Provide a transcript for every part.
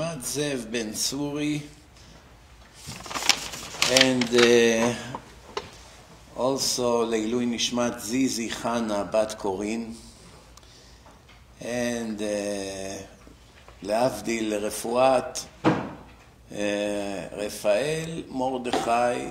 Nishmat Zev Ben Tzuri, and also Leilui Nishmat Zizi Chana Bat Korin, and להבדיל לרפואת רפאל מרדכי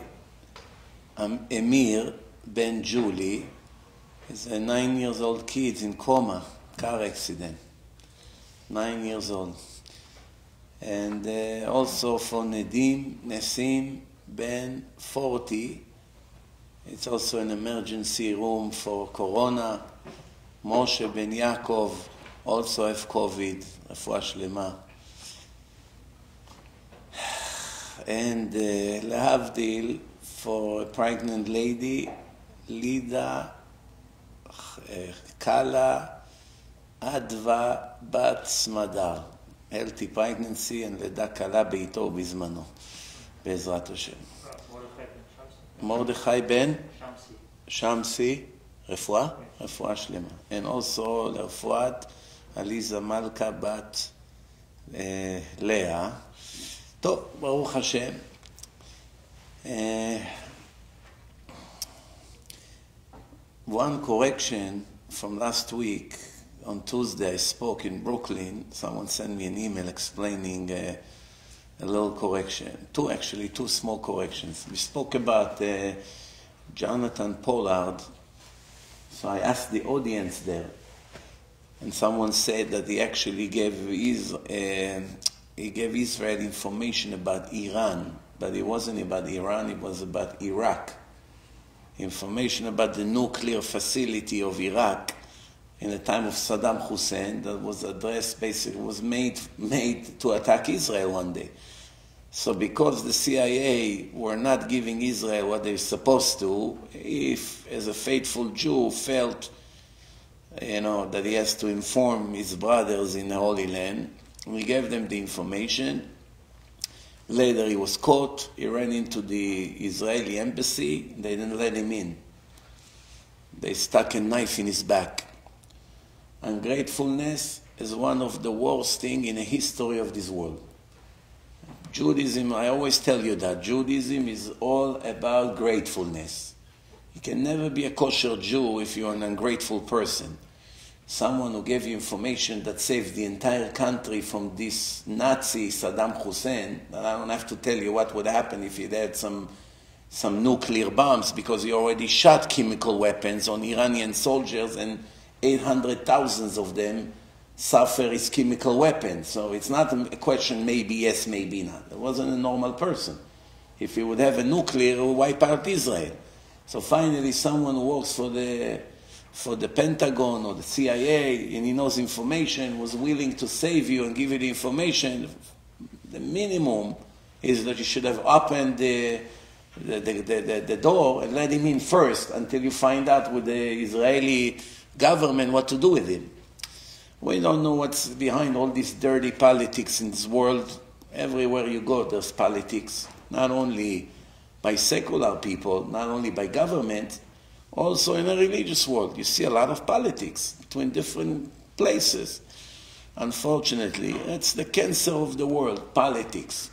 אמיר Ben Julie. Is a 9-year-old kid in coma, car accident. 9 years old. And also for Nesim Ben 40. It's also an emergency room for Corona. Moshe Ben Yaakov also have COVID. רפואה שלמה. And להבדיל for a pregnant lady, Lida Kala Adva Bat Smadar. Healthy pregnancy and לידה קלה בעיתו ובזמנו. בעזרת השם. מרדכי בן שמסי. רפואה? רפואה שלמה. And also לרפואת עליזה מלכה בת לאה. טוב, ברוך השם. One correction from last week, on Tuesday I spoke in Brooklyn. Someone sent me an email explaining a little correction. Two small corrections. We spoke about Jonathan Pollard. So I asked the audience there, and someone said that he actually gave Israel information about Iran, but it wasn't about Iran, it was about Iraq. Information about the nuclear facility of Iraq in the time of Saddam Hussein that was addressed, basically was made to attack Israel one day. So because the CIA were not giving Israel what they were supposed to, if as a faithful Jew felt that he has to inform his brothers in the Holy Land, we gave them the information. Later he was caught, he ran into the Israeli embassy, they didn't let him in. They stuck a knife in his back. Ungratefulness is one of the worst things in the history of this world. Judaism, I always tell you that, Judaism is all about gratefulness. You can never be a kosher Jew if you're an ungrateful person. Someone who gave you information that saved the entire country from this Nazi Saddam Hussein, and I don't have to tell you what would happen if he had some nuclear bombs, because he already shot chemical weapons on Iranian soldiers, and 800,000 of them suffer his chemical weapons. So it's not a question maybe yes, maybe not. It wasn't a normal person. If he would have a nuclear, he would wipe out Israel. So finally someone who works for the Pentagon or the CIA, and he knows information, was willing to save you and give you the information. The minimum is that you should have opened the door and let him in first until you find out with the Israeli government what to do with him. We don't know what's behind all this dirty politics in this world. Everywhere you go, there's politics, not only by secular people, not only by government, also in the religious world. You see a lot of politics between different places. Unfortunately, it's the cancer of the world, politics.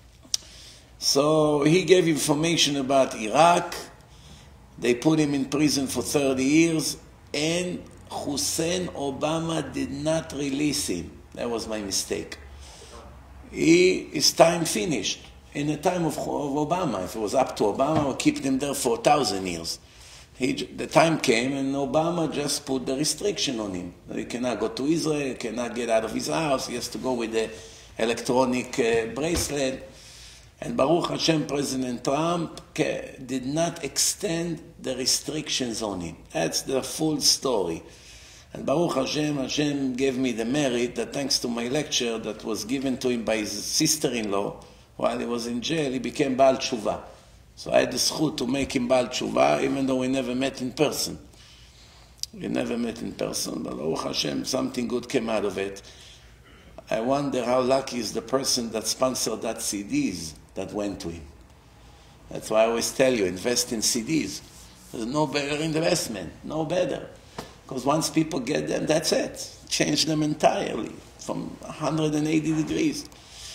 So he gave information about Iraq. They put him in prison for 30 years, and Hussein Obama did not release him. That was my mistake. His time finished. In the time of Obama, if it was up to Obama, I would keep them there for 1,000 years. The time came and Obama just put the restriction on him. He cannot go to Israel, he cannot get out of his house, he has to go with the electronic bracelet. And Baruch Hashem, President Trump did not extend the restrictions on him. That's the full story. And Baruch Hashem, Hashem gave me the merit that thanks to my lecture that was given to him by his sister-in-law, while he was in jail, he became Baal Tshuva. So I had the zchut to make him Baal Tshuva, even though we never met in person. We never met in person, but Baruch Hashem, something good came out of it. I wonder how lucky is the person that sponsored that CDs that went to him. That's why I always tell you, invest in CDs. There's no better investment, no better. Because once people get them, that's it. Change them entirely from 180 degrees.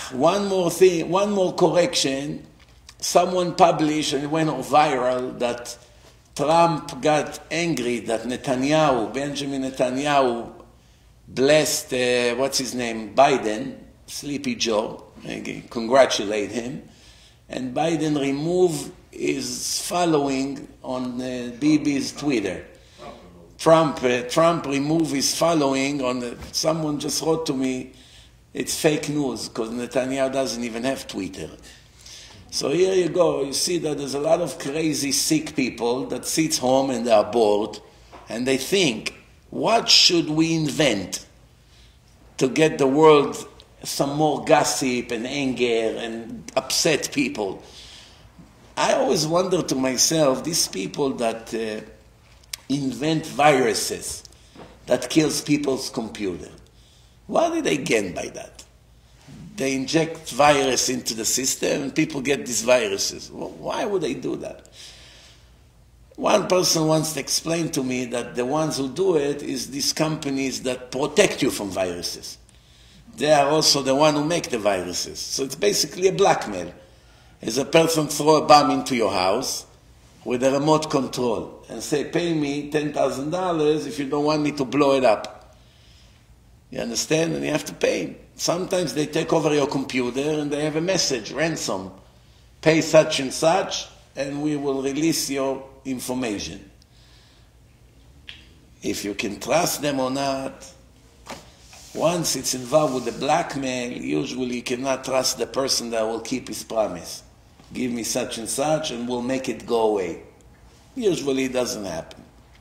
One more thing, one more correction. Someone published, and it went viral, that Trump got angry that Benjamin Netanyahu, blessed, what's his name, Biden, Sleepy Joe, congratulate him, and Biden removed his following on Bibi's Twitter. Trump removed his following on, someone just wrote to me, it's fake news, because Netanyahu doesn't even have Twitter. So here you go, you see that there's a lot of crazy sick people that sits home and they are bored, and they think, what should we invent to get the world some more gossip and anger and upset people? I always wonder to myself, these people that invent viruses that kills people's computer, what do they gain by that? They inject virus into the system and people get these viruses. Well, why would they do that? One person once explained to me that the ones who do it is these companies that protect you from viruses. They are also the one who make the viruses. So it's basically a blackmail. As a person throw a bomb into your house with a remote control and say, pay me $10,000 if you don't want me to blow it up. You understand? And you have to pay him. Sometimes they take over your computer and they have a message, ransom. Pay such and such and we will release your information. If you can trust them or not, once it's involved with the blackmail, usually you cannot trust the person that will keep his promise. Give me such and such and we'll make it go away. Usually it doesn't happen.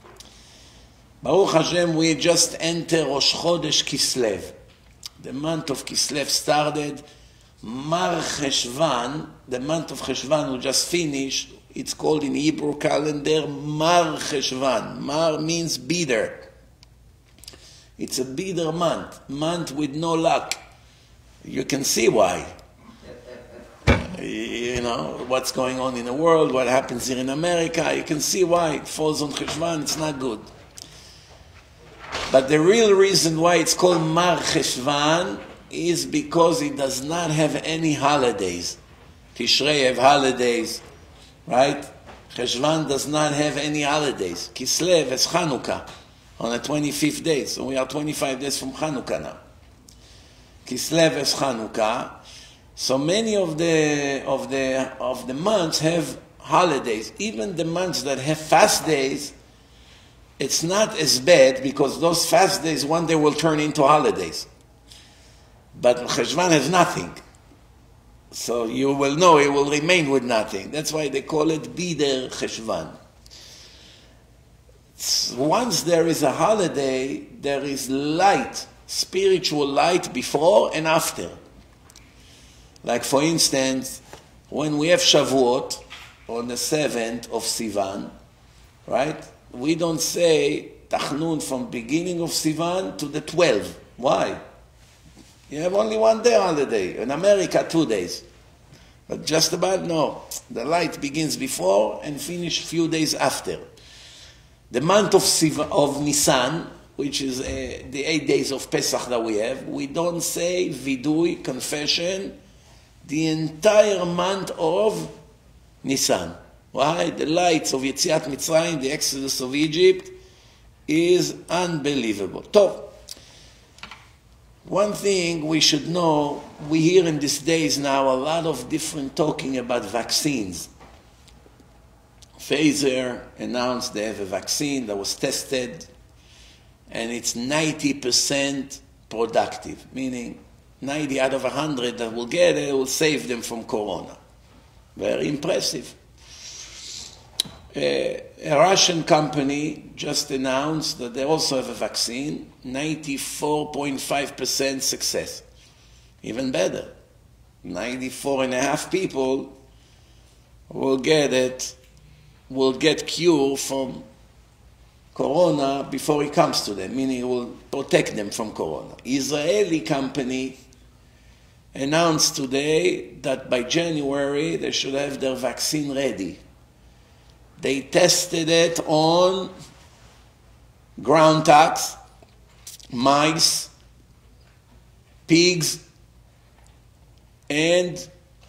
Baruch Hashem, we just enter Rosh Chodesh Kislev. The month of Kislev started. Mar Cheshvan, the month of Cheshvan we just finished, it's called in Hebrew calendar Mar Cheshvan. Mar means bitter. It's a bitter month with no luck. You can see why. You know, what's going on in the world, what happens here in America, you can see why it falls on Cheshvan, it's not good. But the real reason why it's called Mar Cheshvan is because it does not have any holidays. Tishrei have holidays, right? Cheshvan does not have any holidays. Kislev has Chanukah on the 25th day, so we are 25 days from Chanukah now. Kislev has Chanukah, so many of the months have holidays. Even the months that have fast days, it's not as bad because those fast days one day will turn into holidays. But Cheshvan has nothing. So you will know it will remain with nothing. That's why they call it Bider Cheshvan. Once there is a holiday, there is light, spiritual light before and after. Like for instance, when we have Shavuot on the 7th of Sivan, right? We don't say Tachnun from beginning of Sivan to the 12th. Why? You have only one day holiday. In America, 2 days. But just about, no. The light begins before and finishes few days after. The month of Nisan, which is the 8 days of Pesach that we have, we don't say Vidui, confession, the entire month of Nisan. Why? The lights of Yetziat Mitzrayim, the Exodus of Egypt, is unbelievable. So, one thing we should know, we hear in these days now a lot of different talking about vaccines. Pfizer announced they have a vaccine that was tested and it's 90% productive, meaning 90 out of 100 that will get it will save them from corona. Very impressive. A Russian company just announced that they also have a vaccine, 94.5% success. Even better. 94.5 people will get it, will get cure from corona before it comes to them, meaning it will protect them from corona. Israeli company announced today that by January they should have their vaccine ready. They tested it on ground ducks, mice, pigs, and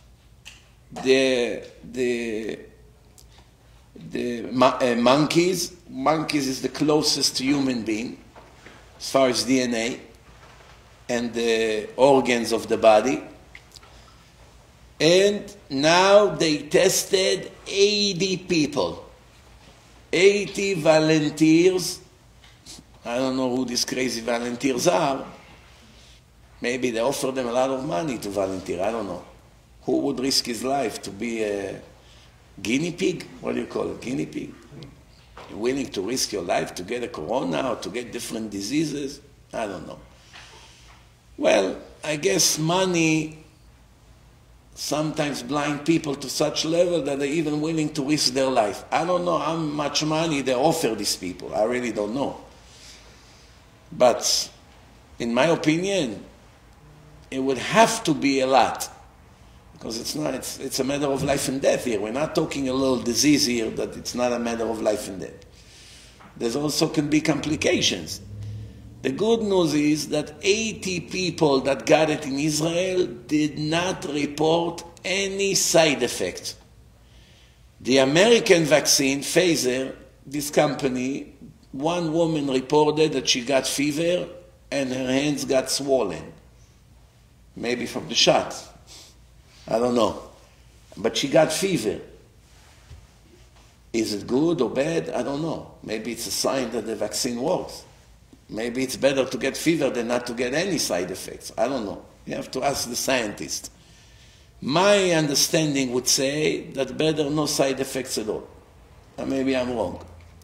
monkeys. Monkeys is the closest to human being as far as DNA and the organs of the body. And now they tested 80 people, 80 volunteers. I don't know who these crazy volunteers are. Maybe they offer them a lot of money to volunteer. I don't know. Who would risk his life to be a guinea pig? What do you call it? Guinea pig? You're willing to risk your life to get a corona or to get different diseases? I don't know. Well, I guess money sometimes blind people to such level that they're even willing to risk their life. I don't know how much money they offer these people. I really don't know. But in my opinion, it would have to be a lot. Because it's a matter of life and death here. We're not talking a little disease here, that it's not a matter of life and death. There's also can be complications. The good news is that 80 people that got it in Israel did not report any side effects. The American vaccine, Pfizer, this company, one woman reported that she got fever and her hands got swollen. Maybe from the shot. I don't know. But she got fever. Is it good or bad? I don't know. Maybe it's a sign that the vaccine works. Maybe it's better to get fever than not to get any side effects. I don't know. You have to ask the scientist. My understanding would say that better no side effects at all. Or maybe I'm wrong.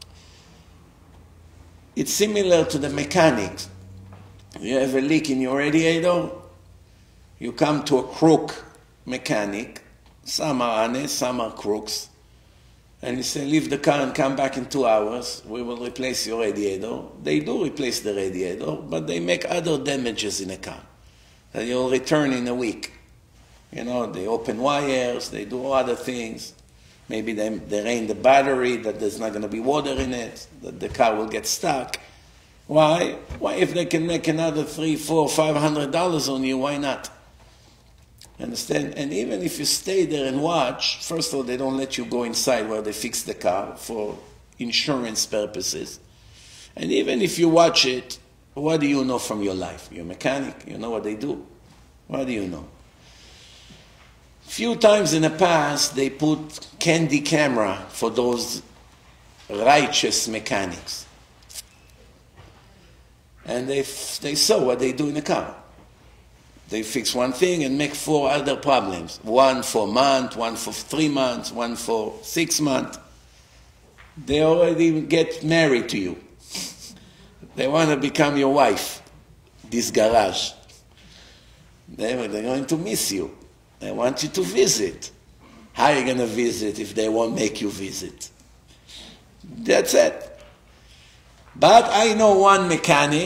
It's similar to the mechanics. You have a leak in your radiator, you come to a crook mechanic, some are honest, some are crooks, and you say, leave the car and come back in 2 hours, we will replace your radiator. They do replace the radiator, but they make other damages in a car that you'll return in a week. You know, they open wires, they do other things. Maybe they drain the battery, that there's not going to be water in it, that the car will get stuck. Why? Why, if they can make another $300, $400, $500 on you, why not? Understand? And even if you stay there and watch, first of all, they don't let you go inside where they fix the car for insurance purposes. And even if you watch it, what do you know from your life? You're a mechanic, you know what they do. What do you know? Few times in the past, they put candy camera for those righteous mechanics. And they saw what they do in the car. They fix one thing and make 4 other problems. One for a month, one for 3 months, one for 6 months. They already get married to you. They want to become your wife, this garage. They're going to miss you. They want you to visit. How are you going to visit if they won't make you visit? That's it. But I know one mechanic,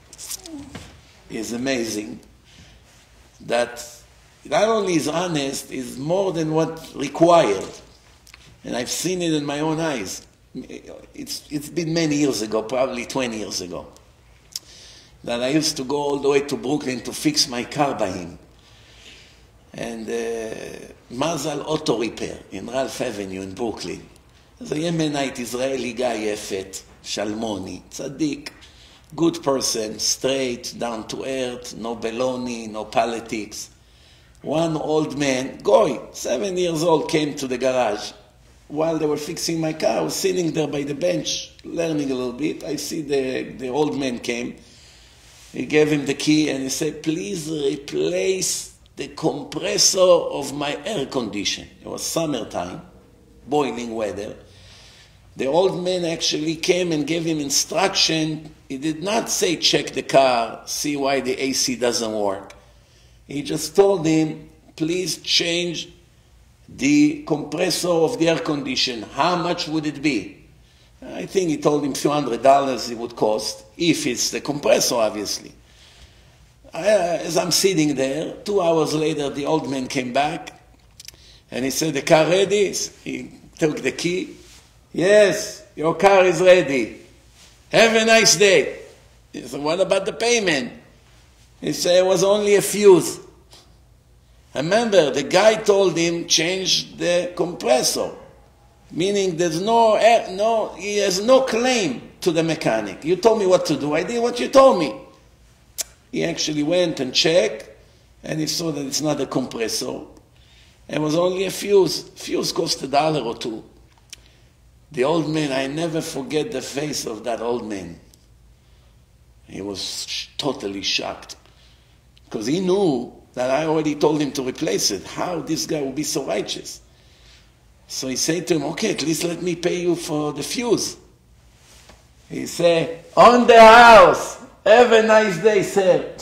is amazing, that not only is honest, is more than what required. And I've seen it in my own eyes. It's been many years ago, probably 20 years ago, that I used to go all the way to Brooklyn to fix my car by him. And Mazal Auto Repair in Ralph Avenue in Brooklyn. There's a Yemenite Israeli guy, Yefet, Shalmoni, tzaddik, good person, straight, down to earth, no baloney, no politics. One old man, Goy, 7 years old, came to the garage. While they were fixing my car, I was sitting there by the bench, learning a little bit. I see the old man came. He gave him the key and he said, please replace the compressor of my air condition. It was summertime, boiling weather. The old man actually came and gave him instruction. He did not say, check the car, see why the AC doesn't work. He just told him, please change the compressor of the air condition. How much would it be? I think he told him a few $100 it would cost, if it's the compressor, obviously. As I'm sitting there, 2 hours later, the old man came back, and he said, the car ready? He took the key. Yes, your car is ready. Have a nice day. He said, what about the payment? He said, it was only a fuse. Remember, the guy told him, change the compressor. Meaning there's no air, he has no claim to the mechanic. You told me what to do, I did what you told me. He actually went and checked, and he saw that it's not a compressor. It was only a fuse. Fuse cost $1 or $2. The old man, I never forget the face of that old man. He was totally shocked. Because he knew that I already told him to replace it. How this guy will be so righteous? So he said to him, okay, at least let me pay you for the fuse. He said, on the house. Have a nice day, sir.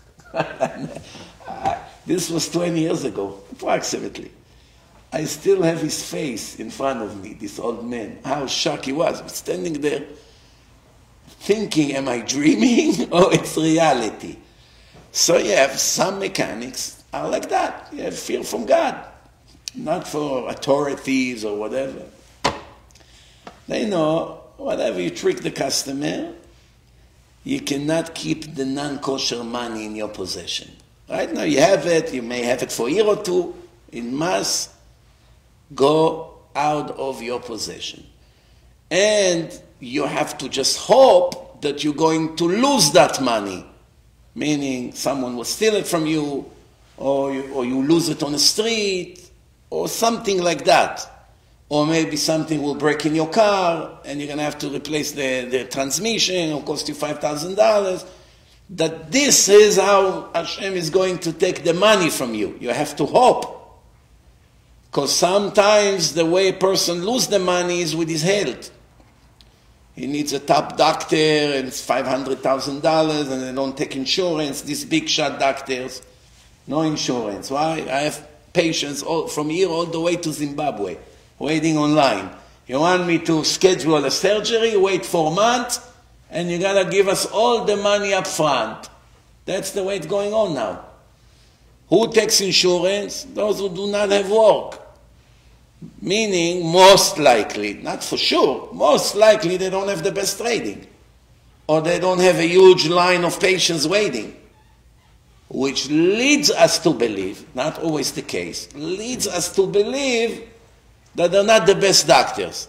This was 20 years ago, approximately. I still have his face in front of me, this old man. How shocked he was, standing there, thinking, am I dreaming or it's reality? So you have some mechanics are like that. You have fear from God, not for authorities or whatever. They know whatever you trick the customer, you cannot keep the non-kosher money in your possession. Right now you have it, you may have it for a year or two, it must go out of your possession. And you have to just hope that you're going to lose that money, meaning someone will steal it from you, or you lose it on the street, or something like that. Or maybe something will break in your car, and you're going to have to replace the transmission, it'll cost you $5,000. That this is how Hashem is going to take the money from you. You have to hope. Because sometimes the way a person loses the money is with his health. He needs a top doctor, and it's $500,000, and they don't take insurance. These big shot doctors, no insurance. Why? I have patients from here all the way to Zimbabwe, waiting online. You want me to schedule a surgery, wait 4 months, and you got to give us all the money up front. That's the way it's going on now. Who takes insurance? Those who do not have work. Meaning, most likely, not for sure, most likely they don't have the best trading. Or they don't have a huge line of patients waiting. Which leads us to believe, not always the case, leads us to believe that they're not the best doctors.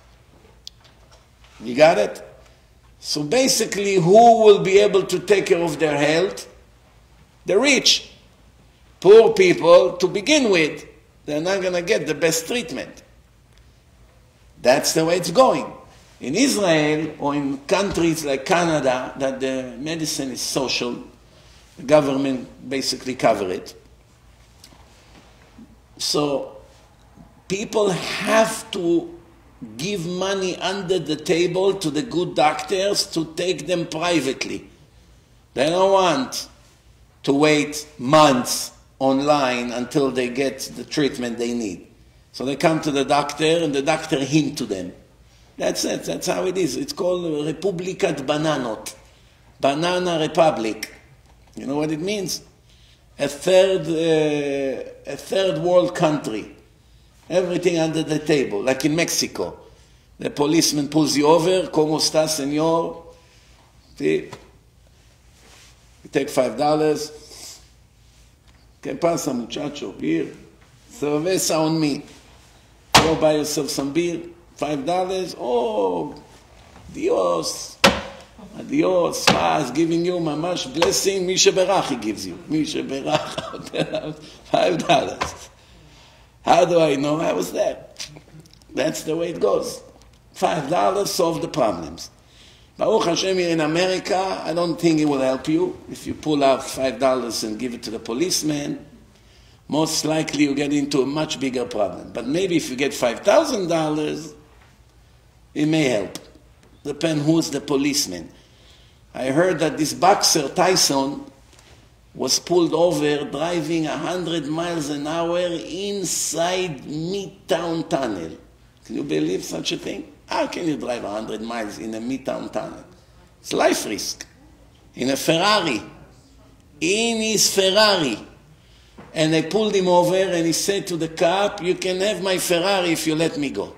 You got it? So basically, who will be able to take care of their health? The rich. Poor people, to begin with, they're not going to get the best treatment. That's the way it's going. In Israel, or in countries like Canada, that the medicine is social, the government basically covers it. So people have to give money under the table to the good doctors to take them privately. They don't want to wait months online until they get the treatment they need. So they come to the doctor, and the doctor hint to them. That's it. That's how it is. It's called Republicat Bananot. Banana Republic. You know what it means? A third world country. Everything under the table, like in Mexico. The policeman pulls you over. ¿Cómo está, señor? See? You take $5. ¿Qué pasa, muchacho? Beer. Cerveza on me. Go buy yourself some beer. $5. Oh, Dios. Dios, is giving you mamash blessing. Misha Berachi gives you. Misha Berachi. $5. How do I know? I was there. That's the way it goes. $5 solve the problems. Baruch Hashem, here in America, I don't think it will help you. If you pull out $5 and give it to the policeman, most likely you get into a much bigger problem. But maybe if you get $5,000, it may help. Depends who's the policeman. I heard that this boxer, Tyson, was pulled over driving 100 miles an hour inside Midtown Tunnel. Can you believe such a thing? How can you drive 100 miles in a Midtown Tunnel? It's life risk. In a Ferrari. In his Ferrari. And they pulled him over, and he said to the cop, you can have my Ferrari if you let me go.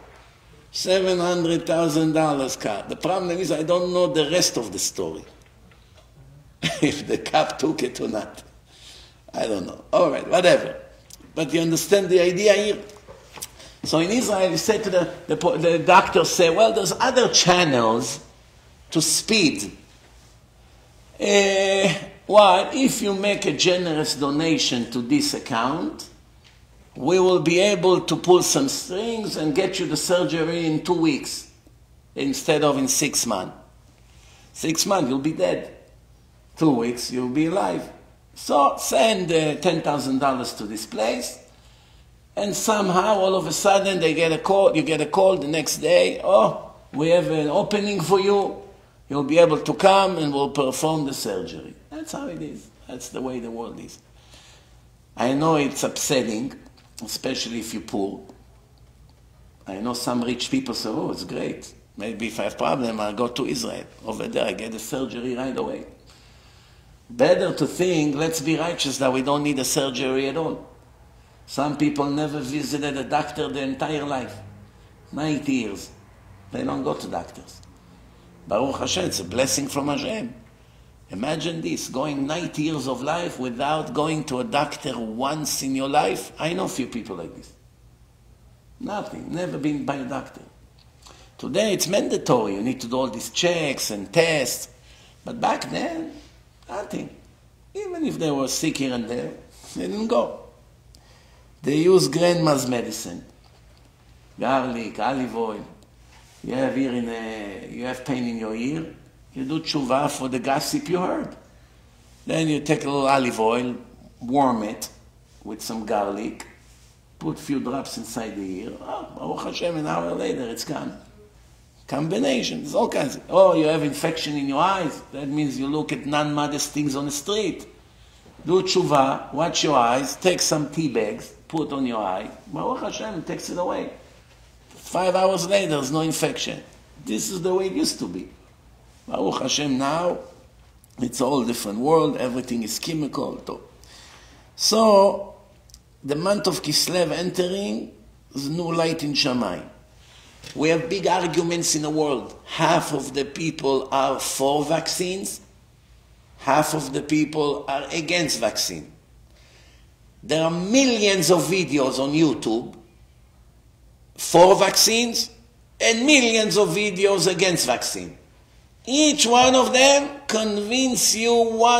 $700,000 car. The problem is I don't know the rest of the story. If the cop took it or not. I don't know. All right, whatever. But you understand the idea here? So in Israel, you say to the doctors, say, well, there's other channels to speed. Well, if you make a generous donation to this account, we will be able to pull some strings and get you the surgery in 2 weeks instead of in 6 months. 6 months, you'll be dead. 2 weeks, you'll be alive. So send $10,000 to this place, and somehow, all of a sudden, they get a call. You get a call the next day. Oh, we have an opening for you. You'll be able to come, and we'll perform the surgery. That's how it is. That's the way the world is. I know it's upsetting, especially if you're poor. I know some rich people say, oh, it's great. Maybe if I have a problem, I'll go to Israel. Over there, I get the surgery right away. Better to think, let's be righteous, that we don't need a surgery at all. Some people never visited a doctor their entire life. 90 years. They don't go to doctors. Baruch Hashem, it's a blessing from Hashem. Imagine this, going 90 years of life without going to a doctor once in your life. I know a few people like this. Nothing, never been by a doctor. Today it's mandatory. You need to do all these checks and tests. But back then, nothing. Even if they were sick here and there, they didn't go. They use grandma's medicine. Garlic, olive oil. You have you have pain in your ear. You do tshuva for the gossip you heard. Then you take a little olive oil, warm it with some garlic, put a few drops inside the ear. Oh, Baruch Hashem, an hour later it's gone. Combinations, all kinds. Oh, you have infection in your eyes. That means you look at non-modest things on the street. Do tshuva, watch your eyes, take some tea bags, put on your eye. Baruch Hashem takes it away. 5 hours later, there's no infection. This is the way it used to be. Baruch Hashem now, it's a whole different world. Everything is chemical. So, the month of Kislev entering, there's new light in Shammai. We have big arguments in the world. Half of the people are for vaccines. Half of the people are against vaccine. There are millions of videos on YouTube for vaccines and millions of videos against vaccine. Each one of them will convince you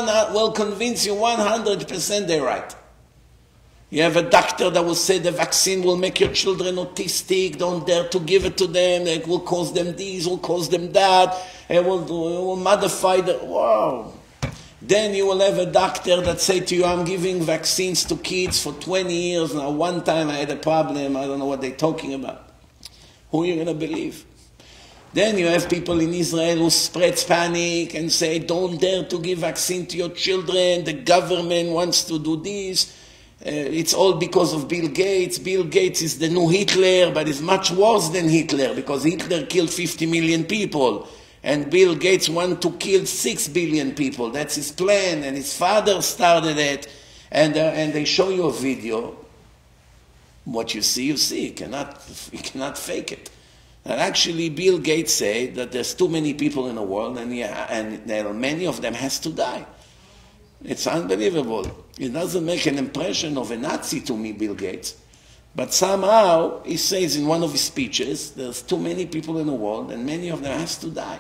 100% they're right. You have a doctor that will say the vaccine will make your children autistic, don't dare to give it to them, it will cause them this, will cause them that, it will modify the... Wow. Then you will have a doctor that say to you, I'm giving vaccines to kids for 20 years now. One time I had a problem, I don't know what they're talking about. Who are you going to believe? Then you have people in Israel who spreads panic and say, don't dare to give vaccine to your children, the government wants to do this. It's all because of Bill Gates. Bill Gates is the new Hitler, but is much worse than Hitler, because Hitler killed 50 million people. And Bill Gates wants to kill 6 billion people. That's his plan, and his father started it. And they show you a video. What you see, you see. You cannot fake it. And actually, Bill Gates said that there's too many people in the world, and many of them has to die. It's unbelievable. It doesn't make an impression of a Nazi to me, Bill Gates. But somehow, he says in one of his speeches, there's too many people in the world, and many of them has to die.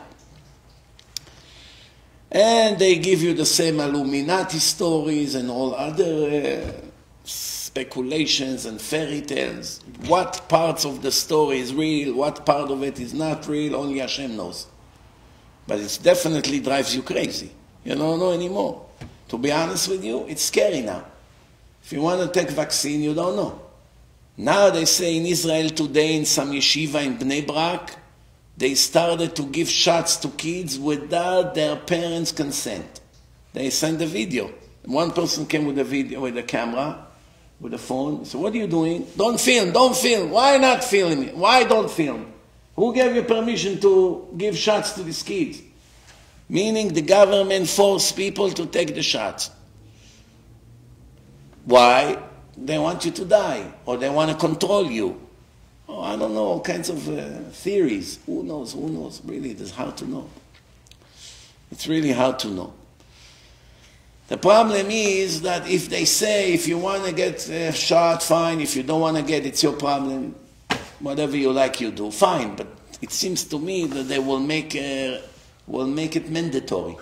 And they give you the same Illuminati stories and all other speculations and fairy tales. What parts of the story is real, what part of it is not real, only Hashem knows. But it definitely drives you crazy. You don't know anymore. To be honest with you, it's scary now. If you want to take vaccine, you don't know. Now they say in Israel today, in some yeshiva in Bnei Brak, they started to give shots to kids without their parents' consent. They sent a video. One person came with a video, with a camera, with a phone. So what are you doing? Don't film, don't film. Why not film? Why don't film? Who gave you permission to give shots to these kids? Meaning the government forced people to take the shots. Why? They want you to die, or they want to control you. Oh, I don't know, all kinds of theories. Who knows, who knows? Really, it's hard to know. It's really hard to know. The problem is that if they say, if you want to get shot, fine. If you don't want to get, it's your problem. Whatever you like, you do. Fine. But it seems to me that they will make it mandatory.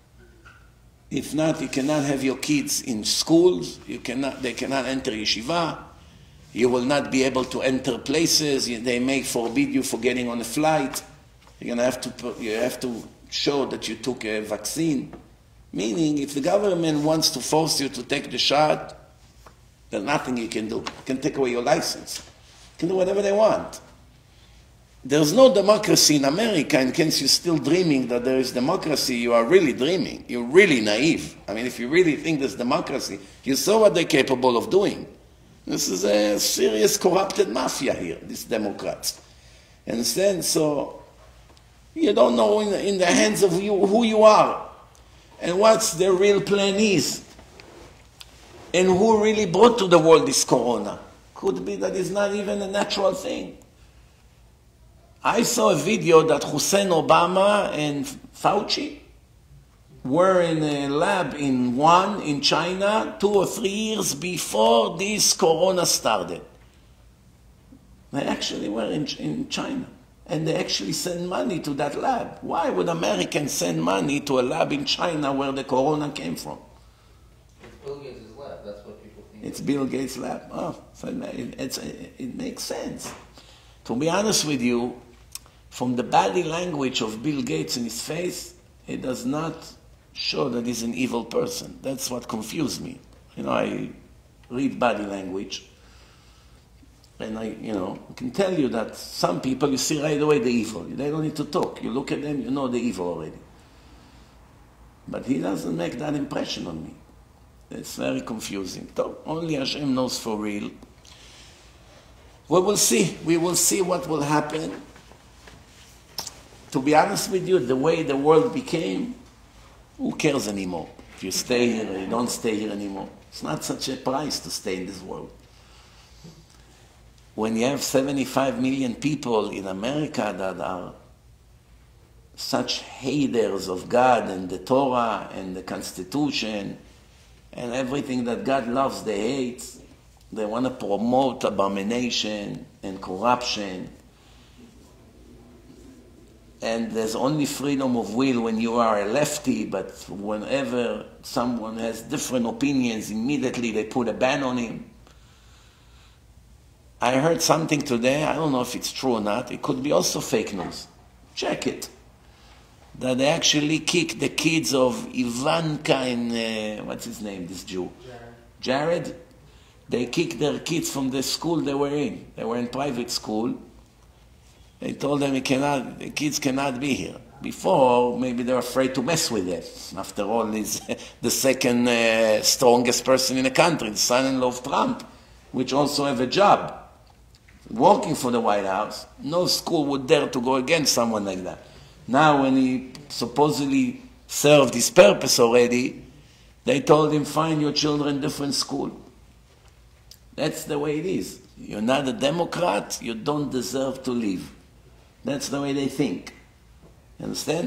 If not, you cannot have your kids in schools. They cannot enter yeshiva. You will not be able to enter places. They may forbid you for getting on a flight. You have to show that you took a vaccine. Meaning, if the government wants to force you to take the shot, there's nothing you can do. You can take away your license. You can do whatever they want. There's no democracy in America. In case you're still dreaming that there is democracy, you are really dreaming. You're really naive. I mean, if you really think there's democracy, you saw what they're capable of doing. This is a serious corrupted mafia here, these Democrats. Understand? So, you don't know in the hands of you who you are and what's the real plan is and who really brought to the world this corona. Could be that it's not even a natural thing. I saw a video that Hussein Obama and Fauci were in a lab in Wuhan, in China, 2 or 3 years before this corona started. They actually were in China. And they actually send money to that lab. Why would Americans send money to a lab in China where the corona came from? It's Bill Gates' lab. That's what people think. It's Bill Gates' lab. Oh, so it makes sense. To be honest with you, from the body language of Bill Gates in his face, it does not show that he's an evil person. That's what confused me. I read body language. And I can tell you that some people, you see right away the evil. They don't need to talk. You look at them, you know the evil already. But he doesn't make that impression on me. It's very confusing. Only Hashem knows for real. We will see. We will see what will happen. To be honest with you, the way the world became, who cares anymore? If you stay here or you don't stay here anymore. It's not such a price to stay in this world. When you have 75 million people in America that are such haters of God and the Torah and the Constitution and everything that God loves, they hate. They want to promote abomination and corruption. And there's only freedom of will when you are a lefty, but whenever someone has different opinions, immediately they put a ban on him. I heard something today, I don't know if it's true or not, it could be also fake news. Check it. That they actually kicked the kids of Ivanka and, what's his name, this Jew? Jared. They kicked their kids from the school they were in. They were in private school. They told them the kids cannot be here. Before, maybe they were afraid to mess with them. After all, he's the second strongest person in the country, the son-in-law of Trump, which also have a job. Working for the White House, no school would dare to go against someone like that. Now, when he supposedly served his purpose already, they told him, find your children in different school. That's the way it is. You're not a Democrat, you don't deserve to live. That's the way they think. You understand?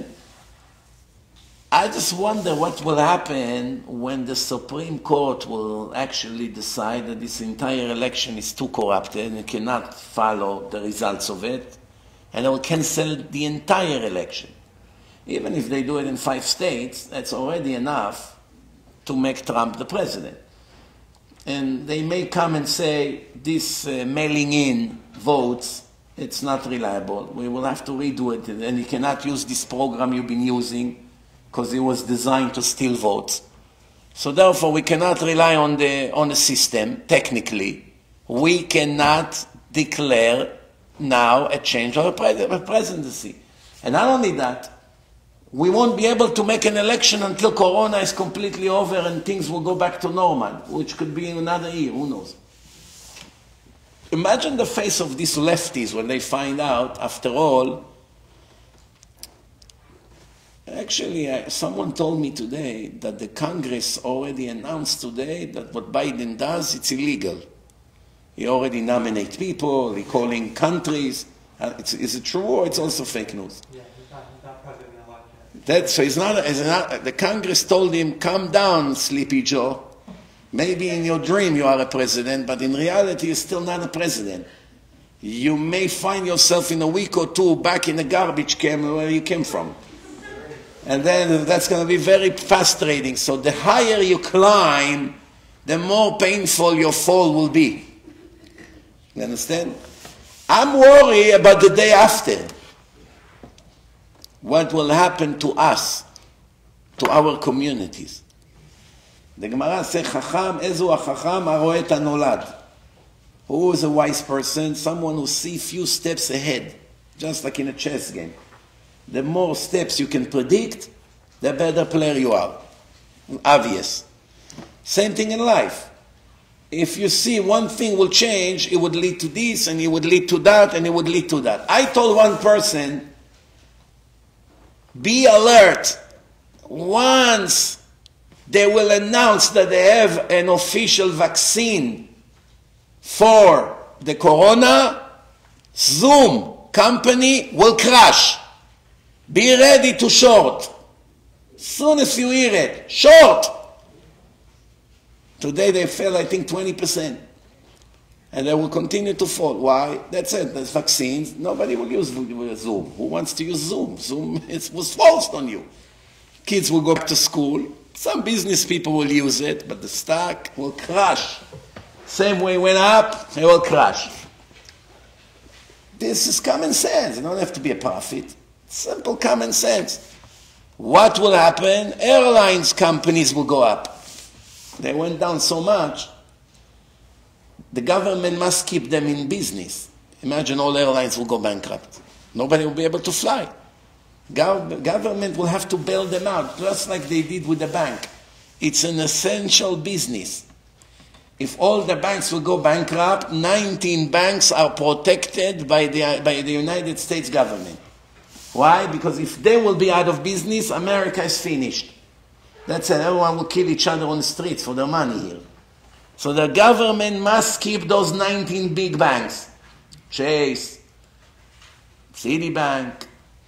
I just wonder what will happen when the Supreme Court will actually decide that this entire election is too corrupted and cannot follow the results of it, and they will cancel the entire election. Even if they do it in 5 states, that's already enough to make Trump the president. And they may come and say, this mailing in votes, it's not reliable. We will have to redo it, and you cannot use this program you've been using, because it was designed to steal votes. So therefore, we cannot rely on the system, technically. We cannot declare now a change of a presidency. And not only that, we won't be able to make an election until Corona is completely over and things will go back to normal, which could be in another year, who knows. Imagine the face of these lefties when they find out, after all. Actually, someone told me today that the Congress already announced today that what Biden does, it's illegal. He already nominates people, he calling countries. Is it true or it's also fake news? Yeah, he's not president-elect yet. So the Congress told him, calm down, Sleepy Joe. Maybe in your dream you are a president, but in reality you're still not a president. You may find yourself in a week or two back in the garbage can where you came from. And then that's going to be very frustrating. So the higher you climb, the more painful your fall will be. You understand? I'm worried about the day after. What will happen to us, to our communities. The Gemara says, Chacham, ezu ha-chacham haroeh et hanolad. Who is a wise person? Someone who sees few steps ahead, just like in a chess game. The more steps you can predict, the better player you are. Obvious. Same thing in life. If you see one thing will change, it would lead to this, and it would lead to that, and it would lead to that. I told one person, be alert. Once they will announce that they have an official vaccine for the corona, Zoom company will crash. Be ready to short. Soon as you hear it, short. Today they fell, I think, 20%. And they will continue to fall. Why? That's it. There's vaccines. Nobody will use Zoom. Who wants to use Zoom? Zoom was forced on you. Kids will go back to school. Some business people will use it, but the stock will crash. Same way it went up, it will crash. This is common sense. You don't have to be a prophet. Simple common sense. What will happen? Airlines companies will go up. They went down so much. The government must keep them in business. Imagine all airlines will go bankrupt. Nobody will be able to fly. Government will have to bail them out, just like they did with the bank. It's an essential business. If all the banks will go bankrupt, 19 banks are protected by the United States government. Why? Because if they will be out of business, America is finished. That's it. Everyone will kill each other on the streets for their money here. So the government must keep those 19 big banks. Chase, Citibank,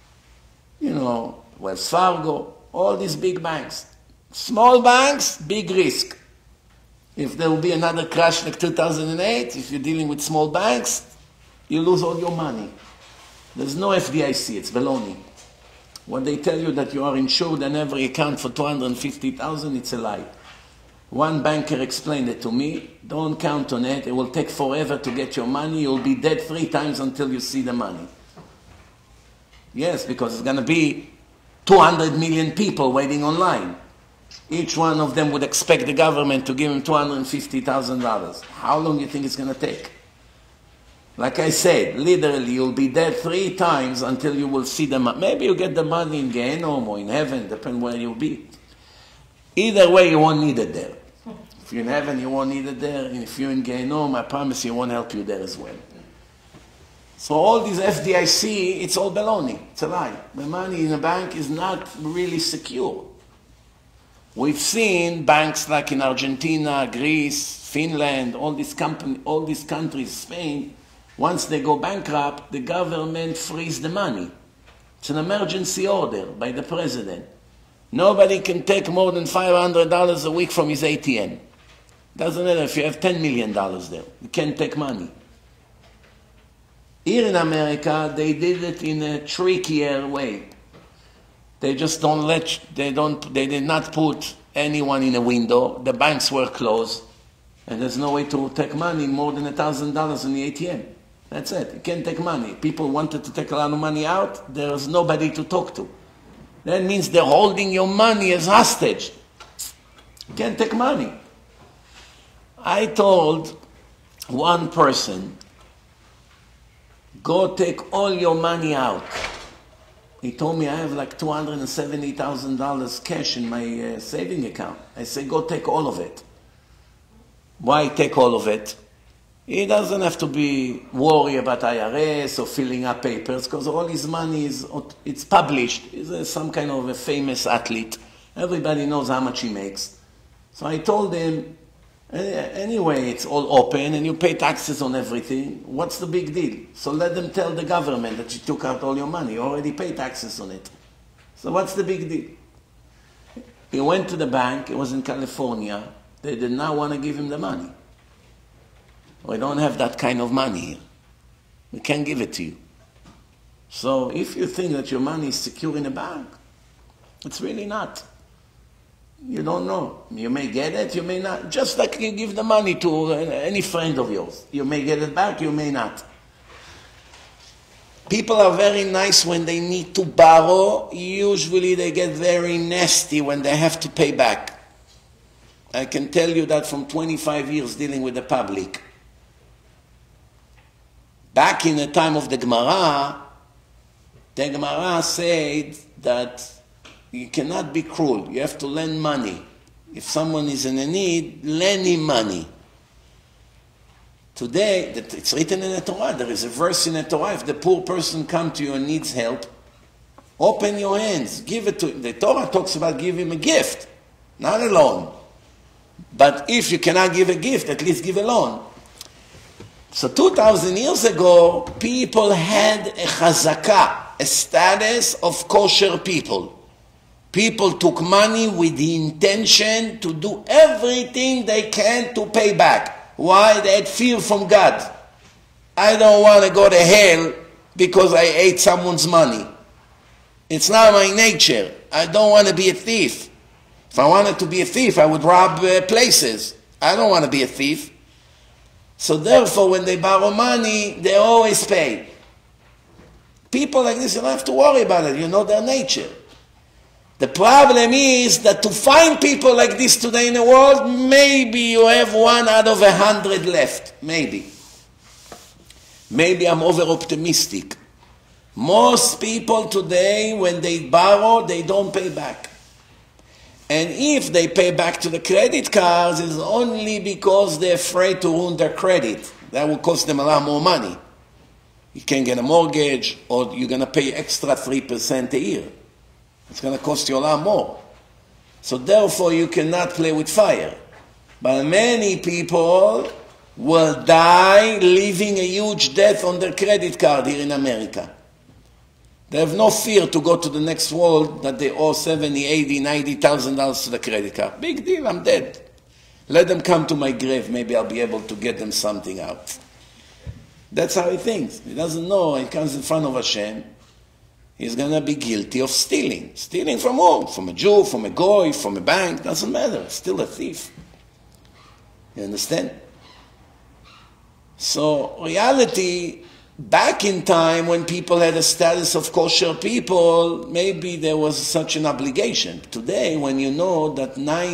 Wells Fargo, all these big banks. Small banks, big risk. If there will be another crash like 2008, if you're dealing with small banks, you lose all your money. There's no FDIC, it's baloney. When they tell you that you are insured in every account for $250,000, it's a lie. One banker explained it to me. Don't count on it. It will take forever to get your money. You'll be dead 3 times until you see the money. Yes, because it's going to be 200 million people waiting online. Each one of them would expect the government to give him $250,000. How long do you think it's going to take? Like I said, literally, you'll be dead 3 times until you will see the money. Maybe you get the money in Gehenom or in heaven, depending where you'll be. Either way, you won't need it there. If you're in heaven, you won't need it there. And if you're in Gehenom, I promise you, it won't help you there as well. So all these FDIC, it's all baloney. It's a lie. The money in the bank is not really secure. We've seen banks like in Argentina, Greece, Finland, all these countries, Spain, once they go bankrupt, the government frees the money. It's an emergency order by the president. Nobody can take more than $500 a week from his ATM. Doesn't matter if you have $10 million there. You can't take money. Here in America, they did it in a trickier way. They just they did not put anyone in a window. The banks were closed. And there's no way to take money more than $1,000 in the ATM. That's it. You can't take money. People wanted to take a lot of money out. There's nobody to talk to. That means they're holding your money as hostage. You can't take money. I told one person, go take all your money out. He told me I have like $270,000 cash in my saving account. I said, go take all of it. Why take all of it? He doesn't have to be worried about IRS or filling up papers because all his money it's published. He's some kind of a famous athlete. Everybody knows how much he makes. So I told him, anyway, it's all open and you pay taxes on everything. What's the big deal? So let them tell the government that you took out all your money. You already pay taxes on it. So what's the big deal? He went to the bank, it was in California, they did not want to give him the money. We don't have that kind of money here. We can't give it to you. So if you think that your money is secure in a bank, it's really not. You don't know. You may get it, you may not. Just like you give the money to any friend of yours. You may get it back, you may not. People are very nice when they need to borrow. Usually they get very nasty when they have to pay back. I can tell you that from 25 years dealing with the public. Back in the time of the Gemara said that you cannot be cruel. You have to lend money. If someone is in a need, lend him money. Today, it's written in the Torah. There is a verse in the Torah. If the poor person comes to you and needs help, open your hands. Give it to him. The Torah talks about give him a gift, not a loan. But if you cannot give a gift, at least give a loan. So 2,000 years ago, people had a chazakah, a status of kosher people. People took money with the intention to do everything they can to pay back. Why? They had fear from God. I don't want to go to hell because I ate someone's money. It's not my nature. I don't want to be a thief. If I wanted to be a thief, I would rob places. I don't want to be a thief. So therefore, when they borrow money, they always pay. People like this, you don't have to worry about it. You know their nature. The problem is that to find people like this today in the world, maybe you have 1 out of 100 left. Maybe. Maybe I'm over-optimistic. Most people today, when they borrow, they don't pay back. And if they pay back to the credit cards, it's only because they're afraid to ruin their credit. That will cost them a lot more money. You can't get a mortgage, or you're going to pay extra 3% a year. It's going to cost you a lot more. So therefore, you cannot play with fire. But many people will die leaving a huge debt on their credit card here in America. They have no fear to go to the next world that they owe $70,000, $80,000, $90,000 to the credit card. Big deal, I'm dead. Let them come to my grave. Maybe I'll be able to get them something out. That's how he thinks. He doesn't know. He comes in front of Hashem. He's going to be guilty of stealing. Stealing from whom? From a Jew, from a goy, from a bank. Doesn't matter. Still a thief. You understand? So reality, back in time when people had a status of kosher people, maybe there was such an obligation. Today, when you know that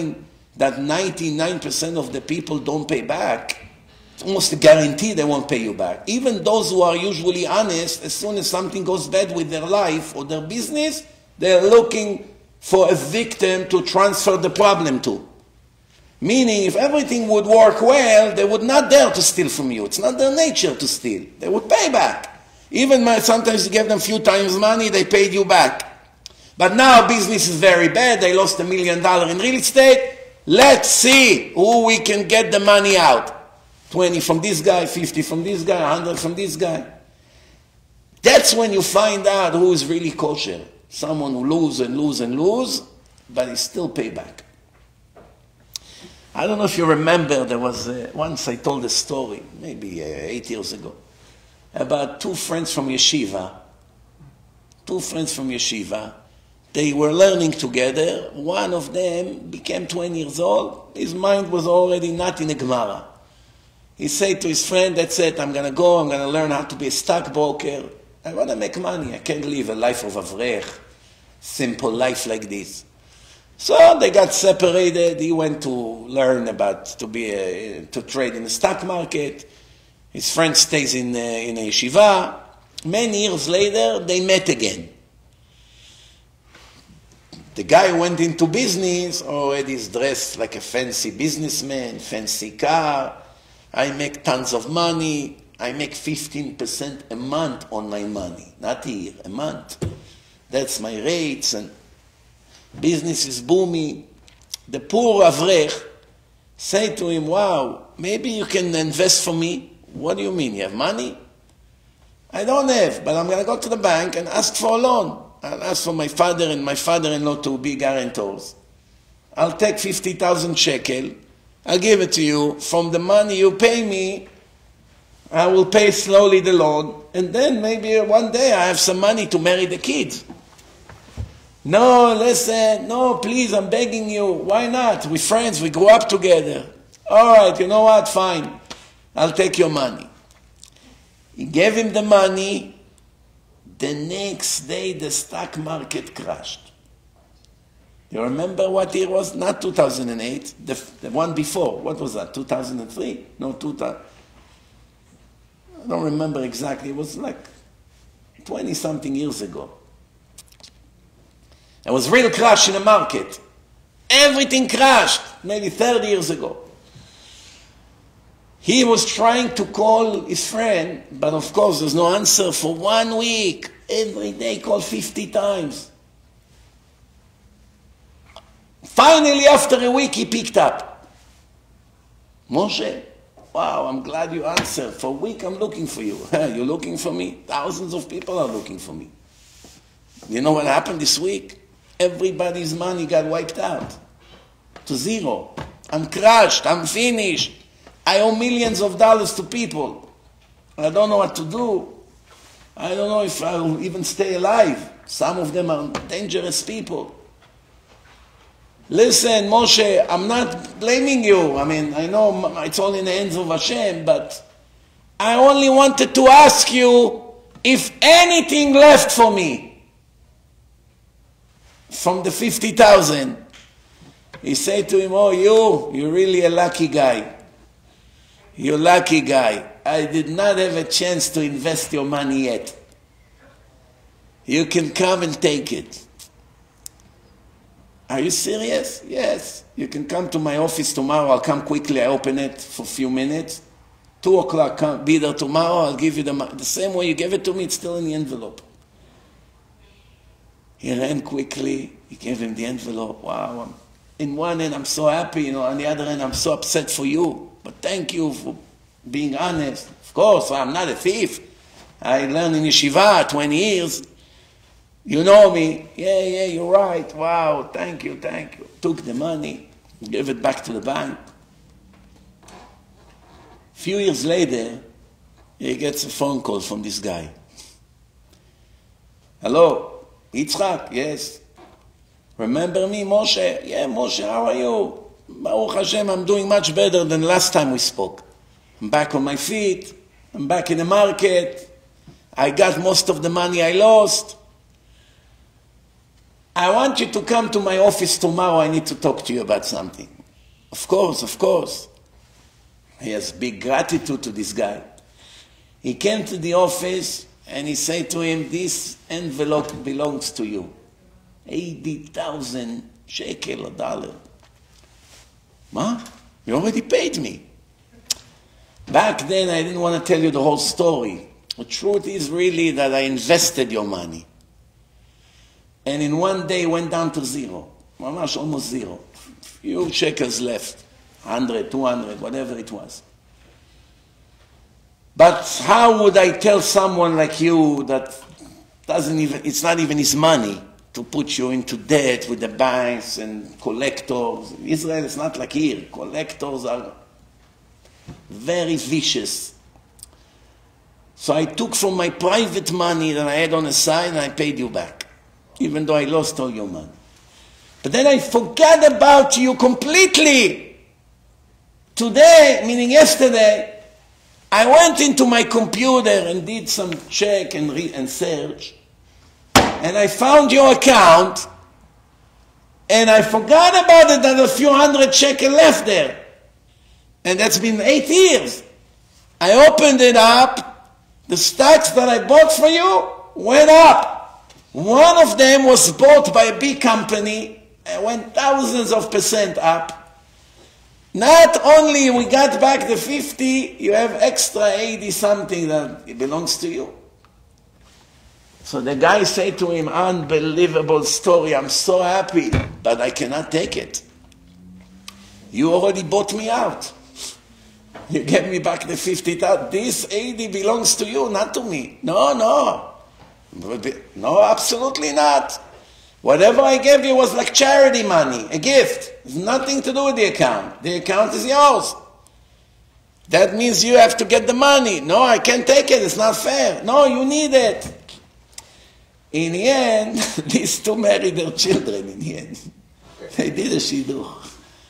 99% of the people don't pay back, it's almost a guarantee they won't pay you back. Even those who are usually honest, as soon as something goes bad with their life or their business, they're looking for a victim to transfer the problem to. Meaning, if everything would work well, they would not dare to steal from you. It's not their nature to steal. They would pay back. Even sometimes you give them a few times money, they paid you back. But now business is very bad. They lost $1 million in real estate. Let's see who we can get the money out. 20 from this guy, 50 from this guy, 100 from this guy. That's when you find out who is really kosher. Someone who lose and lose and lose, but he still pay back. I don't know if you remember, there was once I told a story, maybe 8 years ago, about two friends from yeshiva. They were learning together. One of them became 20 years old. His mind was already not in a Gemara. He said to his friend, that's it, I'm going to go, I'm going to learn how to be a stockbroker. I want to make money. I can't live a life of avrech, simple life like this. So they got separated. He went to learn to trade in the stock market. His friend stays in a yeshiva. Many years later, they met again. The guy who went into business already is dressed like a fancy businessman, fancy car. I make tons of money. I make 15% a month on my money. Not a year, a month. That's my rates, and business is booming. The poor avrech say to him, wow, maybe you can invest for me. What do you mean? You have money? I don't have, but I'm going to go to the bank and ask for a loan. I'll ask for my father and my father-in-law to be guarantors. I'll take 50,000 shekel. I'll give it to you. From the money you pay me, I will pay slowly the loan. And then maybe one day I have some money to marry the kids. No, listen, no, please, I'm begging you. Why not? We're friends, we grew up together. All right, you know what? Fine. I'll take your money. He gave him the money. The next day, the stock market crashed. You remember what year was? Not 2008, the one before. What was that, 2003? No, 2000. I don't remember exactly. It was like 20-something years ago. There was real crash in the market. Everything crashed, maybe 30 years ago. He was trying to call his friend, but of course there's no answer for 1 week. Every day called 50 times. Finally, after a week, he picked up. Moshe, wow, I'm glad you answered. For a week, I'm looking for you. You're looking for me? Thousands of people are looking for me. You know what happened this week? Everybody's money got wiped out to zero. I'm crushed. I'm finished. I owe millions of dollars to people. I don't know what to do. I don't know if I'll even stay alive. Some of them are dangerous people. Listen, Moshe, I'm not blaming you. I mean, I know it's all in the hands of Hashem, but I only wanted to ask you if anything left for me from the 50,000. He said to him, oh, you're really a lucky guy. You're a lucky guy. I did not have a chance to invest your money yet. You can come and take it. Are you serious? Yes. You can come to my office tomorrow. I'll come quickly. I open it for a few minutes. 2 o'clock, come, be there tomorrow. I'll give you the same way you gave it to me. It's still in the envelope. He ran quickly. He gave him the envelope. Wow. In one end, I'm so happy. On the other end, I'm so upset for you. But thank you for being honest. Of course, I'm not a thief. I learned in yeshiva 20 years. You know me. Yeah, you're right. Wow, thank you. Took the money, gave it back to the bank. A few years later, he gets a phone call from this guy. Hello, Yitzchak? Yes. Remember me, Moshe? Yeah, Moshe, how are you? Baruch Hashem, I'm doing much better than last time we spoke. I'm back on my feet. I'm back in the market. I got most of the money I lost. I want you to come to my office tomorrow. I need to talk to you about something. Of course. He has big gratitude to this guy. He came to the office and he said to him, this envelope belongs to you. 80,000 shekel, $1. Ma? You already paid me. Back then, I didn't want to tell you the whole story. The truth is really that I invested your money. And in one day, it went down to zero. Mamash, almost zero. Few shekels left. 100, 200, whatever it was. But how would I tell someone like you that it's not even his money to put you into debt with the banks and collectors? In Israel, it's not like here. Collectors are very vicious. So I took from my private money that I had on the side and I paid you back, even though I lost all your money. But then I forgot about you completely. Today, meaning yesterday, I went into my computer and did some check and search, and I found your account, and I forgot about it that a few hundred shekel left there. And that's been 8 years. I opened it up. The stocks that I bought for you went up. One of them was bought by a big company and went thousands of % up. Not only we got back the 50, you have extra 80 something that it belongs to you. So the guy said to him, unbelievable story, I'm so happy, but I cannot take it. You already bought me out. You gave me back the 50,000. This 80 belongs to you, not to me. No. No, absolutely not. Whatever I gave you was like charity money, a gift. It's nothing to do with the account. The account is yours. That means you have to get the money. No, I can't take it. It's not fair. No, you need it. In the end, these two married their children in the end. They did a shidduch.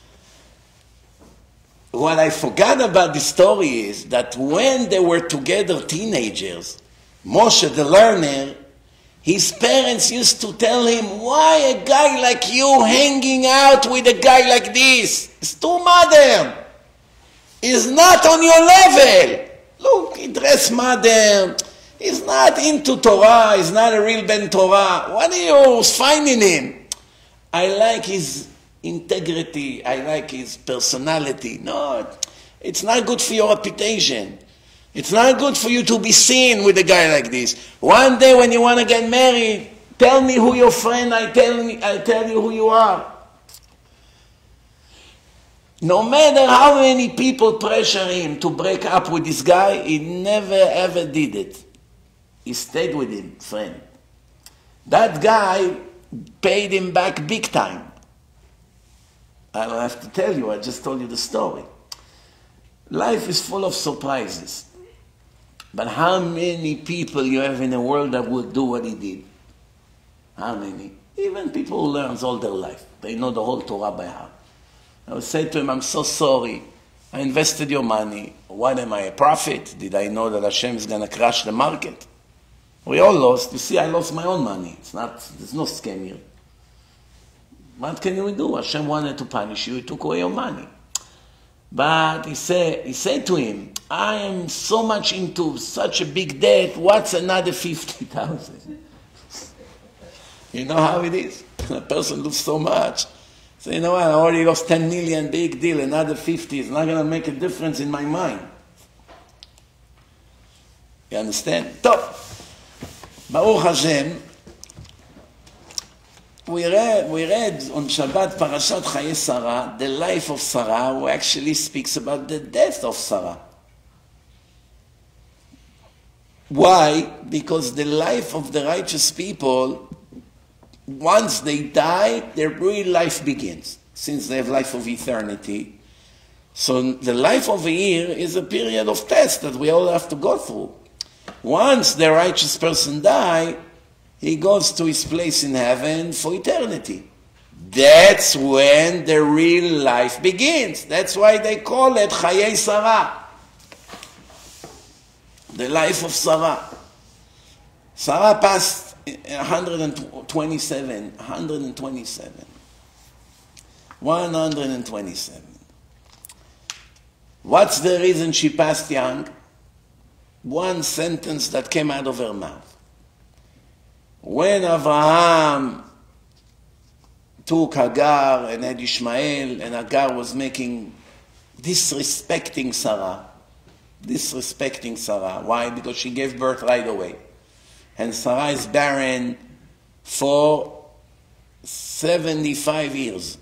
What I forgot about the story is that when they were together teenagers, Moshe the learner, his parents used to tell him, why a guy like you hanging out with a guy like this? It's too modern. He's not on your level. Look, he dressed modern. He's not into Torah. He's not a real Ben Torah. What are you finding him? I like his integrity. I like his personality. No, it's not good for your reputation. It's not good for you to be seen with a guy like this. One day when you want to get married, tell me who your friend, I'll tell you who you are. No matter how many people pressure him to break up with this guy, he never ever did it. He stayed with him, friend. That guy paid him back big time. I don't have to tell you, I just told you the story. Life is full of surprises. But how many people you have in the world that would do what he did? How many? Even people who learn all their life. They know the whole Torah by heart. I would say to him, I'm so sorry. I invested your money. What am I, a prophet? Did I know that Hashem is going to crash the market? We all lost. You see, I lost my own money. There's no scam here. What can we do? Hashem wanted to punish you. He took away your money. But he said to him, I am so much into such a big debt. What's another 50,000? You know how it is? A person loses so much. So you know what? I already lost 10 million, big deal. Another 50 is not going to make a difference in my mind. You understand? Top. Baruch Hashem. We read on Shabbat Parashat Chaye Sarah, the life of Sarah, who actually speaks about the death of Sarah. Why? Because the life of the righteous people, once they die, their real life begins, since they have life of eternity. So the life of a year is a period of test that we all have to go through. Once the righteous person dies, he goes to his place in heaven for eternity. That's when the real life begins. That's why they call it Chaye Sarah. The life of Sarah. Sarah passed 127. 127. What's the reason she passed young? One sentence that came out of her mouth. When Abraham took Hagar and had Ishmael, and Hagar was disrespecting Sarah. Why? Because she gave birth right away. And Sarah is barren for 75 years.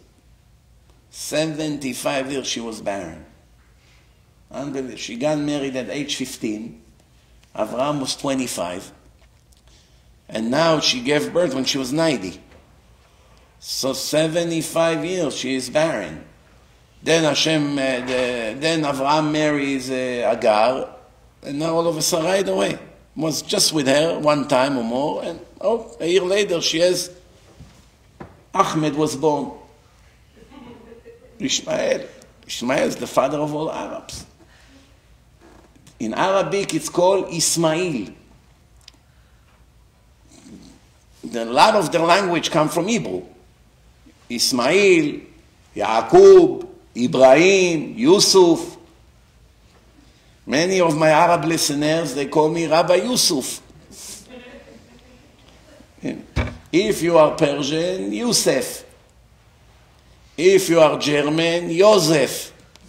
75 years she was barren. Unbelievable. She got married at age 15. Abraham was 25. And now she gave birth when she was 90. So 75 years she is barren. Then then Avraham marries Hagar, and now all of a sudden right away. Was just with her one time or more, and a year later Ahmed was born. Ishmael is the father of all Arabs. In Arabic it's called Ismail. A lot of their language come from Hebrew. Ismail, Yaqub, Ibrahim, Yusuf. Many of my Arab listeners, they call me Rabbi Yusuf. If you are Persian, Yusuf. If you are German, Joseph.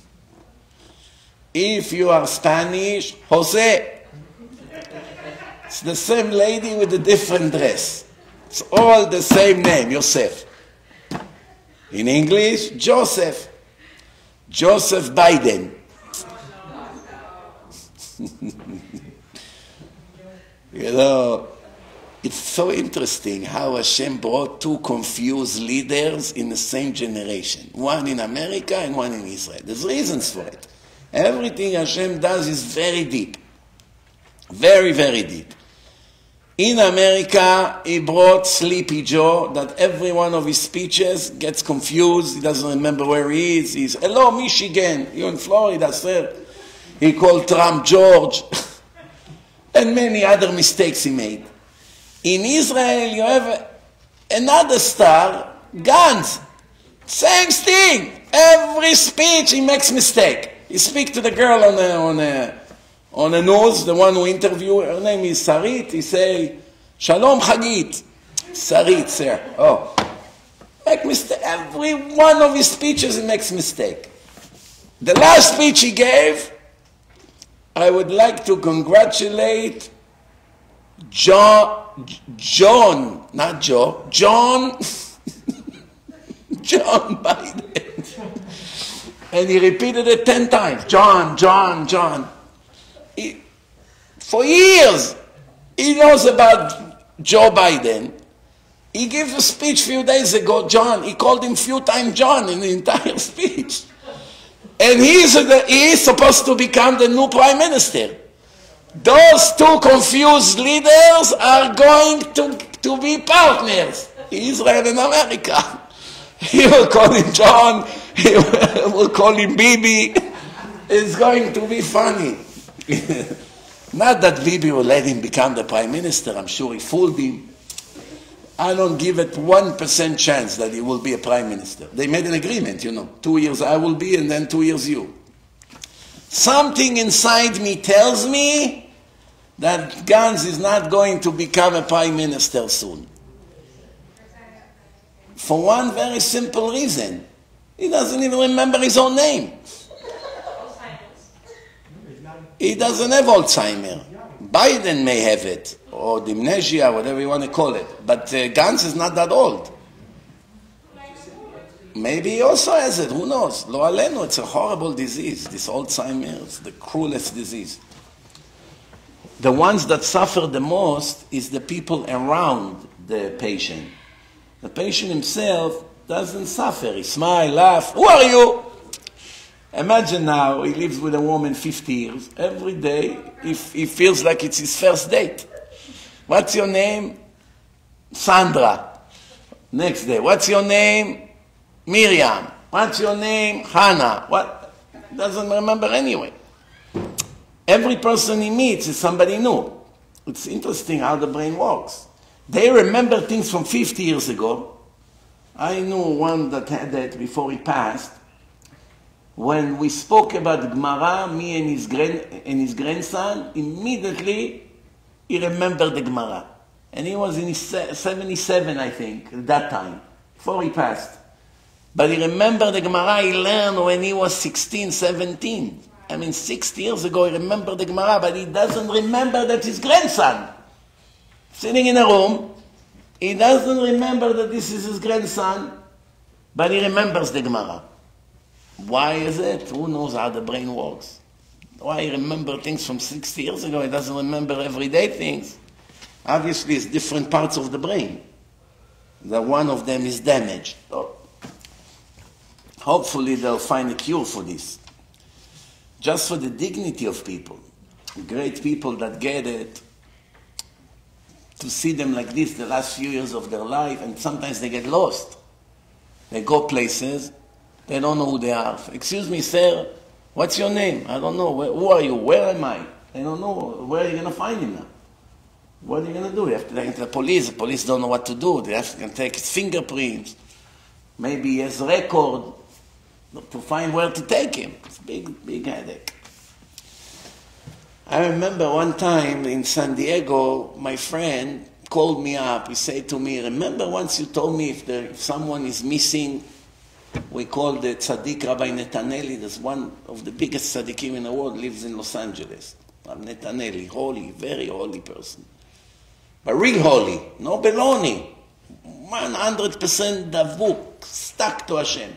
If you are Spanish, Jose. It's the same lady with a different dress. It's all the same name, Yosef. In English, Joseph. Joseph Biden. You know, It's so interesting how Hashem brought two confused leaders in the same generation. One in America and one in Israel. There's reasons for it. Everything Hashem does is very deep. Very, very deep. In America, he brought Sleepy Joe, that every one of his speeches gets confused. He doesn't remember where he is. He's, hello, Michigan. You're in Florida, sir. He called Trump George. And many other mistakes he made. In Israel, you have another star, Gantz. Same thing. Every speech, he makes mistake. He speaks to the girl on the news, the one who interviewed, her name is Sarit. He say, Shalom Chagit. Sarit, sir. Oh. Make mistake. Every one of his speeches, he makes mistake. The last speech he gave, I would like to congratulate John, not Joe, John Biden. And he repeated it 10 times. John. For years, he knows about Joe Biden. He gave a speech a few days ago, John. He called him a few times John in the entire speech. And he is supposed to become the new prime minister. Those two confused leaders are going to be partners, Israel and America. He will call him John, he will call him Bibi. It's going to be funny. Not that Bibi will let him become the prime minister. I'm sure he fooled him. I don't give it 1% chance that he will be a prime minister. They made an agreement, 2 years I will be and then 2 years you. Something inside me tells me that Gantz is not going to become a prime minister soon. For one very simple reason. He doesn't even remember his own name. He doesn't have Alzheimer. Biden may have it, or dementia, whatever you want to call it. But Gantz is not that old. Maybe he also has it, who knows? Lo alenu, it's a horrible disease. This Alzheimer, it's the cruelest disease. The ones that suffer the most is the people around the patient. The patient himself doesn't suffer. He smiles, laughs. Who are you? Imagine now, he lives with a woman 50 years. Every day, he feels like it's his first date. What's your name? Sandra. Next day, what's your name? Miriam. What's your name? Hannah. What? Doesn't remember anyway. Every person he meets is somebody new. It's interesting how the brain works. They remember things from 50 years ago. I knew one that had that before he passed. When we spoke about Gemara, me and his grandson, immediately he remembered the Gemara. And he was in his 77, I think, at that time, before he passed. But he remembered the Gemara he learned when he was 16, 17. 60 years ago he remembered the Gemara, but he doesn't remember that his grandson, sitting in a room, he doesn't remember that this is his grandson, but he remembers the Gemara. Why is it? Who knows how the brain works? Why he remembers things from 60 years ago? He doesn't remember everyday things. Obviously, it's different parts of the brain. That one of them is damaged. So, hopefully, they'll find a cure for this. Just for the dignity of people. Great people that get it. To see them like this the last few years of their life, and sometimes they get lost. They go places. They don't know who they are. Excuse me, sir, what's your name? I don't know. Who are you? Where am I? They don't know. Where are you going to find him now? What are you going to do? You have to take it to the police. The police don't know what to do. They have to take his fingerprints. Maybe he has record to find where to take him. It's a big headache. I remember one time in San Diego, my friend called me up. He said to me, remember once you told me if someone is missing, we call the tzaddik Rabbi Netaneli. There's one of the biggest tzaddikim in the world, lives in Los Angeles. Rabbi Netaneli, holy, very holy person. But real holy, no baloney. 100% davuk, stuck to Hashem.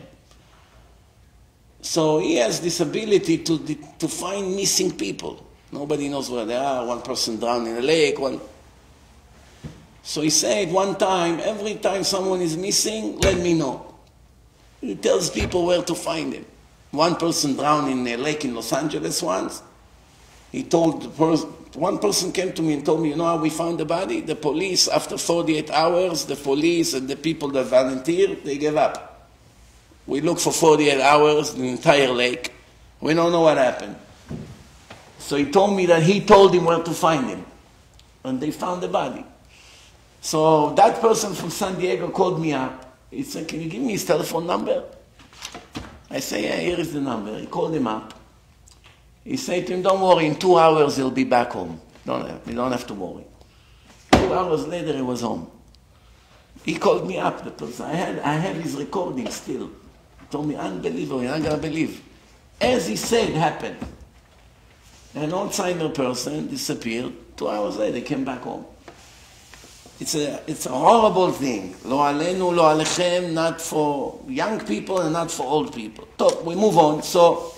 So he has this ability to find missing people. Nobody knows where they are. One person drowned in a lake. So he said one time, every time someone is missing, let me know. He tells people where to find him. One person drowned in a lake in Los Angeles once. He told one person came to me and told me, you know how we found the body? The police, after 48 hours, the police and the people that volunteered, they gave up. We looked for 48 hours, the entire lake. We don't know what happened. So he told me that he told him where to find him. And they found the body. So that person from San Diego called me up. He said, can you give me his telephone number? I say, yeah, here is the number. He called him up. He said to him, don't worry, in 2 hours he'll be back home. You don't have to worry. 2 hours later he was home. He called me up, the person. I have his recording still. He told me, unbelievable, you're not going to believe. As he said, happened. An Alzheimer person disappeared. 2 hours later he came back home. It's a horrible thing. Lo alenu, lo alechem, not for young people and not for old people. So we move on. So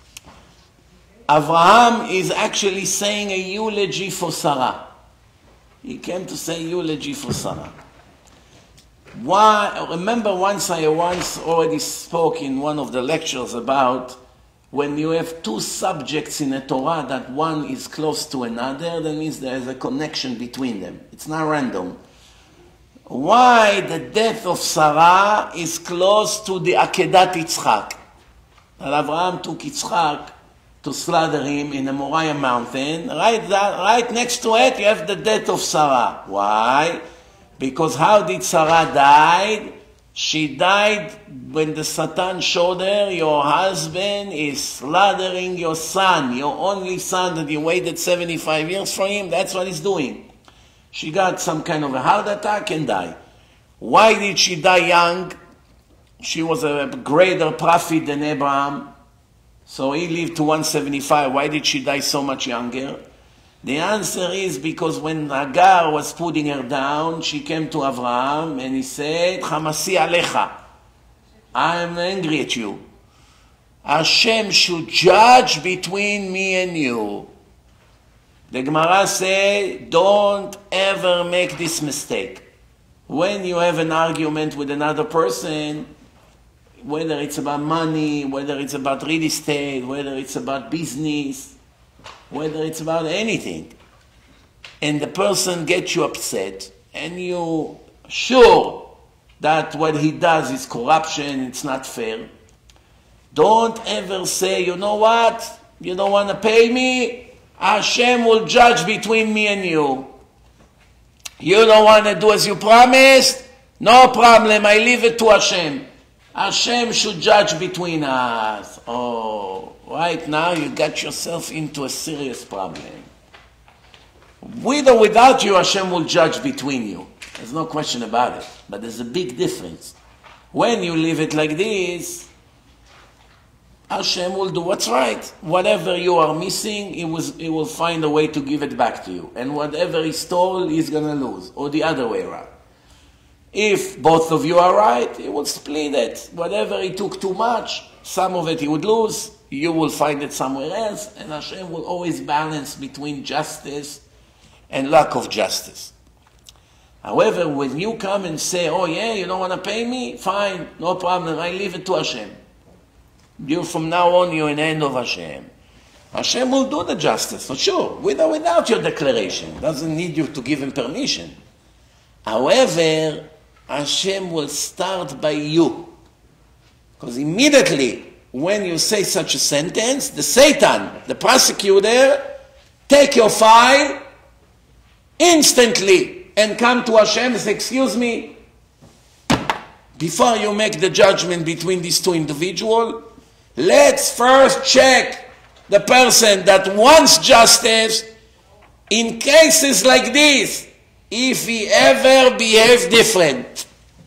Abraham is actually saying a eulogy for Sarah. He came to say eulogy for Sarah. Why? Remember I once already spoke in one of the lectures about when you have two subjects in a Torah that one is close to another, that means there is a connection between them. It's not random. Why the death of Sarah is close to the Akedat Yitzchak? That Abraham took Yitzchak to slaughter him in the Moriah mountain. Right next to it you have the death of Sarah. Why? Because how did Sarah die? She died when the Satan showed her, your husband is slaughtering your son, your only son that you waited 75 years for him. That's what he's doing. She got some kind of a heart attack and died. Why did she die young? She was a greater prophet than Abraham. So he lived to 175. Why did she die so much younger? The answer is because when Hagar was putting her down, she came to Abraham and he said, Hamasi alecha, I am angry at you. Hashem should judge between me and you. The Gemara says, don't ever make this mistake. When you have an argument with another person, whether it's about money, whether it's about real estate, whether it's about business, whether it's about anything, and the person gets you upset, and you're sure that what he does is corruption, it's not fair, don't ever say, you know what, you don't want to pay me, Hashem will judge between me and you. You don't want to do as you promised, no problem, I leave it to Hashem. Hashem should judge between us. Oh, right now you got yourself into a serious problem. With or without you, Hashem will judge between you. There's no question about it. But there's a big difference. When you leave it like this, Hashem will do what's right. Whatever you are missing, He will find a way to give it back to you. And whatever He stole, He's going to lose. Or the other way around. If both of you are right, He will split it. Whatever He took too much, some of it He would lose. You will find it somewhere else. And Hashem will always balance between justice and lack of justice. However, when you come and say, oh yeah, you don't want to pay me? Fine, no problem, I leave it to Hashem. You, from now on, you're in the hand of Hashem. Hashem will do the justice, for sure, with or without your declaration. Doesn't need you to give Him permission. However, Hashem will start by you. Because immediately, when you say such a sentence, the Satan, the prosecutor, take your file instantly and come to Hashem and say, excuse me, before you make the judgment between these two individuals, let's first check the person that wants justice in cases like this, if he ever behaved different.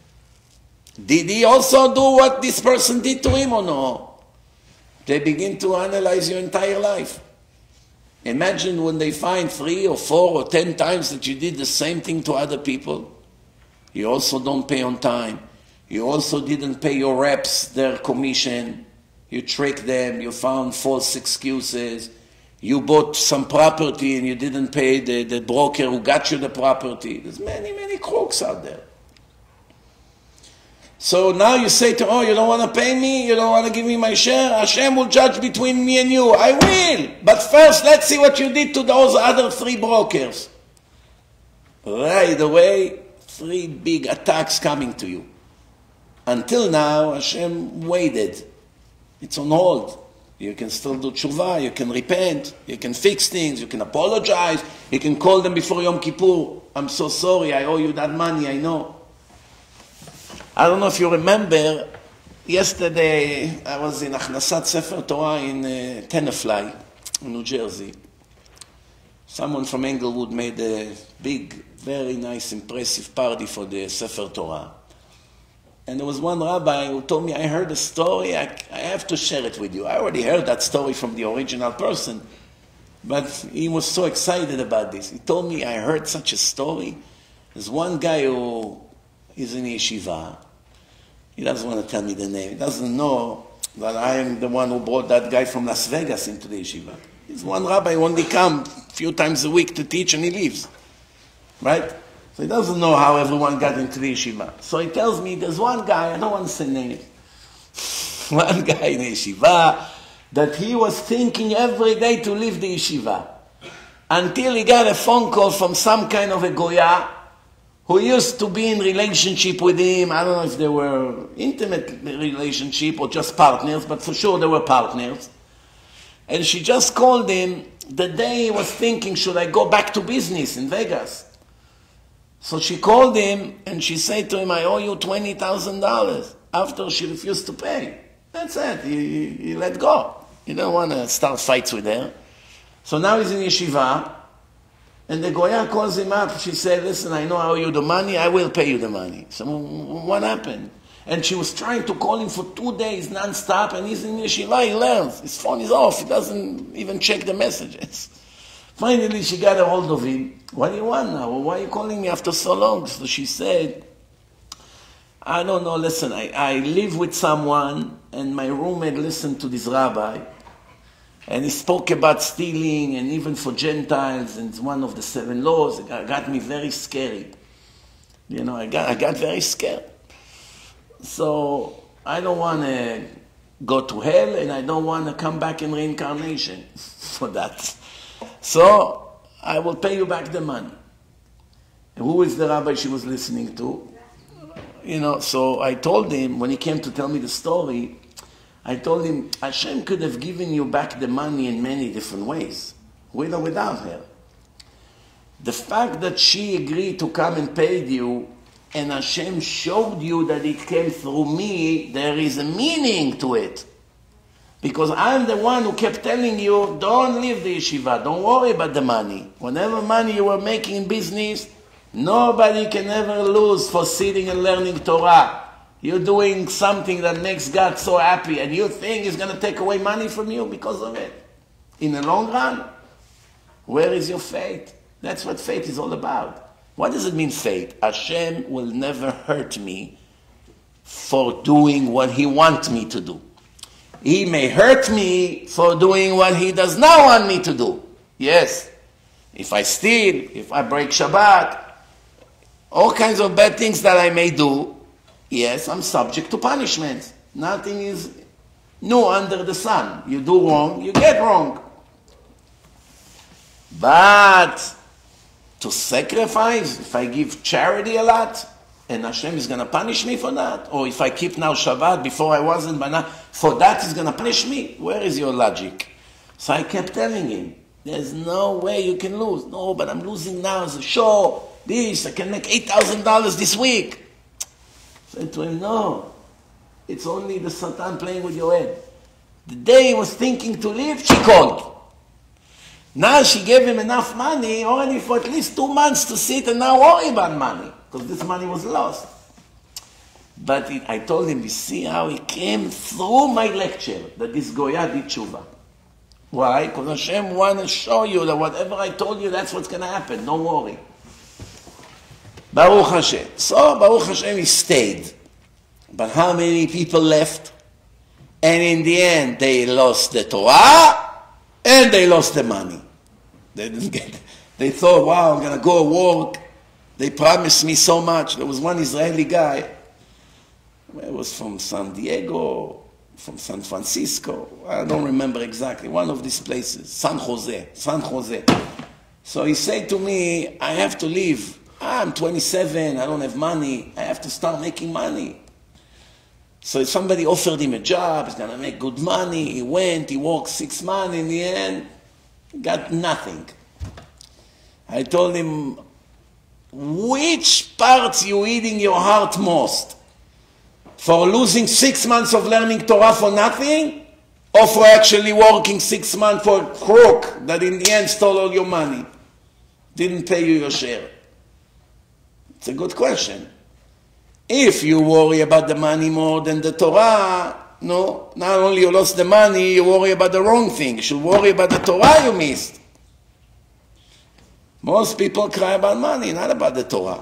Did he also do what this person did to him or no? They begin to analyze your entire life. Imagine when they find 3 or 4 or 10 times that you did the same thing to other people. You also don't pay on time. You also didn't pay your reps their commission. You tricked them. You found false excuses. You bought some property and you didn't pay the broker who got you the property. There's many, many crooks out there. So now you say to, oh, you don't want to pay me? You don't want to give me my share? Hashem will judge between me and you. I will. But first, let's see what you did to those other 3 brokers. Right away, 3 big attacks coming to you. Until now, Hashem waited. It's on hold. You can still do tshuva, you can repent, you can fix things, you can apologize, you can call them before Yom Kippur. I'm so sorry, I owe you that money, I know. I don't know if you remember, yesterday I was in Achnasat Sefer Torah in Tenafly, in New Jersey. Someone from Englewood made a big, very nice, impressive party for the Sefer Torah. And there was one rabbi who told me, I heard a story, I have to share it with you. I already heard that story from the original person, but he was so excited about this. He told me, I heard such a story. There's one guy who is in yeshiva. He doesn't want to tell me the name. He doesn't know that I am the one who brought that guy from Las Vegas into the yeshiva. He's one rabbi who only comes a few times a week to teach and he leaves. Right? So he doesn't know how everyone got into the yeshiva. So he tells me, there's one guy, I don't want to say names, one guy in the yeshiva, that he was thinking every day to leave the yeshiva. Until he got a phone call from some kind of a goya, who used to be in relationship with him. I don't know if they were intimate relationship or just partners, but for sure they were partners. And she just called him the day he was thinking, should I go back to business in Vegas? So she called him and she said to him, I owe you $20,000 after she refused to pay. That's it. He let go. You don't want to start fights with her. So now he's in yeshiva and the goya calls him up. She said, listen, I know I owe you the money. I will pay you the money. So what happened? And she was trying to call him for 2 days non-stop and he's in yeshiva. He learns. His phone is off. He doesn't even check the messages. Finally, she got a hold of him. What do you want now? Why are you calling me after so long? So she said, I don't know, listen, I live with someone and my roommate listened to this rabbi and he spoke about stealing and even for Gentiles and it's one of the 7 laws. It got me very scary. You know, I got very scared. So I don't want to go to hell and I don't want to come back in reincarnation for that. So, I will pay you back the money. And who is the rabbi she was listening to? You know, so I told him, when he came to tell me the story, I told him, Hashem could have given you back the money in many different ways, with or without her. The fact that she agreed to come and paid you, and Hashem showed you that it came through me, there is a meaning to it. Because I'm the one who kept telling you, don't leave the yeshiva, don't worry about the money. Whatever money you were making in business, nobody can ever lose for sitting and learning Torah. You're doing something that makes God so happy, and you think He's going to take away money from you because of it. In the long run, where is your faith? That's what faith is all about. What does it mean, faith? Hashem will never hurt me for doing what He wants me to do. He may hurt me for doing what He does not want me to do. Yes. If I steal, if I break Shabbat, all kinds of bad things that I may do, yes, I'm subject to punishment. Nothing is new under the sun. You do wrong, you get wrong. But to sacrifice, if I give charity a lot, and Hashem is going to punish me for that? Or if I keep now Shabbat before I wasn't, but now, for that He's going to punish me? Where is your logic? So I kept telling him, there's no way you can lose. No, but I'm losing now as a show. This, I can make $8,000 this week. I said to him, no. It's only the Satan playing with your head. The day he was thinking to leave, she called. Now she gave him enough money already for at least 2 months to sit and now worry about money. Because this money was lost. But I told him, you see how he came through my lecture, that this Goya did tshuva. Why? Because Hashem wants to show you that whatever I told you, that's what's going to happen. Don't worry. Baruch Hashem. So, Baruch Hashem, he stayed. But how many people left? And in the end, they lost the Torah, And they lost the money. They didn't get. They thought, wow, I'm going to go work. They promised me so much. There was one Israeli guy. It was from San Diego, from San Francisco. I don't remember exactly. One of these places. San Jose. So he said to me, I have to leave. I'm 27. I don't have money. I have to start making money. So somebody offered him a job. He's going to make good money. He went. He worked 6 months. In the end, got nothing. I told him, which parts you eating your heart most? For losing 6 months of learning Torah for nothing? Or for actually working 6 months for a crook that in the end stole all your money? Didn't pay you your share? It's a good question. If you worry about the money more than the Torah, no, not only you lost the money, you worry about the wrong thing. You should worry about the Torah you missed. Most people cry about money, not about the Torah.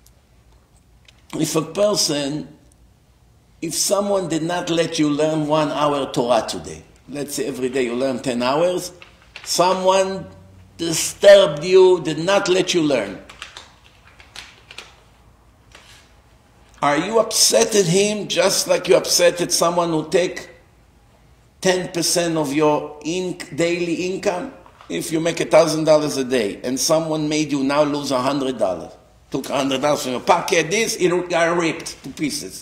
If someone did not let you learn 1 hour Torah today, let's say every day you learn 10 hours, someone disturbed you, did not let you learn. Are you upset at him just like you upset at someone who take 10% of your daily income? If you make $1,000 a day and someone made you now lose $100, took $100 from your pocket, it got ripped to pieces.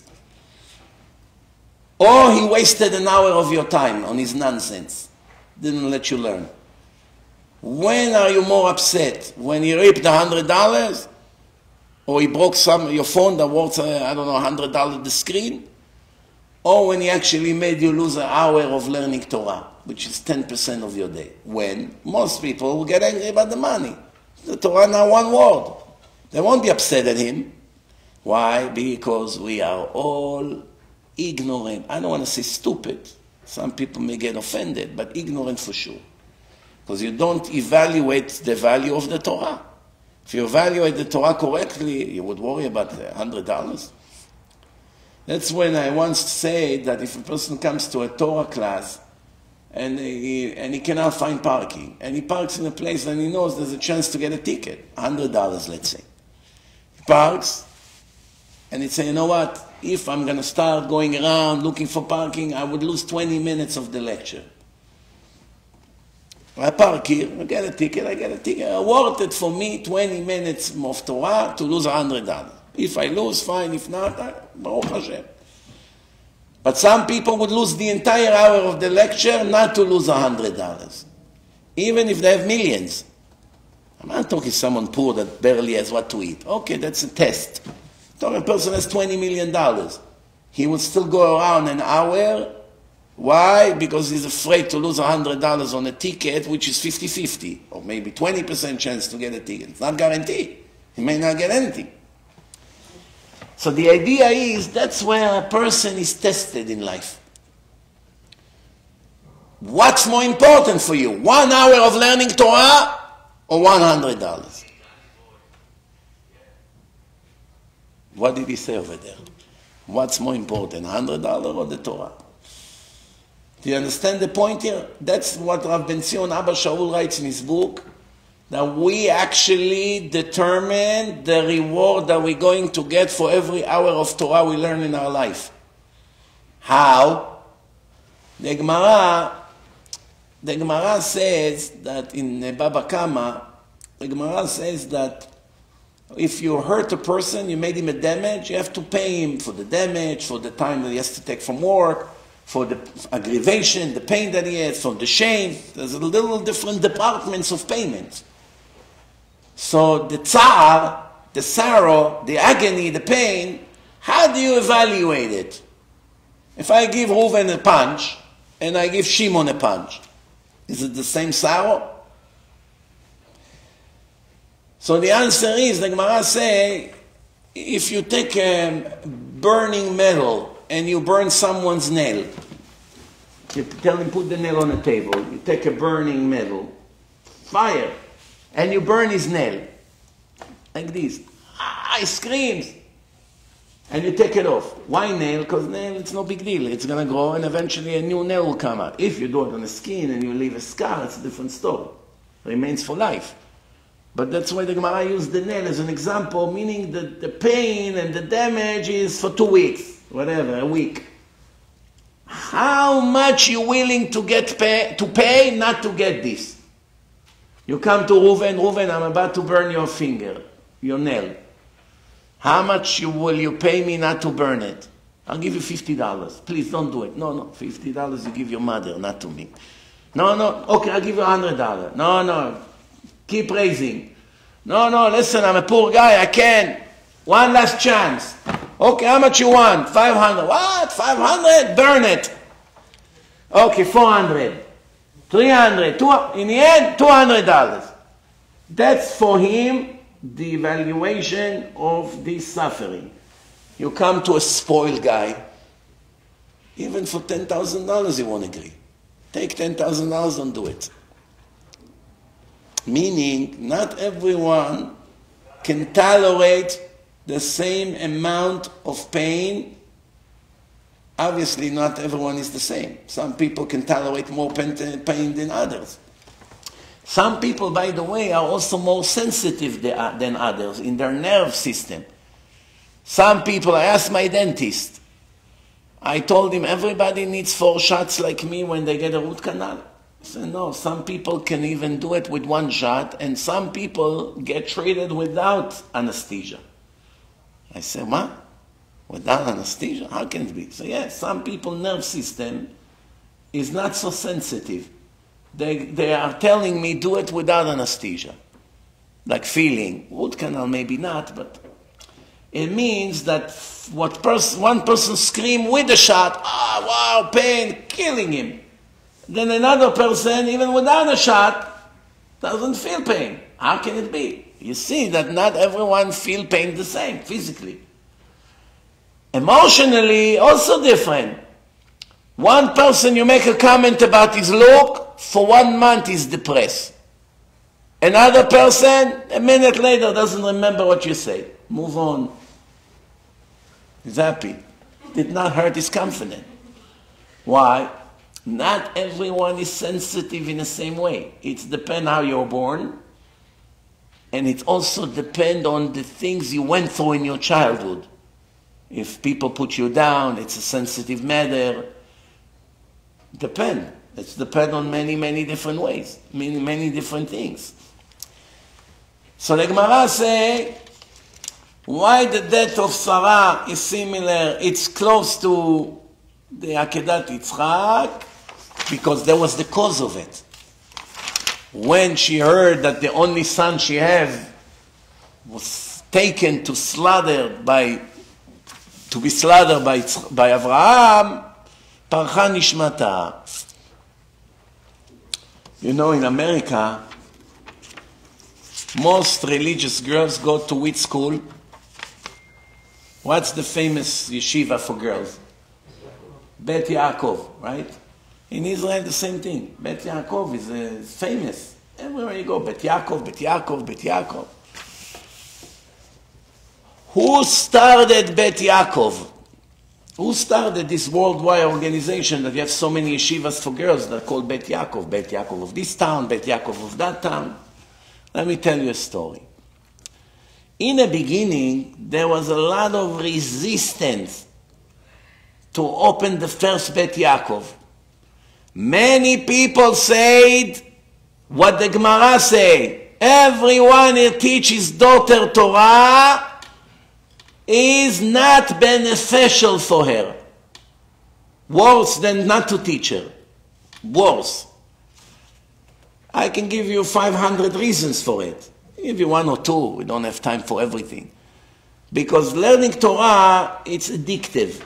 Or he wasted an hour of your time on his nonsense, didn't let you learn. When are you more upset? When he ripped $100? Or he broke your phone that worth, $100 the screen? Or when he actually made you lose an hour of learning Torah, which is 10% of your day? When most people will get angry about the money. The Torah now 1 word. They won't be upset at him. Why? Because we are all ignorant. I don't want to say stupid. Some people may get offended, but ignorant for sure. Because you don't evaluate the value of the Torah. If you evaluate the Torah correctly, you would worry about $100. That's when I once said that if a person comes to a Torah class and he cannot find parking, and he parks in a place and he knows there's a chance to get a ticket, $100, let's say. He parks, and he'd say, you know what, if I'm going to start going around looking for parking, I would lose 20 minutes of the lecture. I park here, I get a ticket. Worth it for me 20 minutes of Torah to lose $100. If I lose, fine. If not, Baruch Hashem. But some people would lose the entire hour of the lecture not to lose $100. Even if they have millions. I'm not talking someone poor that barely has what to eat. Okay, that's a test. A person has $20 million. He would still go around an hour. Why? Because he's afraid to lose $100 on a ticket, which is 50-50, or maybe 20% chance to get a ticket. It's not guaranteed. He may not get anything. So the idea is that's where a person is tested in life. What's more important for you? 1 hour of learning Torah or $100? What did he say over there? What's more important, $100 or the Torah? Do you understand the point here? That's what Rav Ben Zion Abba Shaul writes in his book, that we actually determine the reward that we're going to get for every hour of Torah we learn in our life. How? The Gemara says that in Baba Kama, the Gemara says that if you hurt a person, you made him a damage, you have to pay him for the damage, for the time that he has to take from work, for the aggravation, the pain that he has, for the shame. There's a little different departments of payment. So the tsar, the sorrow, the agony, the pain, how do you evaluate it? If I give Reuven a punch and I give Shimon a punch, is it the same sorrow? So the answer is, the Gemara say, if you take a burning metal and you burn someone's nail, you tell him put the nail on the table, you take a burning metal, fire, and you burn his nail, like this. He screams. and you take it off. Why nail? Because nail, it's no big deal. It's going to grow, and eventually a new nail will come out. If you do it on the skin and you leave a scar, it's a different story. It remains for life. But that's why the Gemara used the nail as an example, meaning that the pain and the damage is for 2 weeks, whatever, a week. How much you willing to pay not to get this? You come to Reuven, I'm about to burn your finger, your nail. How much will you pay me not to burn it? I'll give you $50. Please don't do it. No, $50 you give your mother, not to me. No, okay, I'll give you $100. No, keep raising. No, listen, I'm a poor guy, I can't. One last chance. Okay, how much you want? 500. What? 500? Burn it. Okay, 400. 300. In the end, $200. That's for him the evaluation of this suffering. You come to a spoiled guy, even for $10,000 he won't agree. Take $10,000 and do it. Meaning, not everyone can tolerate the same amount of pain. Obviously, not everyone is the same. Some people can tolerate more pain than others. Some people, by the way, are also more sensitive than others in their nerve system. Some people, I asked my dentist, I told him everybody needs 4 shots like me when they get a root canal. I said, no, some people can even do it with 1 shot, and some people get treated without anesthesia. I said, what? Without anesthesia? How can it be? So yes, some people's nerve system is not so sensitive. They are telling me do it without anesthesia. Like feeling. Root canal maybe not, but it means that one person scream with the shot, wow, pain, killing him. Then another person, even without a shot, doesn't feel pain. How can it be? You see that not everyone feel pain the same, physically. Emotionally, also different. One person, you make a comment about his look, for 1 month he's depressed. Another person, a minute later, doesn't remember what you say. Move on. He's happy. Did not hurt his confidence. Why? Not everyone is sensitive in the same way. It depends how you're born, and it also depends on the things you went through in your childhood. If people put you down, it's a sensitive matter. It depends on many different ways, many different things. So the Gemara say, why the death of Sarah is similar? It's close to the Akedat Yitzchak, because there was the cause of it. When she heard that the only son she had was taken to be slaughtered by Avraham, parcha nishmata. You know, in America, most religious girls go to which school? What's the famous yeshiva for girls? Bet Yaakov, right? In Israel, the same thing. Bet Yaakov is famous. Everywhere you go, Bet Yaakov, Bet Yaakov, Bet Yaakov. Who started Bet Yaakov? Who started this worldwide organization that you have so many yeshivas for girls that are called Bet Yaakov? Bet Yaakov of this town, Bet Yaakov of that town. Let me tell you a story. In the beginning, there was a lot of resistance to open the first Bet Yaakov. Many people said what the Gemara say. Everyone who teaches daughter Torah is not beneficial for her. Worse than not to teach her. Worse. I can give you 500 reasons for it. I'll give you 1 or 2. We don't have time for everything. Because learning Torah, it's addictive.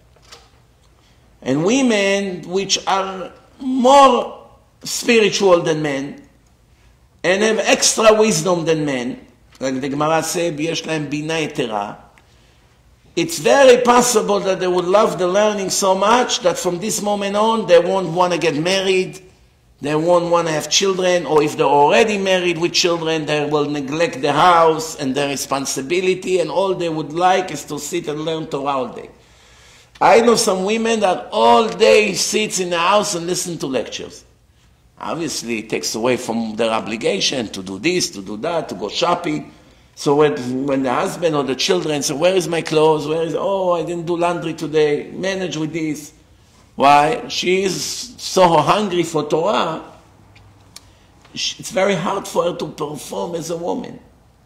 And women, which are more spiritual than men, and have extra wisdom than men, like the Gemara says, "Yesh lahem bina yetera," it's very possible that they would love the learning so much that from this moment on, they won't want to get married, They won't want to have children, or if they're already married with children, they will neglect the house and their responsibility, and all they would like is to sit and learn Torah all day. I know some women that all day sits in the house and listen to lectures. Obviously, it takes away from their obligation to do this, to do that, to go shopping. So when the husband or the children say, where is my clothes? Oh, I didn't do laundry today. Manage with this. Why? She is so hungry for Torah. It's very hard for her to perform as a woman.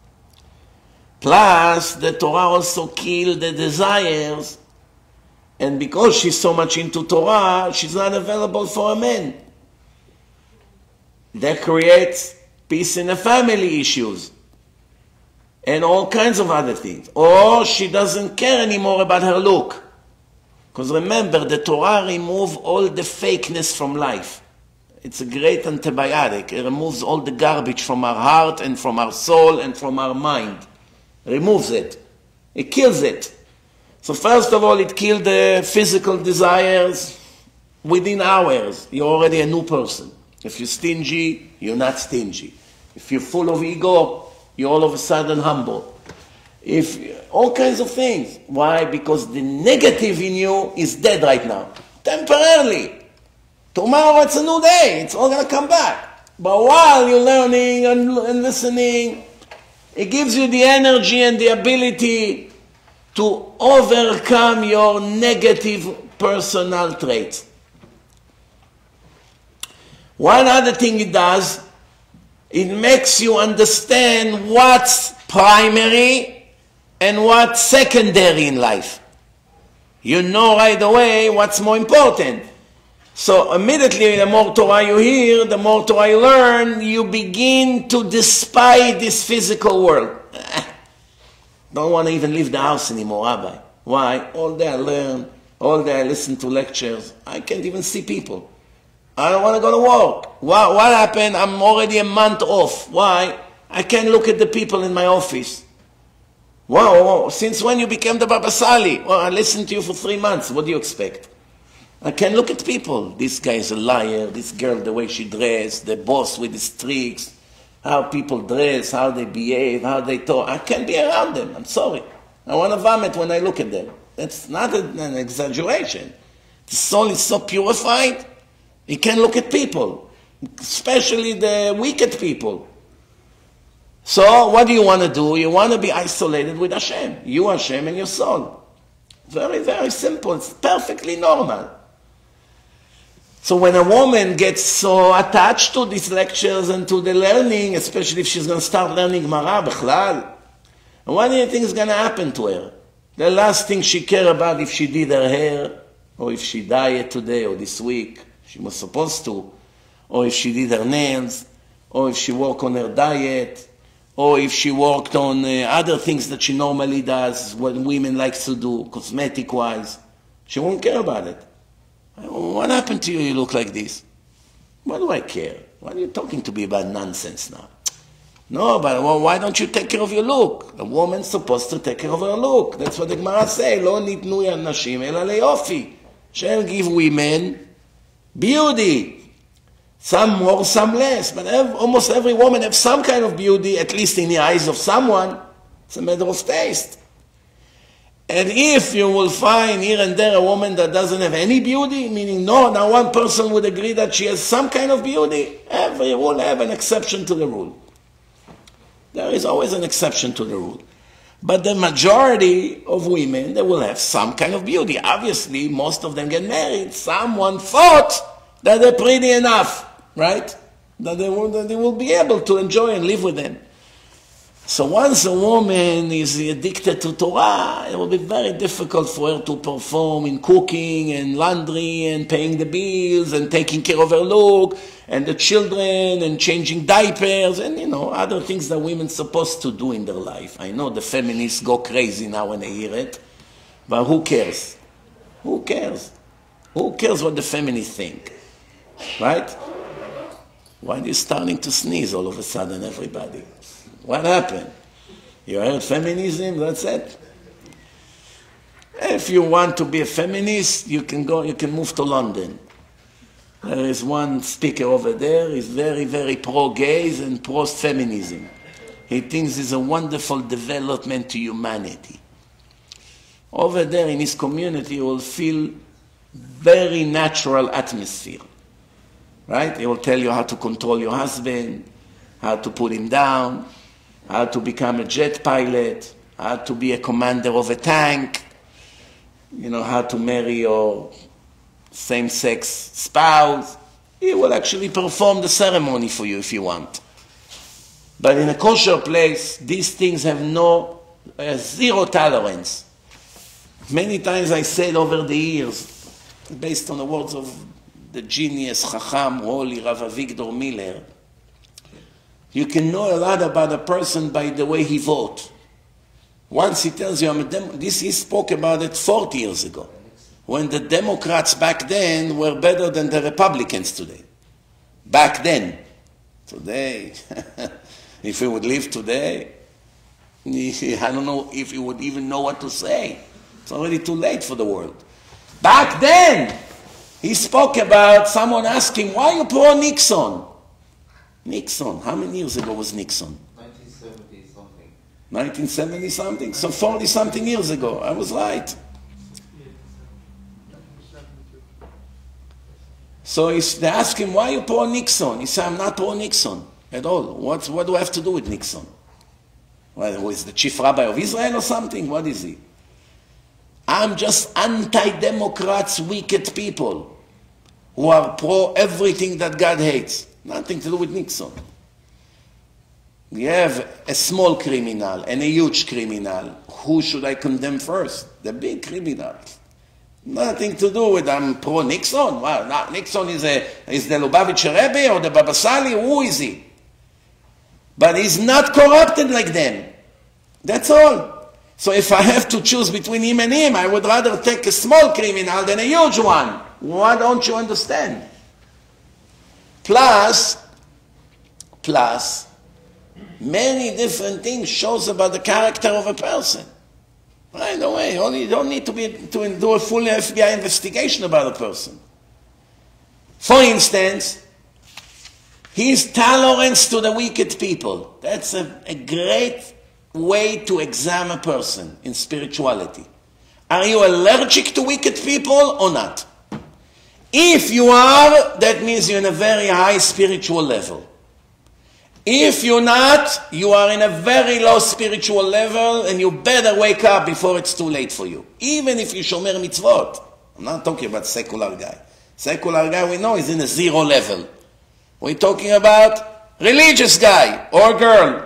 Plus, the Torah also kills the desires. And because she's so much into Torah, she's not available for a man. That creates peace in the family issues. And all kinds of other things. Or she doesn't care anymore about her look. Because remember, the Torah removes all the fakeness from life. It's a great antibiotic. It removes all the garbage from our heart and from our soul and from our mind. It removes it. It kills it. So first of all, it killed the physical desires. Within hours, you're already a new person. If you're stingy, you're not stingy. If you're full of ego, you're all of a sudden humble. All kinds of things. Why? Because the negative in you is dead right now. Temporarily. Tomorrow it's a new day. It's all going to come back. But while you're learning and listening, it gives you the energy and the ability to overcome your negative personal traits. One other thing it does, it makes you understand what's primary and what's secondary in life. You know right away what's more important. So immediately, the more Torah you hear, the more Torah you learn, you begin to despise this physical world. Don't want to even leave the house anymore, Rabbi. Why? All day I learn, all day I listen to lectures. I can't even see people. I don't want to go to work. What happened? I'm already a month off. Why? I can't look at the people in my office. Wow, since when you became the Baba Sali? Well, I listened to you for 3 months. What do you expect? I can't look at people. This guy is a liar. This girl, the way she dressed, the boss with his tricks, how people dress, how they behave, how they talk. I can't be around them. I'm sorry. I want to vomit when I look at them. That's not an exaggeration. The soul is so purified, you can't look at people, especially the wicked people. So what do you want to do? You want to be isolated with Hashem. You, Hashem, and your soul. Very, very simple. It's perfectly normal. So when a woman gets so attached to these lectures and to the learning, especially if she's going to start learning Gemara, Bechlal, what do you think is going to happen to her? The last thing she cares about if she did her hair, or if she dieted today or this week, she was supposed to, or if she did her nails, or if she worked on her diet, or if she worked on other things that she normally does, what women like to do, cosmetic-wise. She won't care about it. What happened to you? You look like this. What do I care? Why are you talking to me about nonsense now? No, but why don't you take care of your look? A woman's supposed to take care of her look. That's what the Gemara says. לא ניתנו נשים אלא ליופי. Shall give women beauty. Some more, some less. But almost every woman has some kind of beauty, at least in the eyes of someone. It's a matter of taste. And if you will find here and there a woman that doesn't have any beauty, meaning now one person would agree that she has some kind of beauty, every rule have an exception to the rule. There is always an exception to the rule. But the majority of women, they will have some kind of beauty. Obviously, most of them get married. Someone thought that they're pretty enough, right? That they will be able to enjoy and live with them. So once a woman is addicted to Torah, it will be very difficult for her to perform in cooking and laundry and paying the bills and taking care of her look and the children and changing diapers and, other things that women are supposed to do in their life. I know the feminists go crazy now when they hear it, but who cares? Who cares? Who cares what the feminists think? Right? Why are you starting to sneeze all of a sudden, everybody? What happened? You heard feminism, that's it. If you want to be a feminist, you can move to London. There is one speaker over there, he's very, very pro-gays and pro-feminism. He thinks it's a wonderful development to humanity. Over there in his community, you will feel very natural atmosphere. Right? He will tell you how to control your husband, how to put him down, how to become a jet pilot, how to be a commander of a tank, you know, how to marry your same-sex spouse. He will actually perform the ceremony for you if you want. But in a kosher place, these things have zero tolerance. Many times I said over the years, based on the words of the genius, Chacham, holy Rav Avigdor Miller, you can know a lot about a person by the way he votes. Once he tells you, he spoke about it 40 years ago, when the Democrats back then were better than the Republicans today. Back then. Today, if he would live today, I don't know if he would even know what to say. It's already too late for the world. Back then, he spoke about someone asking, why you pro Nixon? Nixon, how many years ago was Nixon? 1970-something. 1970-something? So 40-something years ago. I was right. So they ask him, why you pro Nixon? He said, I'm not pro Nixon at all. What do I have to do with Nixon? Well, who is the chief rabbi of Israel or something? What is he? I'm just anti-democrats, wicked people who are pro everything that God hates. Nothing to do with Nixon. We have a small criminal and a huge criminal. Who should I condemn first? The big criminal. Nothing to do with I'm pro Nixon. Well, Nixon is the Lubavitcher Rebbe or the Baba Sali. Who is he? But he's not corrupted like them. That's all. So if I have to choose between him and him, I would rather take a small criminal than a huge one. Why don't you understand? Plus, many different things shows about the character of a person. By the way, you don't need to do a full FBI investigation about a person. For instance, his tolerance to the wicked people. That's a great way to examine a person in spirituality. Are you allergic to wicked people or not? If you are, that means you're in a very high spiritual level. If you're not, you are in a very low spiritual level and you better wake up before it's too late for you. Even if you shomer mitzvot. I'm not talking about secular guy. Secular guy we know is in a zero level. We're talking about religious guy or girl.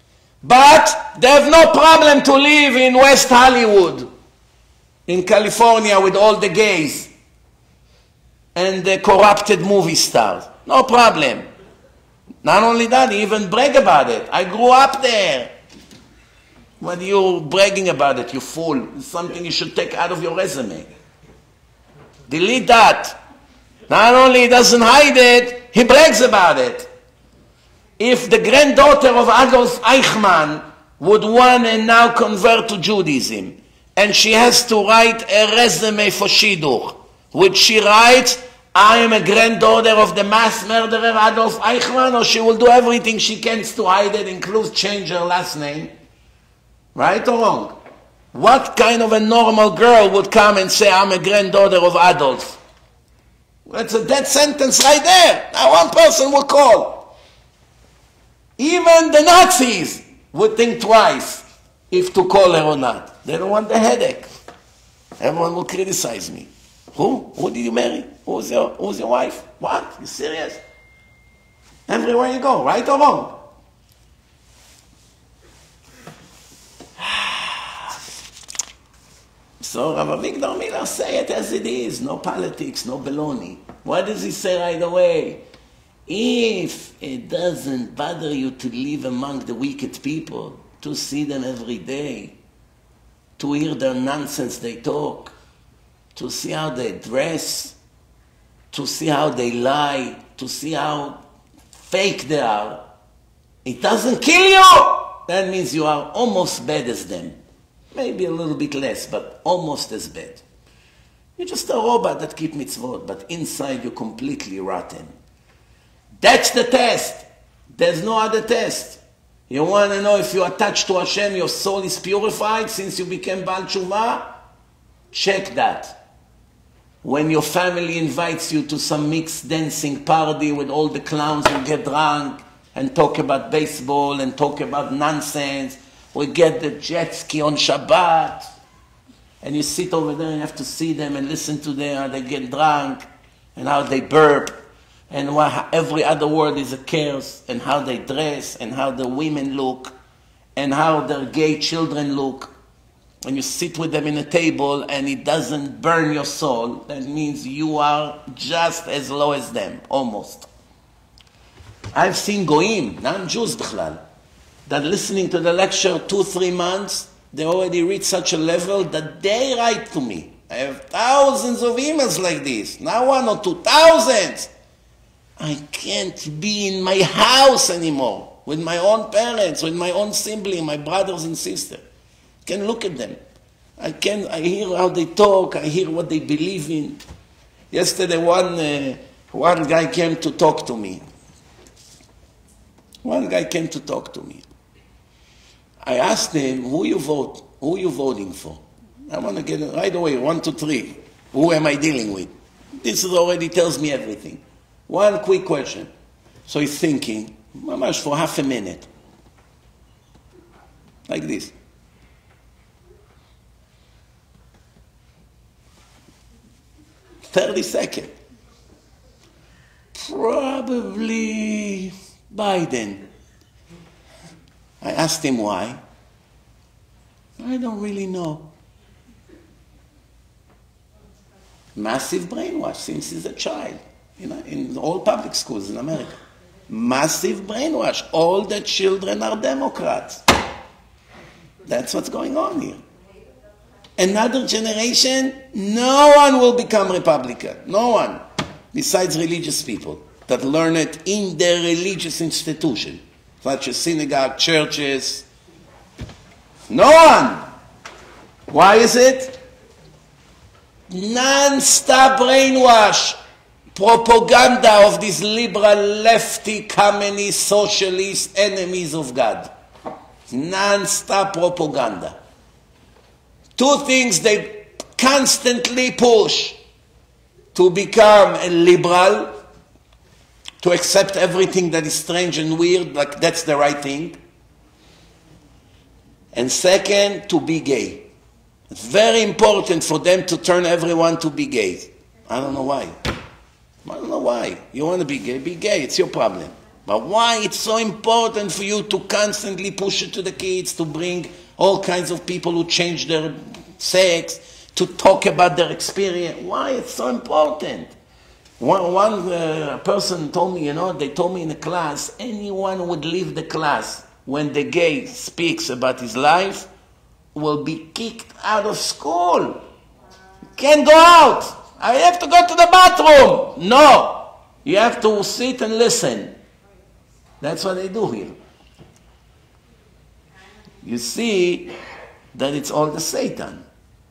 But they have no problem to live in West Hollywood, in California with all the gays and the corrupted movie stars. No problem. Not only that, he even brag about it. I grew up there. What are you bragging about it, you fool? It's something you should take out of your resume. Delete that. Not only he doesn't hide it, he brags about it. If the granddaughter of Adolf Eichmann would want to now convert to Judaism, and she has to write a resume for Shidduch, would she write, I am a granddaughter of the mass murderer Adolf Eichmann, or she will do everything she can to hide it, include change her last name? Right or wrong? What kind of a normal girl would come and say, I'm a granddaughter of Adolf? That's a dead sentence right there. Now one person will call. Even the Nazis would think twice if to call her or not. They don't want the headache. Everyone will criticize me. Who? Who did you marry? Who's your wife? What? You serious? Everywhere you go, right or wrong? So Rabbi Avigdor Miller say it as it is. No politics, no baloney. What does he say right away? If it doesn't bother you to live among the wicked people, to see them every day, to hear their nonsense they talk, to see how they dress, to see how they lie, to see how fake they are, it doesn't kill you! That means you are almost bad as them. Maybe a little bit less, but almost as bad. You're just a robot that keeps mitzvot, but inside you're completely rotten. That's the test. There's no other test. You want to know if you're attached to Hashem, your soul is purified since you became Baal Tshuva? Check that. When your family invites you to some mixed dancing party with all the clowns who get drunk and talk about baseball and talk about nonsense, we get the jet ski on Shabbat, and you sit over there and you have to see them and listen to them, how they get drunk and how they burp and every other word is a curse, and how they dress and how the women look and how their gay children look. When you sit with them in a table and it doesn't burn your soul, that means you are just as low as them, almost. I've seen goyim, non-Jews bichlal, that listening to the lecture 2-3 months, they already reach such a level that they write to me. I have thousands of emails like this, not 1 or 2, thousands. I can't be in my house anymore with my own parents, with my own sibling, my brothers and sisters. I can look at them. I hear how they talk, I hear what they believe in. Yesterday one guy came to talk to me. I asked him, who you voting for? I want to get it right away, 1, 2, 3. Who am I dealing with? This already tells me everything. One quick question. So he's thinking, mamash, for half a minute. Like this. "30 seconds. Probably Biden." I asked him why. I don't really know. Massive brainwash since he's a child, in all public schools in America. Massive brainwash. All the children are Democrats. That's what's going on here. Another generation, no one will become Republican. No one. Besides religious people that learn it in their religious institution, such as synagogue, churches. No one. Why is it? Non-stop brainwash, propaganda of these liberal, lefty, communist, socialist enemies of God. Non-stop propaganda. 2 things they constantly push: to become a liberal, to accept everything that is strange and weird, like that's the right thing. And second, to be gay. It's very important for them to turn everyone to be gay. I don't know why. You want to be gay, it's your problem. But why it's so important for you to constantly push it to the kids, to bring all kinds of people who change their sex, to talk about their experience? Why it's so important? One person told me, they told me in a class, anyone would leave the class when the gay speaks about his life will be kicked out of school. Can't go out. I have to go to the bathroom. No. You have to sit and listen. That's what they do here. You see that it's all the Satan.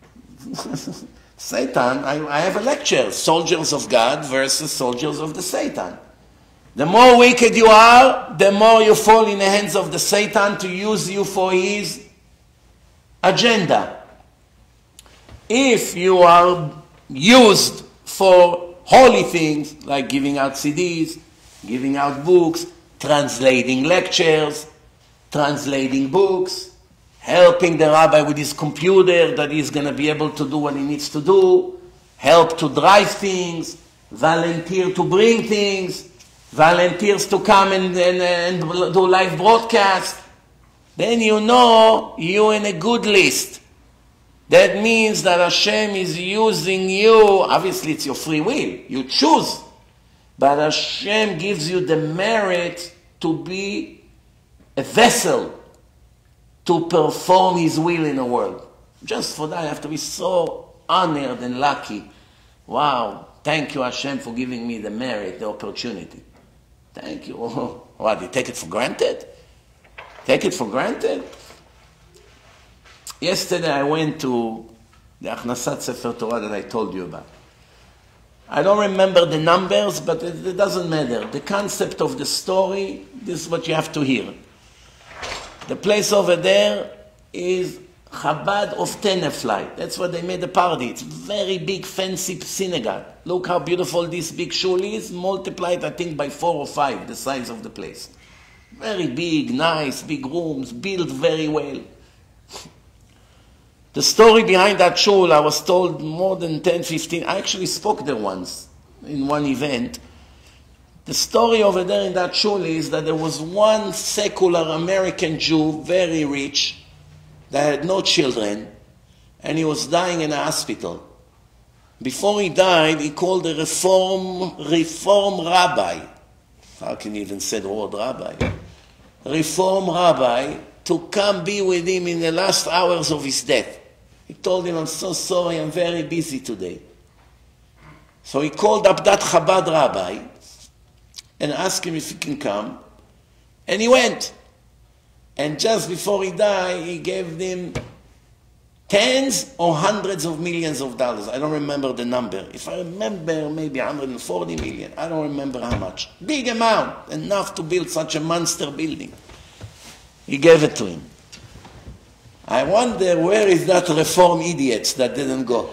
Satan, I have a lecture, Soldiers of God versus Soldiers of the Satan. The more wicked you are, the more you fall in the hands of the Satan to use you for his agenda. If you are used for holy things, like giving out CDs, giving out books, translating lectures, translating books, helping the rabbi with his computer that he's going to be able to do what he needs to do, help to drive things, volunteer to bring things, volunteers to come and do live broadcast, then you're in a good list. That means that Hashem is using you. Obviously, it's your free will. You choose. But Hashem gives you the merit to be a vessel to perform His will in the world. Just for that, I have to be so honored and lucky. Wow. Thank you, Hashem, for giving me the merit, the opportunity. Thank you. Oh, what, you take it for granted? Take it for granted? Yesterday I went to the Achnasat Sefer Torah that I told you about. I don't remember the numbers, but it doesn't matter. The concept of the story, this is what you have to hear. The place over there is Chabad of Tenefly. That's where they made the party. It's very big, fancy synagogue. Look how beautiful this big shul is. Multiplied, I think, by 4 or 5, the size of the place. Very big, nice, big rooms, built very well. The story behind that shul, I was told more than 10, 15. I actually spoke there once in one event. The story over there in that shul is that there was one secular American Jew, very rich, that had no children, and he was dying in a hospital. Before he died, he called a reform rabbi. How can you even say the word rabbi? Reform rabbi, to come be with him in the last hours of his death. He told him, I'm so sorry, I'm very busy today. So he called up that Chabad rabbi and asked him if he can come. And he went. And just before he died, he gave them tens or hundreds of millions of dollars. I don't remember the number. If I remember, maybe 140 million. I don't remember how much. Big amount, enough to build such a monster building. He gave it to him. I wonder, where is that reform idiot that didn't go?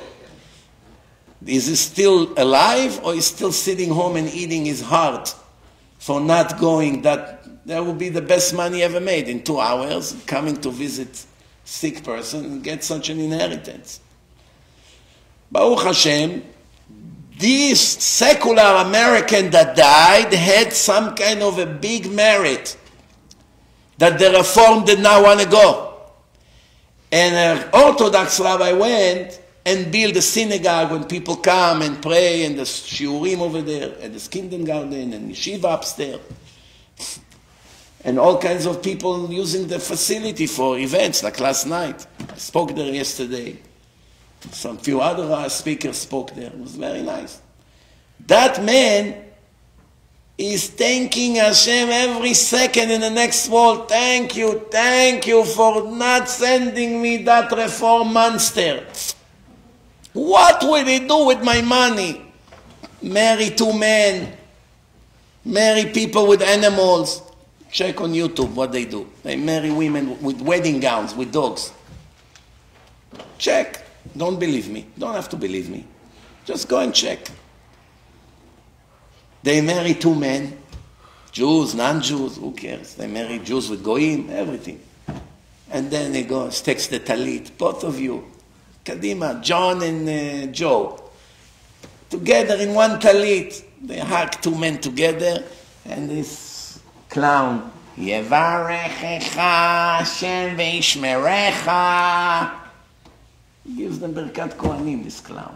Is he still alive, or is he still sitting home and eating his heart for not going? That would be the best money ever made, in 2 hours, coming to visit sick person and get such an inheritance. Baruch Hashem, this secular American that died had some kind of a big merit that the Reform did not want to go. And an Orthodox rabbi went and built a synagogue when people come and pray, and the shiurim over there, and the kindergarten, and yeshiva upstairs. And all kinds of people using the facility for events, like last night. I spoke there yesterday. Some few other speakers spoke there. It was very nice. That man is thanking Hashem every second in the next world. Thank you for not sending me that reform monster. What will he do with my money? Marry 2 men. Marry people with animals. Check on YouTube what they do. They marry women with wedding gowns, with dogs. Check. Don't believe me. Don't have to believe me. Just go and check. They marry 2 men. Jews, non-Jews, who cares? They marry Jews with goyim, everything. And then they go, takes the talit, both of you. Kadima, John and Joe. Together in one talit. They hug 2 men together, and this clown, Yevarechecha Hashem veishmerecha. He gives them Birkat Kohanim, this clown.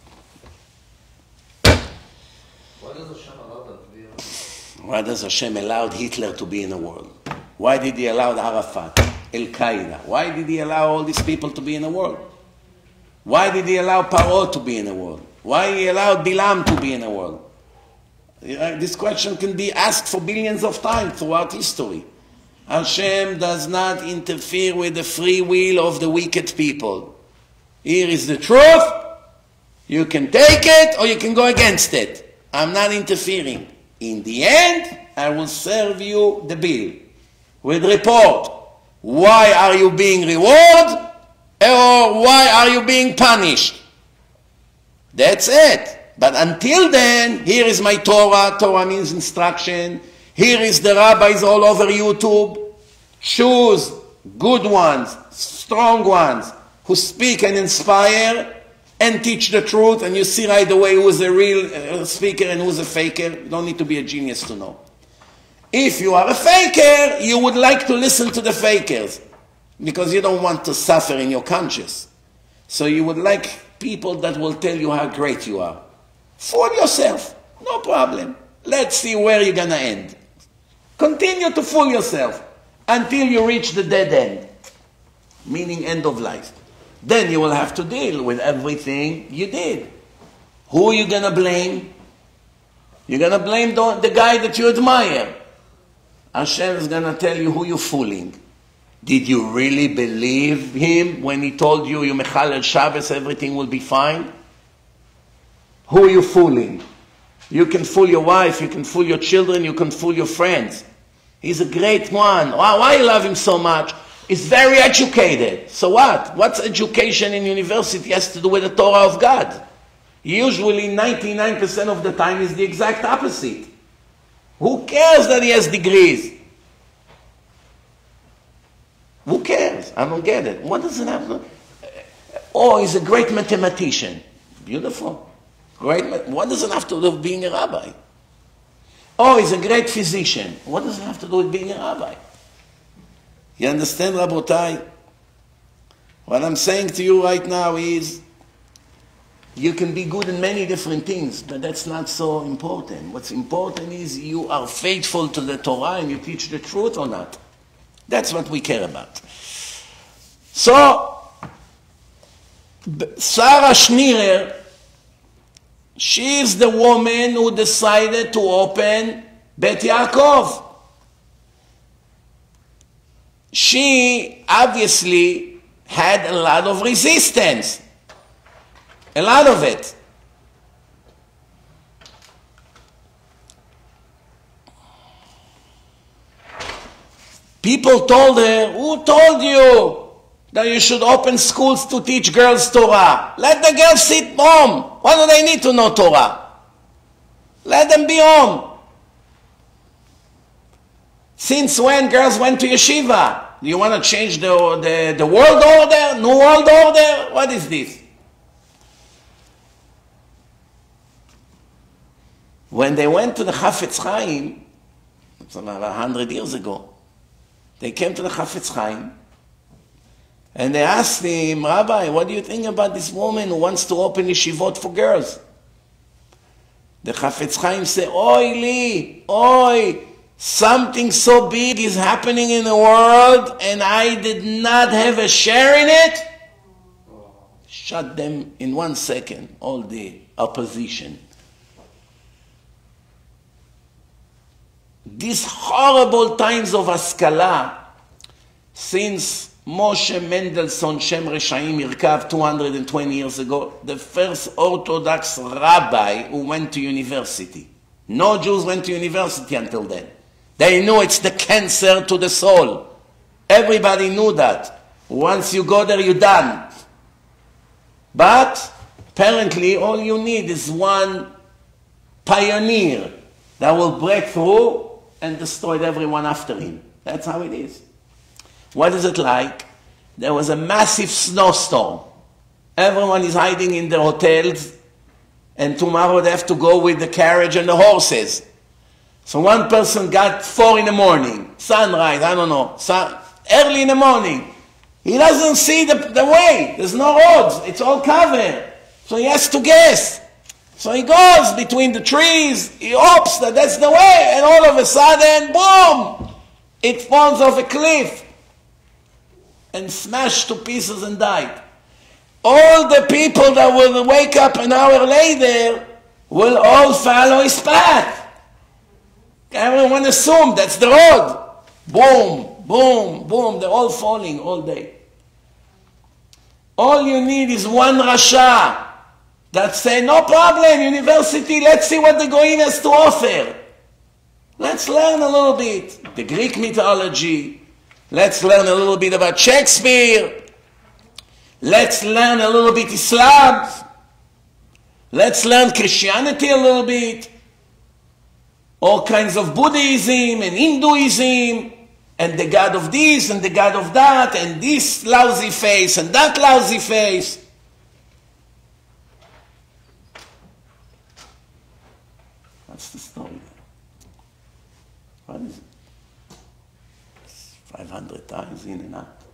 Why does Hashem allow Hitler to be in the world? Why did he allow Arafat, Al-Qaeda? Why did he allow all these people to be in the world? Why did he allow Paro to be in the world? Why did he allow Bilam to be in the world? This question can be asked for billions of times throughout history. Hashem does not interfere with the free will of the wicked people. Here is the truth. You can take it or you can go against it. I'm not interfering. In the end, I will serve you the bill with report. Why are you being rewarded, or why are you being punished? That's it. But until then, here is my Torah. Torah means instruction. Here is the rabbis all over YouTube. Choose good ones, strong ones, who speak and inspire and teach the truth, and you see right away who is a real speaker and who is a faker. You don't need to be a genius to know. If you are a faker, you would like to listen to the fakers because you don't want to suffer in your conscience. So you would like people that will tell you how great you are. Fool yourself, no problem. Let's see where you're going to end. Continue to fool yourself until you reach the dead end, meaning end of life. Then you will have to deal with everything you did. Who are you going to blame? You're going to blame the guy that you admire. Hashem is going to tell you who you're fooling. Did you really believe him when he told you, you mechalel Shabbos, everything will be fine? Who are you fooling? You can fool your wife, you can fool your children, you can fool your friends. He's a great one. Why you love him so much? He's very educated. So what? What's education in university has to do with the Torah of God? Usually 99% of the time is the exact opposite. Who cares that he has degrees? Who cares? I don't get it. What does it have to... Oh, he's a great mathematician. Beautiful. Great. What does it have to do with being a rabbi? Oh, he's a great physician. What does it have to do with being a rabbi? You understand, Rabotai? What I'm saying to you right now is, you can be good in many different things, but that's not so important. What's important is you are faithful to the Torah and you teach the truth or not. That's what we care about. So, Sarah Schneerer, she is the woman who decided to open Bet Yaakov. She obviously had a lot of resistance. A lot of it. People told her, who told you that you should open schools to teach girls Torah? Let the girls sit home. Why do they need to know Torah? Let them be home. Since when girls went to yeshiva? Do you want to change the world order? New world order? What is this? When they went to the Chafetz Chaim, about 100 years ago, they came to the Chafetz Chaim and they asked him, Rabbi, what do you think about this woman who wants to open yeshivot for girls? The Chafetz Chaim said, Oi li, oi, something so big is happening in the world and I did not have a share in it. Shut them in 1 second, all the opposition. These horrible times of Haskalah, since Moshe Mendelssohn Shem Reshaim Irkav 220 years ago, the first Orthodox rabbi who went to university. No Jews went to university until then. They knew it's the cancer to the soul. Everybody knew that. Once you go there, you're done. But apparently all you need is one pioneer that will break through and destroyed everyone after him. That's how it is. What is it like? There was a massive snowstorm. Everyone is hiding in their hotels, and tomorrow they have to go with the carriage and the horses. So one person got 4 in the morning, sunrise, I don't know, early in the morning. He doesn't see the way. There's no roads. It's all covered. So he has to guess. So he goes between the trees, he hopes that that's the way, and all of a sudden, boom! It falls off a cliff and smashed to pieces and died. All the people that will wake up an hour later will all follow his path. Everyone assumed that's the road. Boom, boom, boom, they're all falling all day. All you need is one Rasha that say, no problem, university, let's see what the Goyim has to offer. Let's learn a little bit. The Greek mythology. Let's learn a little bit about Shakespeare. Let's learn a little bit Islam. Let's learn Christianity a little bit. All kinds of Buddhism and Hinduism. And the God of this and the God of that. And this lousy face and that lousy face. What's the story? What is it? 500 times in and out.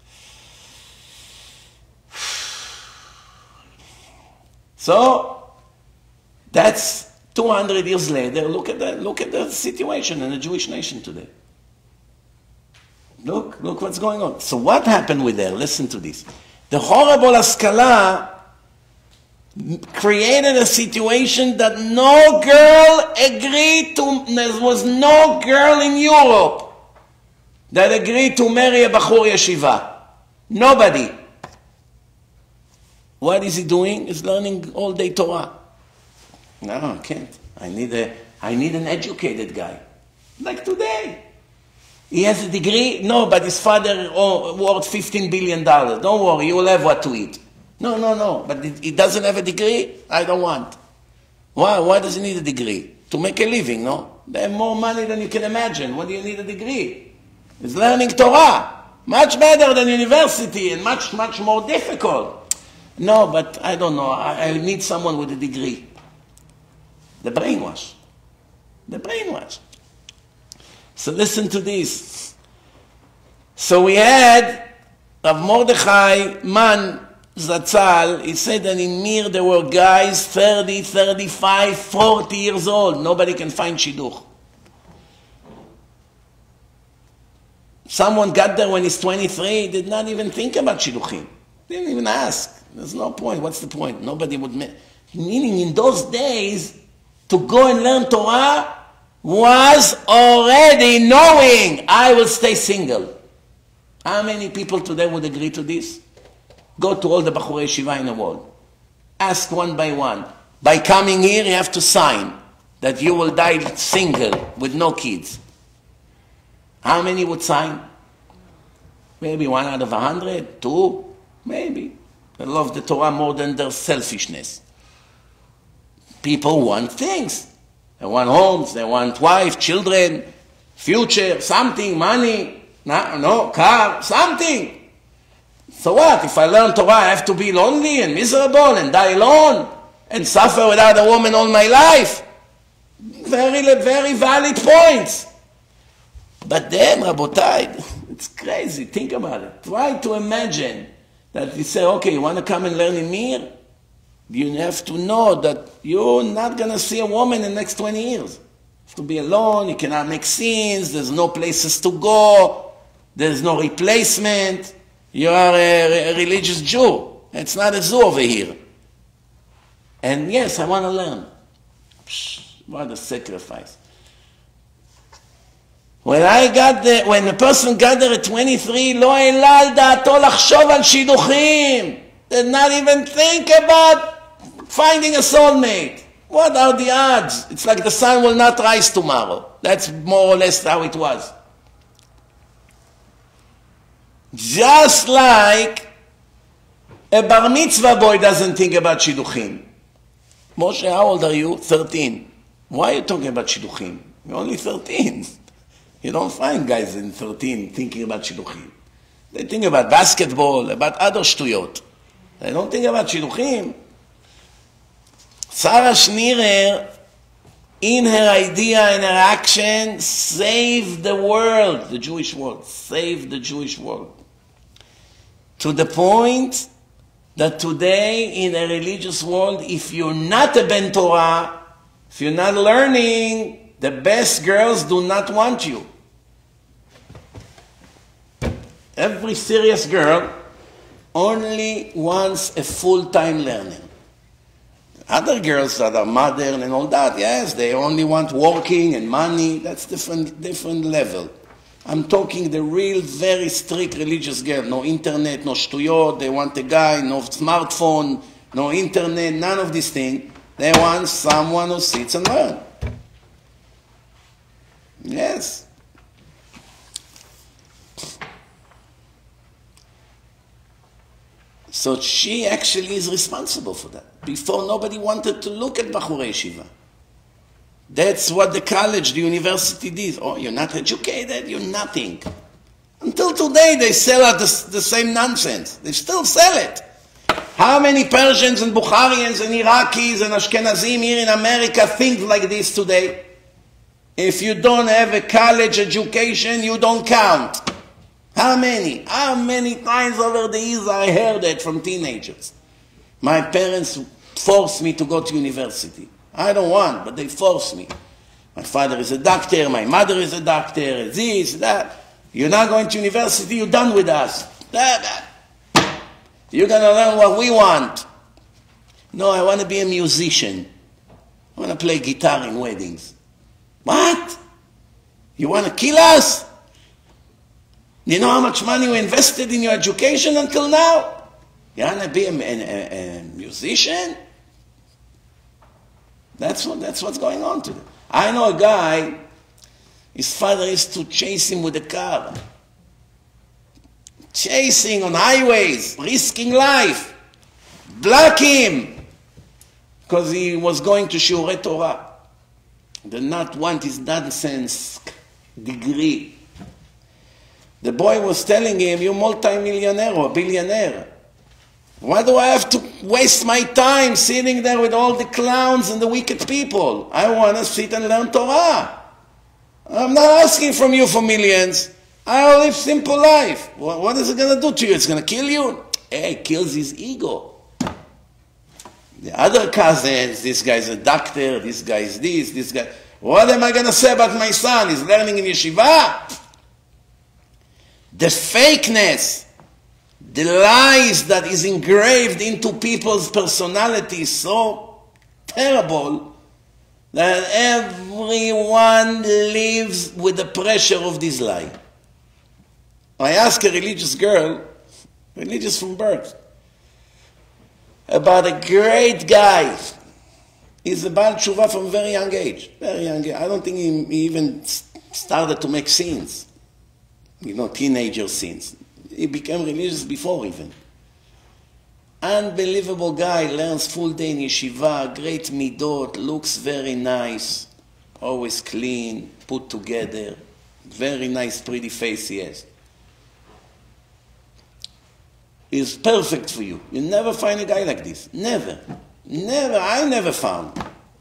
So that's 200 years later. Look at the situation in the Jewish nation today. Look what's going on. So what happened with her? Listen to this. The horrible Haskalah created a situation that no girl agreed to. There was no girl in Europe that agreed to marry a Bachur Yeshiva. Nobody. What is he doing? He's learning all day Torah. No, I can't. I need an educated guy. Like today. He has a degree? No, but his father worth $15 billion. Don't worry, you will have what to eat. No. But he doesn't have a degree? I don't want. Why does he need a degree? To make a living, no? They have more money than you can imagine. What do you need a degree? He's learning Torah. Much better than university and much, much more difficult. No, but I don't know. I need someone with a degree. The brainwash. So listen to this. So we had Rav Mordechai Man Zatzal. He said that in Mir there were guys 30, 35, 40 years old. Nobody can find shidduch. Someone got there when he's 23, did not even think about shidduchim. Didn't even ask. There's no point. What's the point? Nobody would... Meaning in those days, to go and learn Torah was already knowing I will stay single. How many people today would agree to this? Go to all the Bachurei Yeshiva in the world. Ask one by one. By coming here, you have to sign that you will die single with no kids. How many would sign? Maybe 1 out of 100, 2, maybe. They love the Torah more than their selfishness. People want things. They want homes, they want wife, children, future, something, money, car, something. So what? If I learn Torah, I have to be lonely and miserable and die alone and suffer without a woman all my life? Very, very valid points. But then, Rabotai, it's crazy. Think about it. Try to imagine that you say, okay, you want to come and learn in Mir? You have to know that you're not going to see a woman in the next 20 years. You have to be alone, you cannot make scenes, there's no places to go, there's no replacement. You are a religious Jew. It's not a zoo over here. And yes, I want to learn. What a sacrifice. When the person got there at 23, לא העלה על דעתו לחשוב על שידוכים. Did not even think about finding a soulmate. What are the odds? It's like the sun will not rise tomorrow. That's more or less how it was. Just like a bar mitzvah boy doesn't think about shidduchim. Moshe, how old are you? 13. Why are you talking about shidduchim? You're only 13. You don't find guys in 13 thinking about shidduchim. They think about basketball, about other shtuyot. They don't think about shidduchim. Sarah Schneerer, in her idea and her action, saved the world, the Jewish world, saved the Jewish world. To the point that today in a religious world, if you're not a Ben Torah, if you're not learning, the best girls do not want you. Every serious girl only wants a full-time learner. Other girls that are modern and all that, yes, they only want working and money. That's different level. I'm talking the real, very strict religious girl. No internet, no shtuyot. They want a guy, no smartphone, no internet, none of these things. They want someone who sits and learns. Yes. So she actually is responsible for that. Before, nobody wanted to look at Bachurei Yeshiva. That's what the college, the university did. Oh, you're not educated, you're nothing. Until today, they sell out the same nonsense. They still sell it. How many Persians and Bukharians and Iraqis and Ashkenazim here in America think like this today? If you don't have a college education, you don't count. How many? How many times over the years I heard it from teenagers? My parents forced me to go to university. I don't want, but they forced me. My father is a doctor, my mother is a doctor, this, that. You're not going to university, you're done with us. That. You're going to learn what we want. No, I want to be a musician. I want to play guitar in weddings. What? You want to kill us? You know how much money we invested in your education until now? You want to be a musician? That's what's going on today. I know a guy, his father used to chase him with a car. Chasing on highways, risking life. Block him. Because he was going to Shiurei Torah. Did not want his nonsense degree. The boy was telling him, you're multi-millionaire or billionaire. Why do I have to waste my time sitting there with all the clowns and the wicked people? I want to sit and learn Torah. I'm not asking from you for millions. I live simple life. What is it going to do to you? It's going to kill you? Hey, it kills his ego. The other cousins, this guy's a doctor, this guy's this guy. What am I going to say about my son? He's learning in yeshiva. The fakeness, the lies that is engraved into people's personality is so terrible that everyone lives with the pressure of this lie. I asked a religious girl, religious from birth, about a great guy. He's a Baal Tshuva from very young age. Very young age. I don't think he even started to make sins. You know, teenager sins. He became religious before even. Unbelievable guy, learns full day in yeshiva, great midot, looks very nice, always clean, put together, very nice, pretty face he has. Is perfect for you. You never find a guy like this. Never. Never. I never found.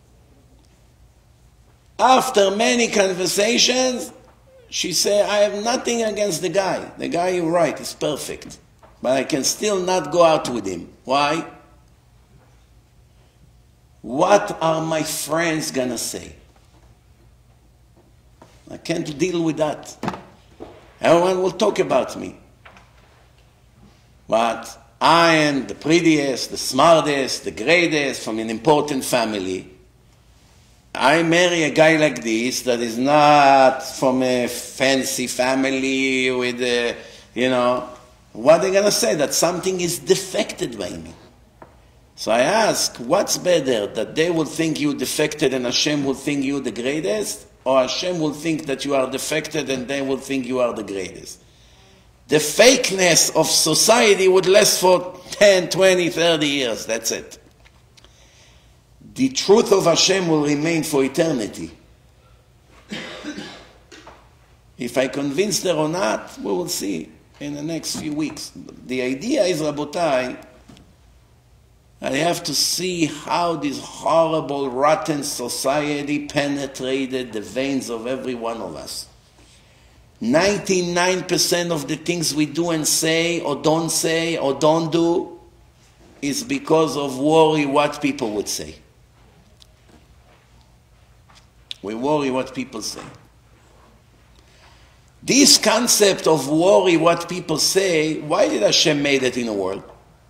After many conversations, she said, I have nothing against the guy. The guy you're right is perfect. But I can still not go out with him. Why? What are my friends gonna say? I can't deal with that. Everyone will talk about me. But I am the prettiest, the smartest, the greatest from an important family. I marry a guy like this that is not from a fancy family with a, you know, what are they going to say? That something is defected by me. So I ask, what's better, that they will think you defected and Hashem will think you the greatest? Or Hashem will think that you are defected and they will think you are the greatest? The fakeness of society would last for 10, 20, 30 years. That's it. The truth of Hashem will remain for eternity. If I convince her or not, we will see in the next few weeks. The idea is, Rabotai, I have to see how this horrible, rotten society penetrated the veins of every one of us. 99% of the things we do and say or don't do is because of worry what people would say. We worry what people say. This concept of worry what people say, why did Hashem made it in the world?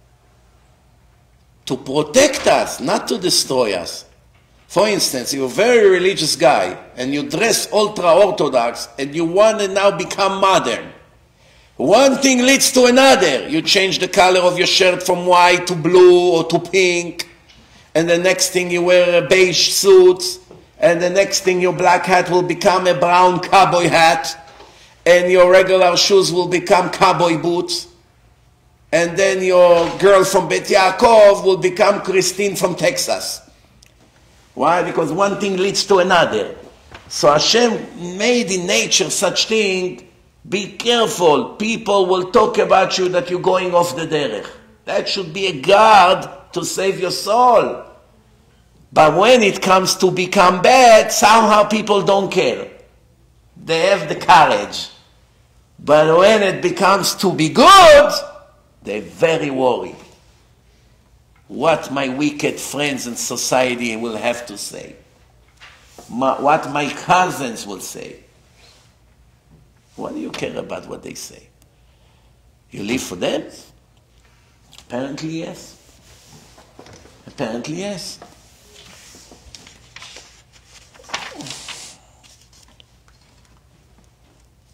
To protect us, not to destroy us. For instance, you're a very religious guy and you dress ultra-Orthodox and you want to now become modern. One thing leads to another. You change the color of your shirt from white to blue or to pink, and the next thing you wear a beige suit, and the next thing your black hat will become a brown cowboy hat, and your regular shoes will become cowboy boots, and then your girl from Bet Yaakov will become Christine from Texas. Why? Because one thing leads to another. So Hashem made in nature such thing. Be careful. People will talk about you that you're going off the derech. That should be a guard to save your soul. But when it comes to become bad, somehow people don't care. They have the courage. But when it becomes to be good, they're very worried. What my wicked friends in society will have to say. What my cousins will say. What do you care about what they say? You live for them? Apparently yes. Apparently yes.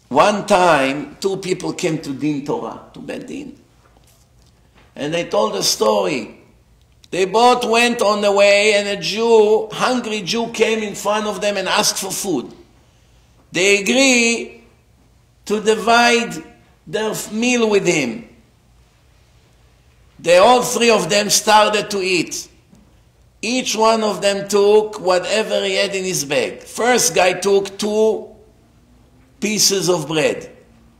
one time, two people came to Din Torah, to Bet Din. And they told a story. They both went on the way, and a hungry Jew came in front of them and asked for food. They agree to divide their meal with him. All three of them started to eat. Each one of them took whatever he had in his bag. First guy took 2 pieces of bread.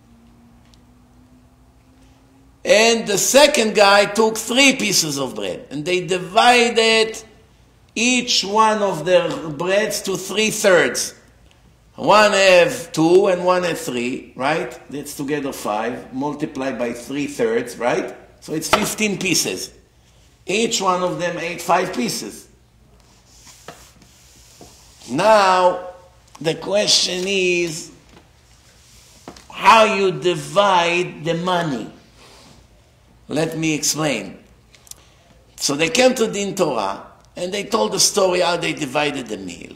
And the second guy took 3 pieces of bread. And they divided each one of their breads to 3/3. One have 2 and one have 3, right? That's together 5, multiplied by 3/3, right? So it's 15 pieces. Each one of them ate 5 pieces. Now, the question is, how you divide the money? Let me explain. So they came to Din Torah, and they told the story how they divided the meal.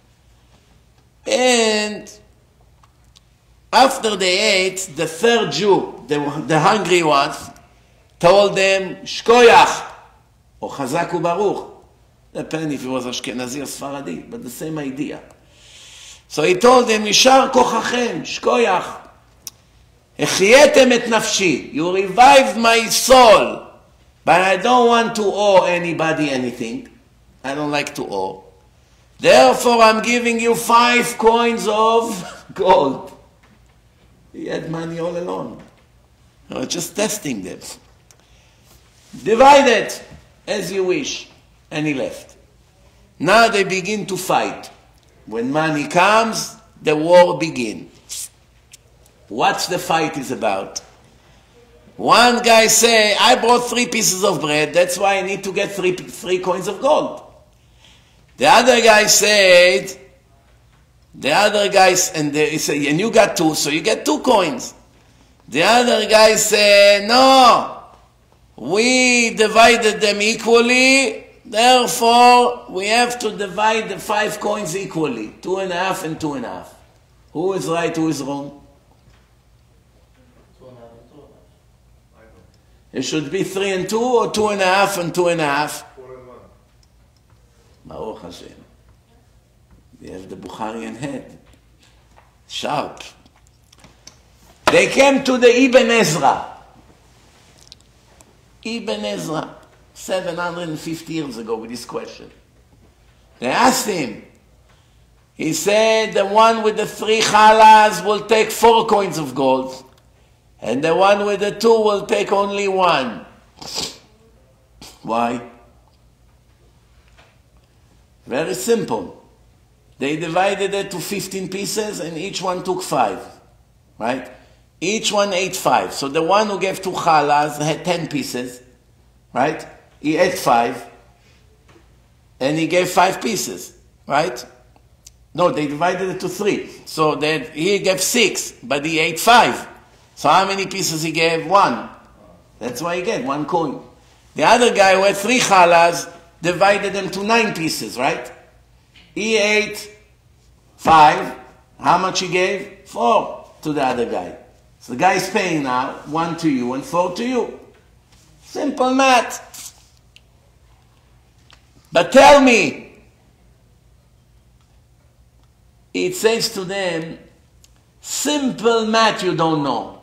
And after they ate, the third Jew, the hungry ones, told them, Shkoyach, or Chazak u'Baruch. Depending if he was Ashkenazi or Sfaradi, but the same idea. So he told them, Yishar kochachem, Shkoyach. Echietem et nafshi. You revived my soul, but I don't want to owe anybody anything. I don't like to owe. Therefore, I'm giving you 5 coins of gold. He had money all along. I was just testing them. Divide it as you wish. And he left. Now they begin to fight. When money comes, the war begins. What's the fight is about? One guy say, I brought 3 pieces of bread, that's why I need to get 3 coins of gold. The other guy said, he said, and you got 2, so you get 2 coins. The other guy said, no, we divided them equally, therefore we have to divide the 5 coins equally, 2.5 and 2.5. Who is right, who is wrong? 2.5 and 2.5. It should be 3 and 2 or 2.5 and 2.5. 4 and 1. Baruch Hashem. We have the Bukharian head. Sharp. They came to the Ibn Ezra. Ibn Ezra, 750 years ago with this question. They asked him. He said the one with the 3 challahs will take 4 coins of gold. And the one with the 2 will take only 1. Why? Very simple. They divided it to 15 pieces and each one took 5. Right? Each one ate 5. So the one who gave 2 challahs had 10 pieces. Right? He ate 5. And he gave 5 pieces. Right? No, they divided it to 3. So he gave 6, but he ate 5. So how many pieces he gave? 1. That's why he gave 1 coin. The other guy who had 3 challahs divided them to 9 pieces, right? He ate 5. How much he gave? 4 to the other guy. So the guy is paying now 1 to you and 4 to you. Simple math. But tell me, it says to them, simple math you don't know.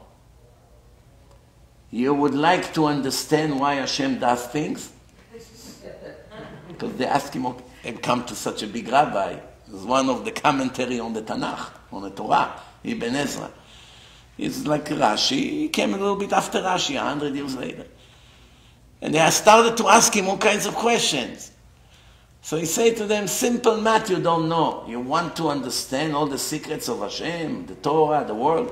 You would like to understand why Hashem does things? Because they ask him, and come to such a big rabbi. It was one of the commentary on the Tanakh, on the Torah, Ibn Ezra. It's like Rashi. He came a little bit after Rashi, 100 years later. And they started to ask him all kinds of questions. So he said to them, simple math you don't know. You want to understand all the secrets of Hashem, the Torah, the world.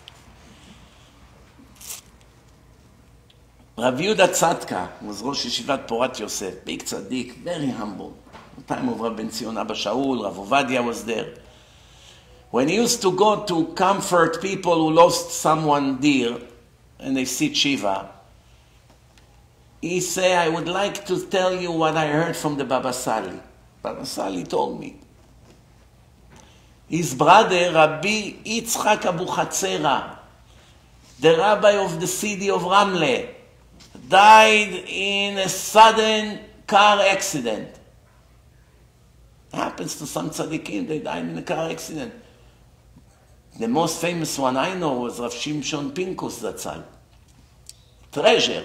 Rabbi Yehuda Tzadka was Rosh Yeshivat Porat Yosef, big tzaddik, very humble. The time of Rabbi Zion Abba Shaul, Rav Ovadia was there. When he used to go to comfort people who lost someone dear, and they sit Shiva, he said, I would like to tell you what I heard from the Baba Sali. Baba Sali told me. His brother, Rabbi Yitzchak Abuchatzera, the rabbi of the city of Ramle, died in a sudden car accident. Happens to some tzaddikim, they died in a car accident. The most famous one I know was Rav Shimshon Pinkus Zatzal. Treasure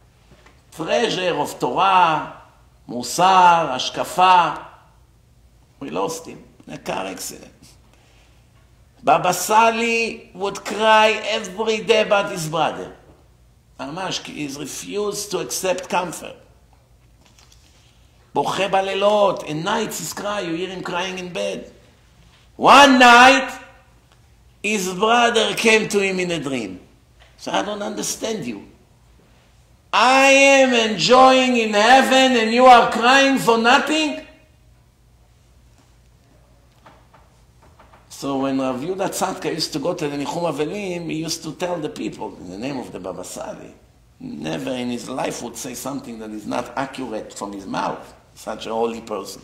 of Torah, Musar, Ashkafa. We lost him in a car accident. Baba Sali would cry every day about his brother. Amash, he's refused to accept comfort. Boche balelot, in nights he's crying, you hear him crying in bed. One night, his brother came to him in a dream. So I don't understand you. I am enjoying in heaven and you are crying for nothing? So when Rav Yehuda Tzadka used to go to the Nichum Avelim, he used to tell the people in the name of the Baba Sali. Never in his life would say something that is not accurate from his mouth. Such a holy person.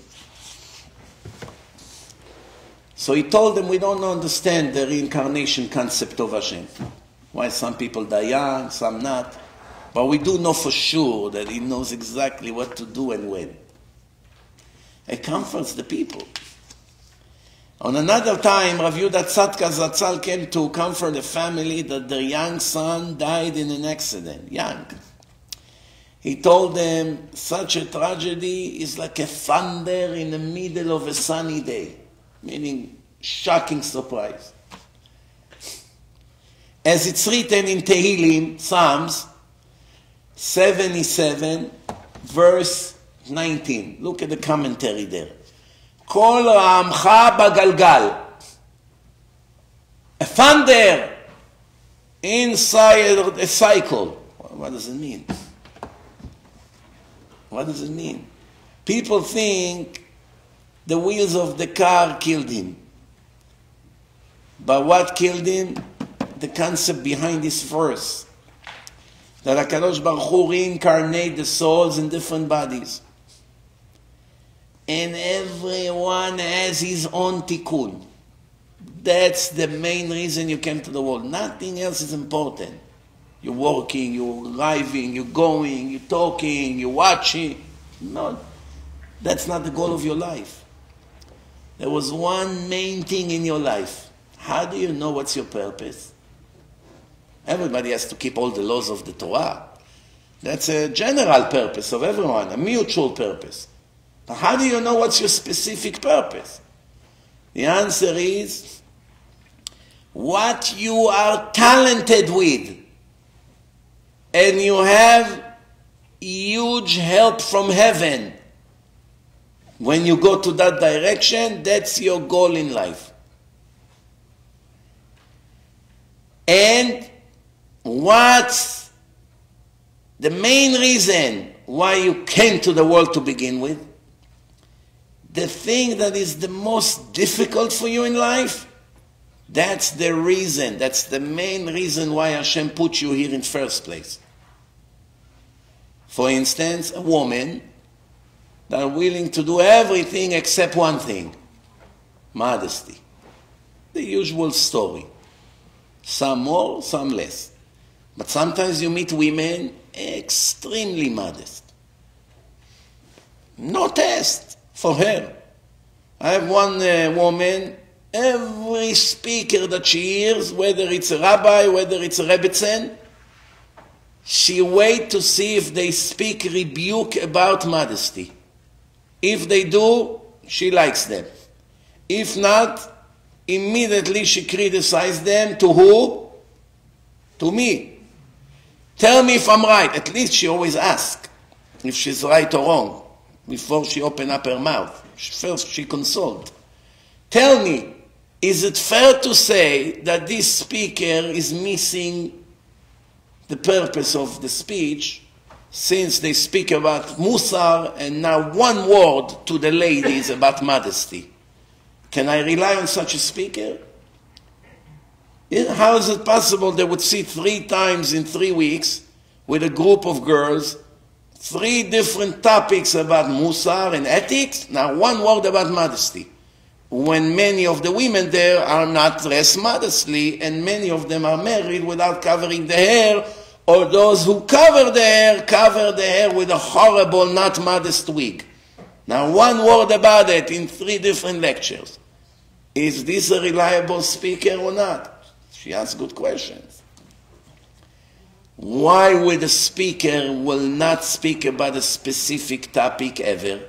So he told them, we don't understand the reincarnation concept of Hashem. Why some people die young, some not. But we do know for sure that he knows exactly what to do and when. It comforts the people. On another time, Rav Yehuda Tzadka Zatzal came to comfort a family that their young son died in an accident, young. He told them, such a tragedy is like a thunder in the middle of a sunny day, meaning shocking surprise. As it's written in Tehillim, Psalms 77, verse 19. Look at the commentary there. Kol ra'amcha bagalgal. A thunder inside a cycle. What does it mean? What does it mean? People think the wheels of the car killed him. But what killed him? The concept behind this verse. That HaKadosh Baruch Hu reincarnate the souls in different bodies. And everyone has his own tikkun. That's the main reason you came to the world. Nothing else is important. You're working, you're driving, you're going, you're talking, you're watching. No, that's not the goal of your life. There was one main thing in your life. How do you know what's your purpose? Everybody has to keep all the laws of the Torah. That's a general purpose of everyone, a mutual purpose. But how do you know what's your specific purpose? The answer is what you are talented with. And you have huge help from heaven. When you go to that direction, that's your goal in life. And what's the main reason why you came to the world to begin with? The thing that is the most difficult for you in life, that's the reason, that's the main reason why Hashem put you here in first place. For instance, a woman that are willing to do everything except one thing, modesty. The usual story. Some more, some less. But sometimes you meet women extremely modest. No test for her. I have one woman, every speaker that she hears, whether it's a rabbi, whether it's a rebbetzin, she waits to see if they speak rebuke about modesty. If they do, she likes them. If not, immediately she criticizes them. To who? To me. Tell me if I'm right. At least she always asks if she's right or wrong before she opens up her mouth. First she consults. Tell me, is it fair to say that this speaker is missing the purpose of the speech, since they speak about Musar and now one word to the ladies about modesty? Can I rely on such a speaker? How is it possible they would sit 3 times in 3 weeks with a group of girls, 3 different topics about Musar and ethics, now one word about modesty? when many of the women there are not dressed modestly, and many of them are married without covering the hair, or those who cover the hair with a horrible, not modest wig. Now, one word about it in 3 different lectures. Is this a reliable speaker or not? She asks good questions. Why would a speaker will not speak about a specific topic ever?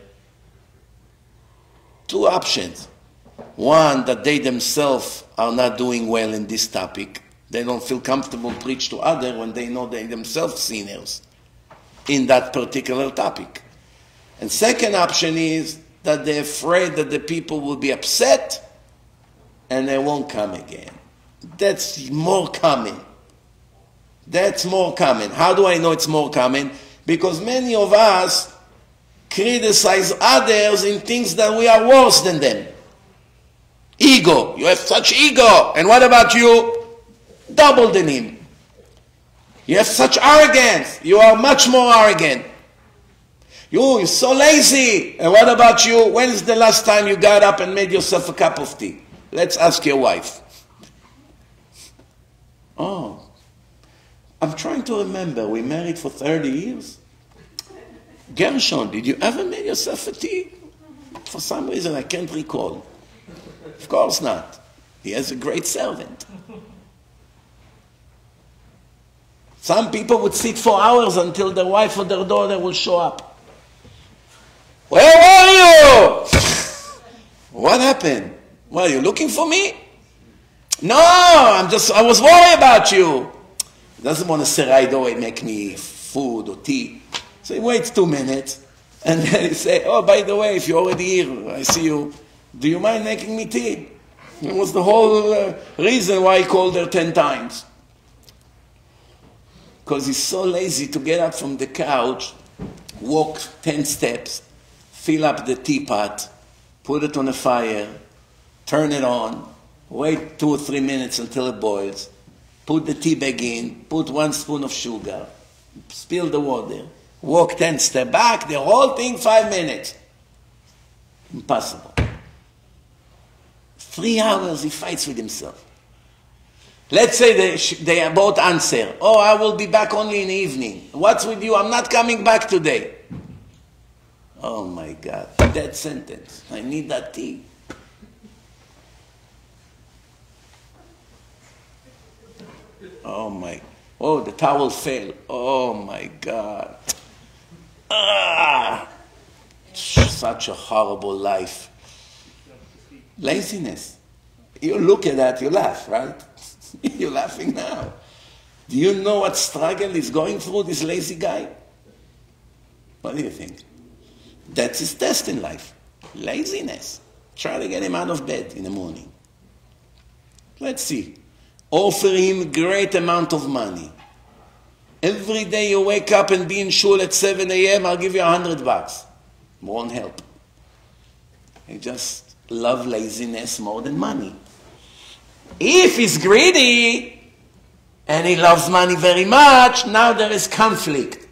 2 options. One, that they themselves are not doing well in this topic. They don't feel comfortable to preach to others when they know they themselves sinners in that particular topic. And second option is that they're afraid that the people will be upset and they won't come again. That's more common. That's more common. How do I know it's more common? Because many of us criticize others in things that we are worse than them. Ego. You have such ego. And what about you? Double than him. You have such arrogance. You are much more arrogant. You're so lazy. And what about you? When is the last time you got up and made yourself a cup of tea? Let's ask your wife. Oh, I'm trying to remember. We married for 30 years. Gershon, did you ever make yourself a tea? For some reason, I can't recall. Of course not. He has a great servant. Some people would sit for hours until their wife or their daughter will show up. Where are you? What happened? Well, you looking for me? No, I was worried about you. He doesn't want to say right away, make me food or tea. So he waits 2 minutes, and then he say, oh, by the way, if you're already here, I see you. Do you mind making me tea? It was the whole reason why he called her 10 times. Because he's so lazy to get up from the couch, walk 10 steps, fill up the teapot, put it on a fire, turn it on, wait 2 or 3 minutes until it boils, put the tea bag in, put 1 spoon of sugar, spill the water, walk 10 steps back, the whole thing 5 minutes. Impossible. 3 hours he fights with himself. Let's say they both answer, oh, I will be back only in the evening. What's with you? I'm not coming back today. Oh my God, that sentence. I need that tea. Oh, the towel fell. Oh my God. Such a horrible life. Laziness. You look at that, you laugh, right? You're laughing now. Do you know what struggle is going through this lazy guy? What do you think? That's his test in life. Laziness. Try to get him out of bed in the morning. Let's see. Offer him great amount of money. Every day you wake up and be in shul at 7 a.m., I'll give you $100. Won't help. I just love laziness more than money. If he's greedy and he loves money very much, now there is conflict.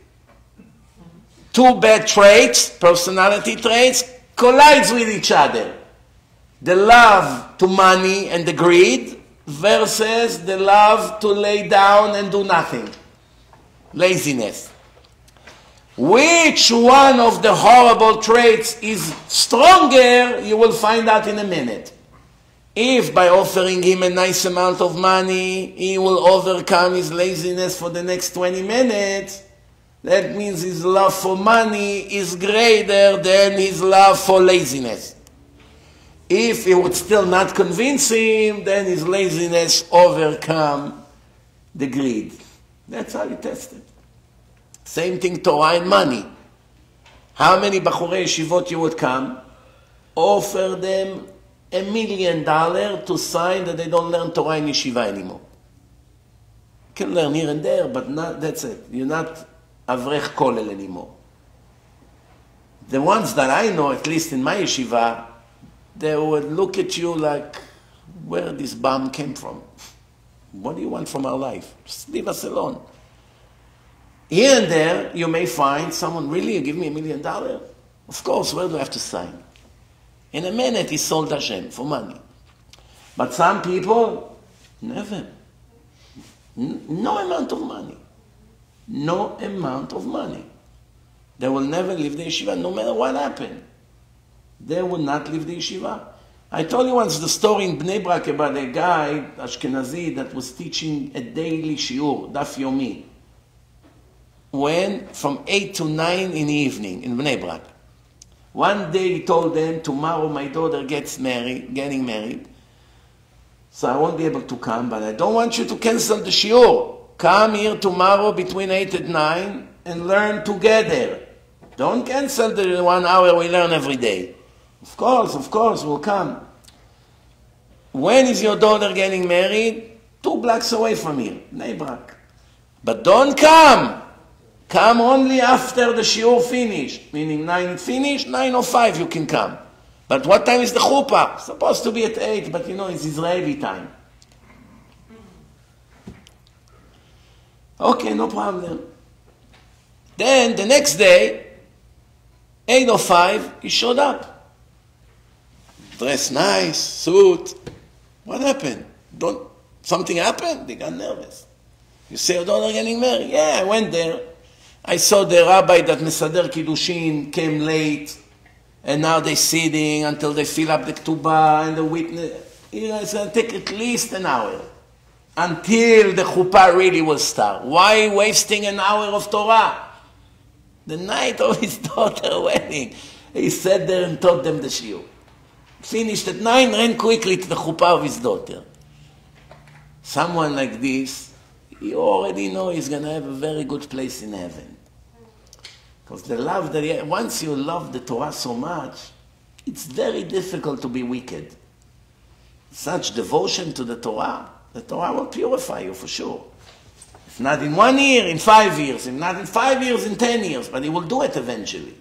2 bad traits, personality traits, collides with each other. The love to money and the greed versus the love to lay down and do nothing. Laziness. Which one of the horrible traits is stronger, you will find out in a minute. If by offering him a nice amount of money, he will overcome his laziness for the next 20 minutes, that means his love for money is greater than his love for laziness. If it would still not convince him, then his laziness overcome the greed. That's how you test it. Same thing, Torah and money. How many Bachurei Yeshivot you would come, offer them $1 million to sign that they don't learn Torah in yeshiva anymore. You can learn here and there, but not, that's it. You're not Avrech Kollel anymore. The ones that I know, at least in my yeshiva, they would look at you like, where this bum came from. What do you want from our life? Just leave us alone. Here and there, you may find someone, really, you give me $1 million? Of course, where do I have to sign? In a minute he sold Hashem for money. But some people, never. No amount of money. No amount of money. They will never leave the yeshiva, no matter what happened. They will not leave the yeshiva. I told you once the story in Bnei Brak about a guy, Ashkenazi, that was teaching a daily shiur, Daf Yomi. When? From 8 to 9 in the evening in Bnei Brak. One day he told them, tomorrow my daughter getting married, so I won't be able to come, but I don't want you to cancel the shiur. Come here tomorrow between 8 and 9 and learn together. Don't cancel the 1 hour we learn every day. Of course, we'll come. When is your daughter getting married? 2 blocks away from here, Bnei Brak. But don't come. Come only after the shiur finished. Meaning 9 finished, 9:05 you can come. But what time is the chuppah? Supposed to be at 8, but you know it's Israeli time. Okay, no problem. Then the next day, 8:05, he showed up. Dressed nice, suit. What happened? Something happened? They got nervous. You say your daughter getting married? Yeah, I went there. I saw the rabbi that Mesader Kiddushin came late, and now they're sitting until they fill up the ketubah and the witness. You know, it's going to take at least an hour until the chuppah really will start. Why wasting an hour of Torah? The night of his daughter's wedding, he sat there and taught them the shiur. Finished at 9, ran quickly to the chuppah of his daughter. Someone like this, you already know he's going to have a very good place in heaven. Because the love that once you love the Torah so much, it's very difficult to be wicked. Such devotion to the Torah will purify you for sure. If not in 1 year, in 5 years. If not in 5 years, in 10 years. But he will do it eventually.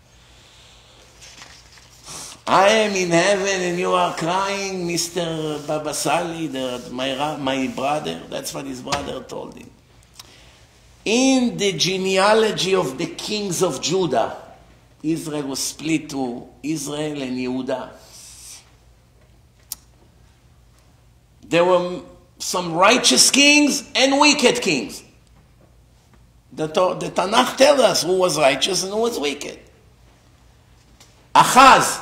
I am in heaven and you are crying, Mr. Babasali, my brother. That's what his brother told him. In the genealogy of the kings of Judah, Israel was split to Israel and Yehuda. There were some righteous kings and wicked kings. The Tanakh tells us who was righteous and who was wicked. Achaz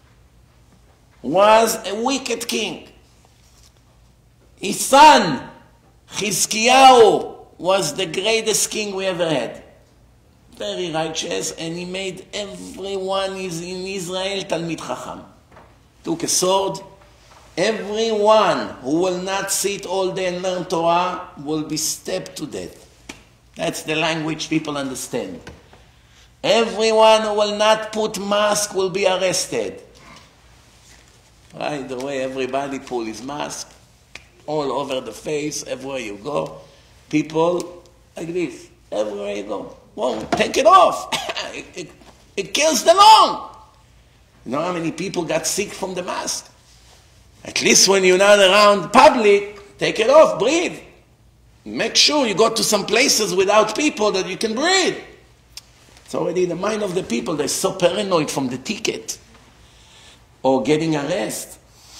was a wicked king. His son, Chizkiyahu, was the greatest king we ever had. Very righteous, and he made everyone in Israel Talmid Chacham. Took a sword. Everyone who will not sit all day and learn Torah will be stabbed to death. That's the language people understand. Everyone who will not put mask will be arrested. Right, the way everybody pull his mask all over the face, everywhere you go. People like this, everywhere you go. Well, take it off. It kills the lung. You know how many people got sick from the mask? At least when you're not around public, take it off, breathe. Make sure you go to some places without people that you can breathe. It's already in the mind of the people. They're so paranoid from the ticket or getting arrested.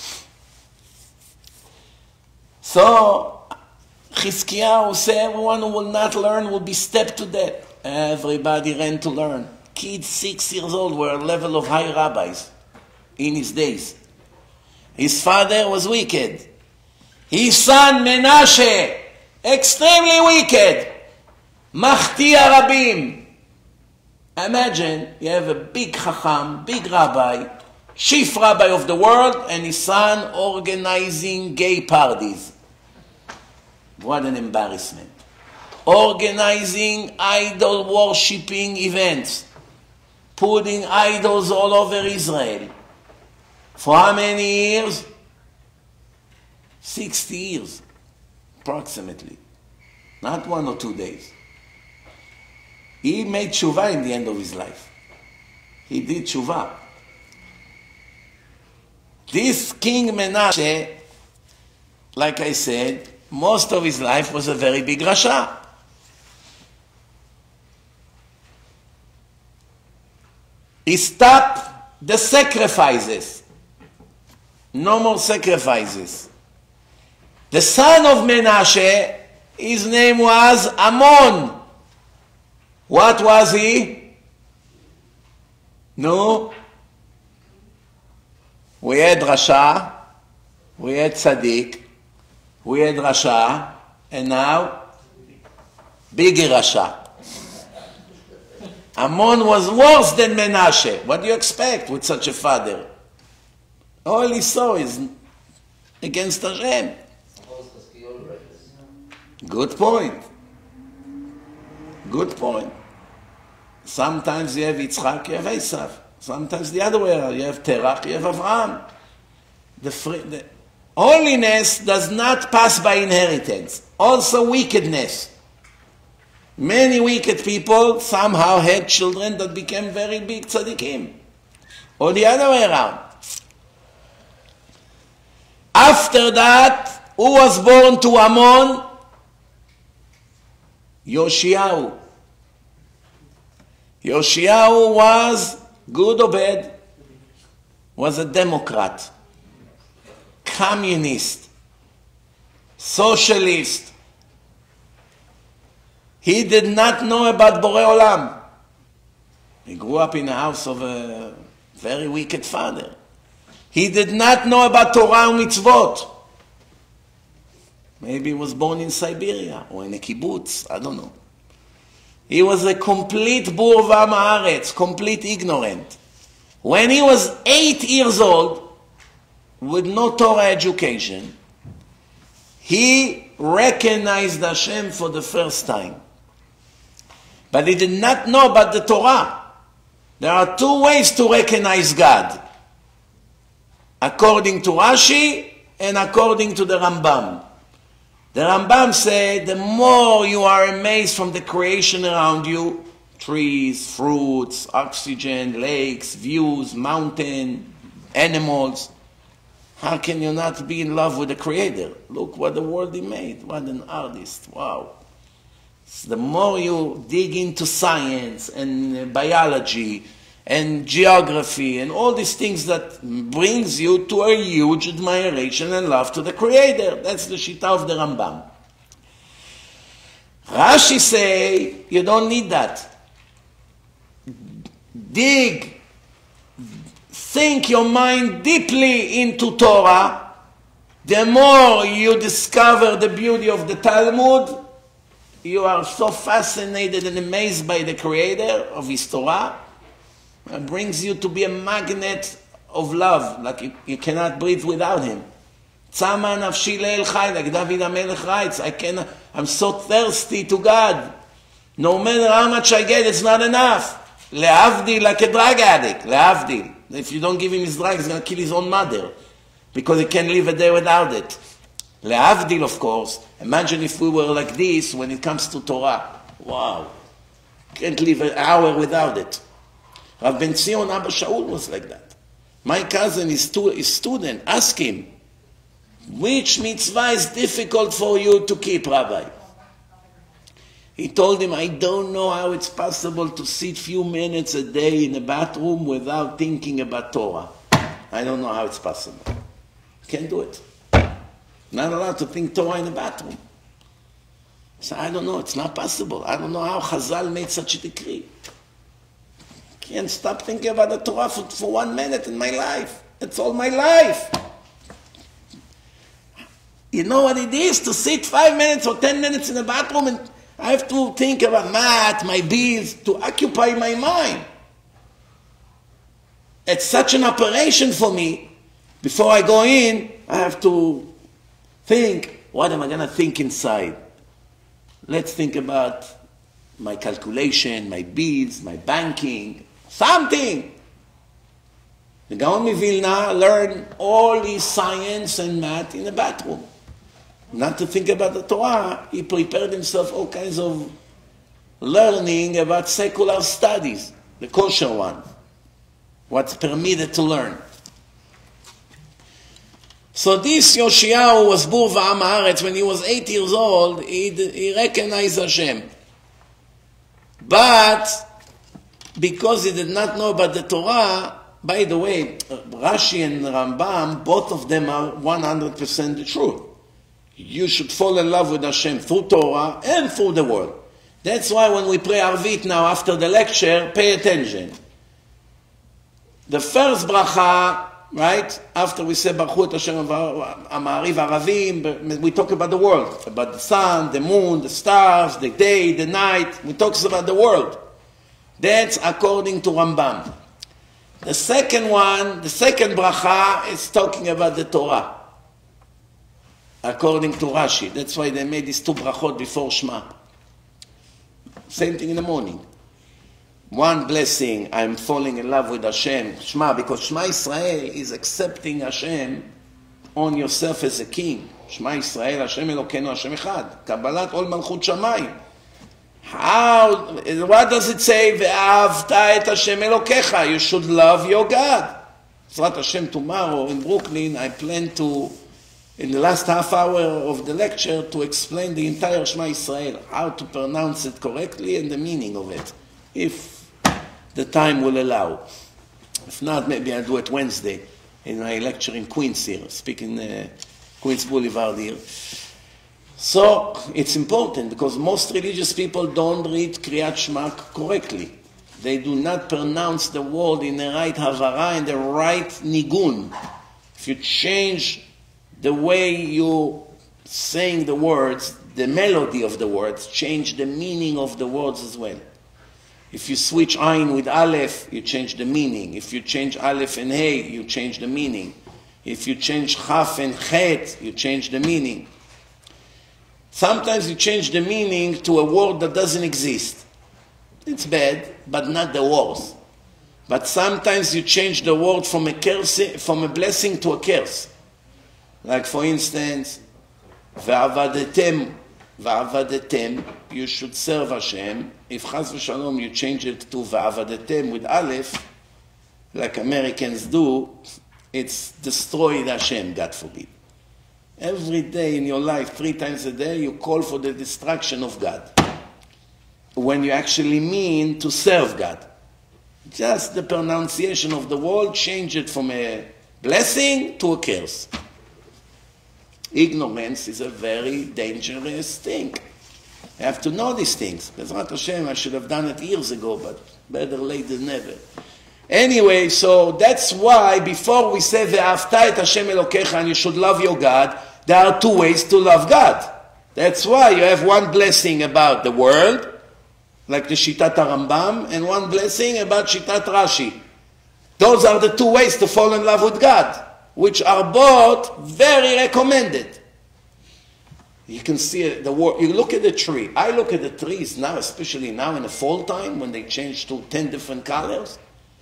So, Chizkiyahu said, everyone who will not learn will be stabbed to death. Everybody ran to learn. Kids 6 years old were a level of high rabbis in his days. His father was wicked. His son Menashe, extremely wicked. Machtia Rabim. Imagine you have a big Chacham, big rabbi, chief rabbi of the world, and his son organizing gay parties. What an embarrassment. Organizing idol-worshipping events. Putting idols all over Israel. For how many years? 60 years, approximately. Not 1 or 2 days. He made tshuva in the end of his life. He did tshuva. This King Menashe, like I said, most of his life was a very big rasha. He stopped the sacrifices. No more sacrifices. The son of Menashe, his name was Amon. What was he? No? We had Rasha, we had Tzaddik, we had Rasha, and now bigger Rasha. Amon was worse than Menashe. What do you expect with such a father? All he saw is against Hashem. Good point. Good point. Sometimes you have Yitzchak, you have Esav. Sometimes the other way around. You have Terach, you have Avraham. The holiness does not pass by inheritance. Also wickedness. Many wicked people somehow had children that became very big tzaddikim. Or the other way around. After that, who was born to Ammon? Yoshiyahu. Yoshiyahu was good or bad? Was a Democrat, communist, socialist. He did not know about Borei Olam. He grew up in a house of a very wicked father. He did not know about Torah and mitzvot. Maybe he was born in Siberia or in a kibbutz, I don't know. He was a complete בור ועם הארץ, complete ignorant. When he was 8 years old, with no Torah education, he recognized Hashem for the first time. But he did not know about the Torah. There are 2 ways to recognize God. According to Rashi and according to the Rambam. The Rambam said, the more you are amazed from the creation around you, trees, fruits, oxygen, lakes, views, mountain, animals, how can you not be in love with the Creator? Look what the world he made. What an artist. Wow. So the more you dig into science and biology and geography and all these things that brings you to a huge admiration and love to the Creator. That's the Shita of the Rambam. Rashi say, you don't need that. Dig, think your mind deeply into Torah. The more you discover the beauty of the Talmud, you are so fascinated and amazed by the Creator of His Torah. It brings you to be a magnet of love, like you cannot breathe without him. Tzama nafshi le'el chai, like David HaMelech writes, I'm so thirsty to God. No matter how much I get, it's not enough. Le'avdil, like a drug addict. Le'avdil. If you don't give him his drug, he's going to kill his own mother, because he can't live a day without it. Le'avdil, of course. Imagine if we were like this when it comes to Torah. Wow. Can't live an hour without it. Rav Ben Zion Abba Shaul was like that. My cousin, his student, ask him, which mitzvah is difficult for you to keep, Rabbi? He told him, I don't know how it's possible to sit few minutes a day in a bathroom without thinking about Torah. I don't know how it's possible. Can't do it. Not allowed to think Torah in the bathroom. So I don't know, it's not possible. I don't know how Chazal made such a decree. Can't stop thinking about the Torah for 1 minute in my life. It's all my life. You know what it is to sit 5 minutes or 10 minutes in the bathroom and I have to think about math, my bills, to occupy my mind. It's such an operation for me. Before I go in, I have to think, what am I going to think inside? Let's think about my calculation, my bills, my banking, something. The Gaon Mivilna learned all his science and math in the bathroom. Not to think about the Torah, he prepared himself all kinds of learning about secular studies, the kosher one, what's permitted to learn. So this Yoshiyahu was בור ועם הארץ. When he was 8 years old, he recognized Hashem. But because he did not know about the Torah, by the way, Rashi and Rambam, both of them are 100% the truth. You should fall in love with Hashem through Torah and through the world. That's why when we pray Arvit now after the lecture, pay attention. The first bracha, right, after we say Baruch Hu Hashem Amariv Aravim, we talk about the world, about the sun, the moon, the stars, the day, the night. We talk about the world. That's according to Rambam. The second one, the second bracha is talking about the Torah. According to Rashi. That's why they made these two brachot before Shema. Same thing in the morning. One blessing, I'm falling in love with Hashem, Shema, because Shema Israel is accepting Hashem on yourself as a king. Shema Israel, Hashem Elokeinu, Hashem Echad. Kabbalat Ol Malchut Shamayim. How, what does it say? Ve'ahavta et Hashem Elokecha. You should love your God. Zrat Hashem, tomorrow in Brooklyn, I plan to, in the last half hour of the lecture, to explain the entire Shema Israel, how to pronounce it correctly and the meaning of it, if the time will allow. If not, maybe I'll do it Wednesday in my lecture in Queens here, speaking Queens Boulevard here. So it's important because most religious people don't read Kriyat Shema correctly. They do not pronounce the word in the right Havara and the right Nigun. If you change the way you saying the words, the melody of the words, change the meaning of the words as well. If you switch Ayin with Aleph, you change the meaning. If you change Aleph and Hey, you change the meaning. If you change Chaf and Chet, you change the meaning. Sometimes you change the meaning to a word that doesn't exist. It's bad, but not the worst. But sometimes you change the word from a curse, from a blessing to a curse. Like for instance, V'avadetem, you should serve Hashem. If Chas v'Shalom you change it to V'avadetem with Aleph, like Americans do, it's destroyed Hashem, God forbid. Every day in your life, 3 times a day, you call for the destruction of God. When you actually mean to serve God. Just the pronunciation of the word, change it from a blessing to a curse. Ignorance is a very dangerous thing. You have to know these things. Bezrat Hashem, I should have done it years ago, but better late than never. Anyway, so that's why before we say Ve'afta et Hashem Elokecha and you should love your God, there are 2 ways to love God. That's why you have one blessing about the world, like the Shitat Rambam, and one blessing about Shitat Rashi. Those are the 2 ways to fall in love with God, which are both very recommended. You can see the word. You look at the tree. I look at the trees now, especially now in the fall time, when they change to 10 different colors.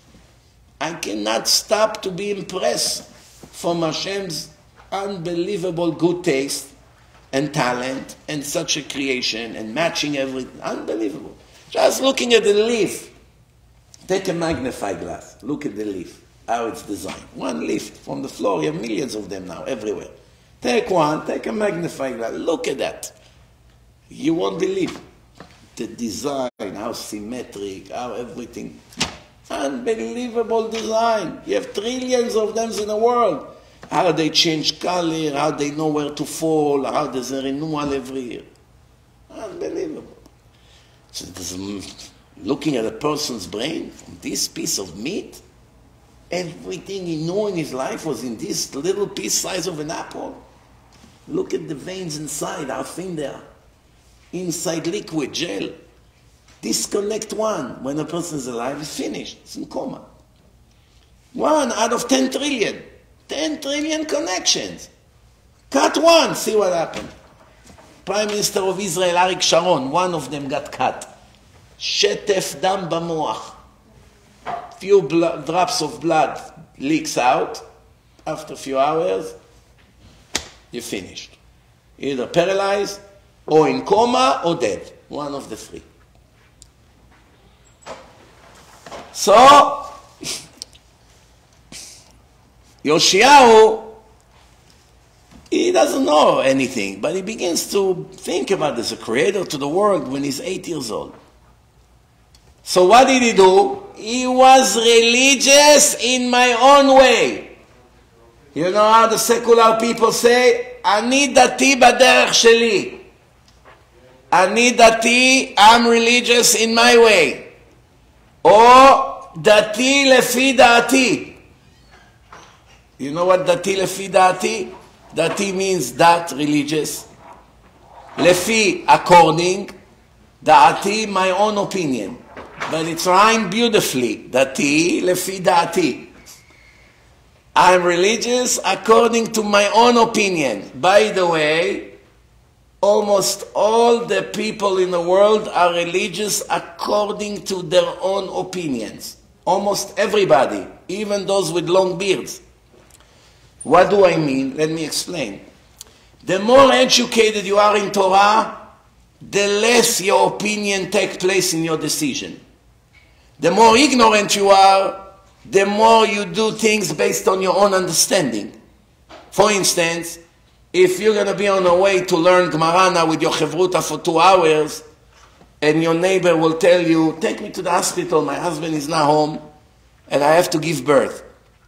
I cannot stop to be impressed from Hashem's unbelievable good taste and talent and such a creation and matching everything. Unbelievable. Just looking at the leaf. Take a magnifying glass. Look at the leaf, how it's designed. One leaf from the floor. You have millions of them now everywhere. Take one, take a magnifying glass. Look at that. You won't believe the design, how symmetric, how everything. Unbelievable design. You have trillions of them in the world. How they change color, how they know where to fall, how there's a renewal every year. Unbelievable. So looking at a person's brain, from this piece of meat, everything he knew in his life was in this little piece size of an apple. Look at the veins inside, how thin they are. Inside liquid, gel. Disconnect one. When a person is alive, it's finished. It's in coma. 1 out of 10 trillion. 10 trillion connections. Cut one, see what happened. Prime Minister of Israel, Arik Sharon, one of them got cut. Shetef dam b'moach. Few drops of blood leaks out. After a few hours, you're finished. Either paralyzed, or in coma, or dead. One of the 3. So, Yoshiyahu, he doesn't know anything, but he begins to think about this, a creator to the world when he's 8 years old. So what did he do? He was religious in my own way. You know how the secular people say, אני דתי בדרך שלי. אני דתי, I'm religious in my way. או דתי לפי דעתי. You know what דתי לפי דעתי? דתי means that, religious. לפי, according. דעתי, my own opinion. But it's rhymed beautifully. דתי לפי דעתי. I'm religious according to my own opinion. By the way, almost all the people in the world are religious according to their own opinions. Almost everybody, even those with long beards. What do I mean? Let me explain. The more educated you are in Torah, the less your opinion takes place in your decision. The more ignorant you are, the more you do things based on your own understanding. For instance, if you're going to be on the way to learn Gemara now with your Chevruta for 2 hours, and your neighbor will tell you, take me to the hospital, my husband is not home, and I have to give birth.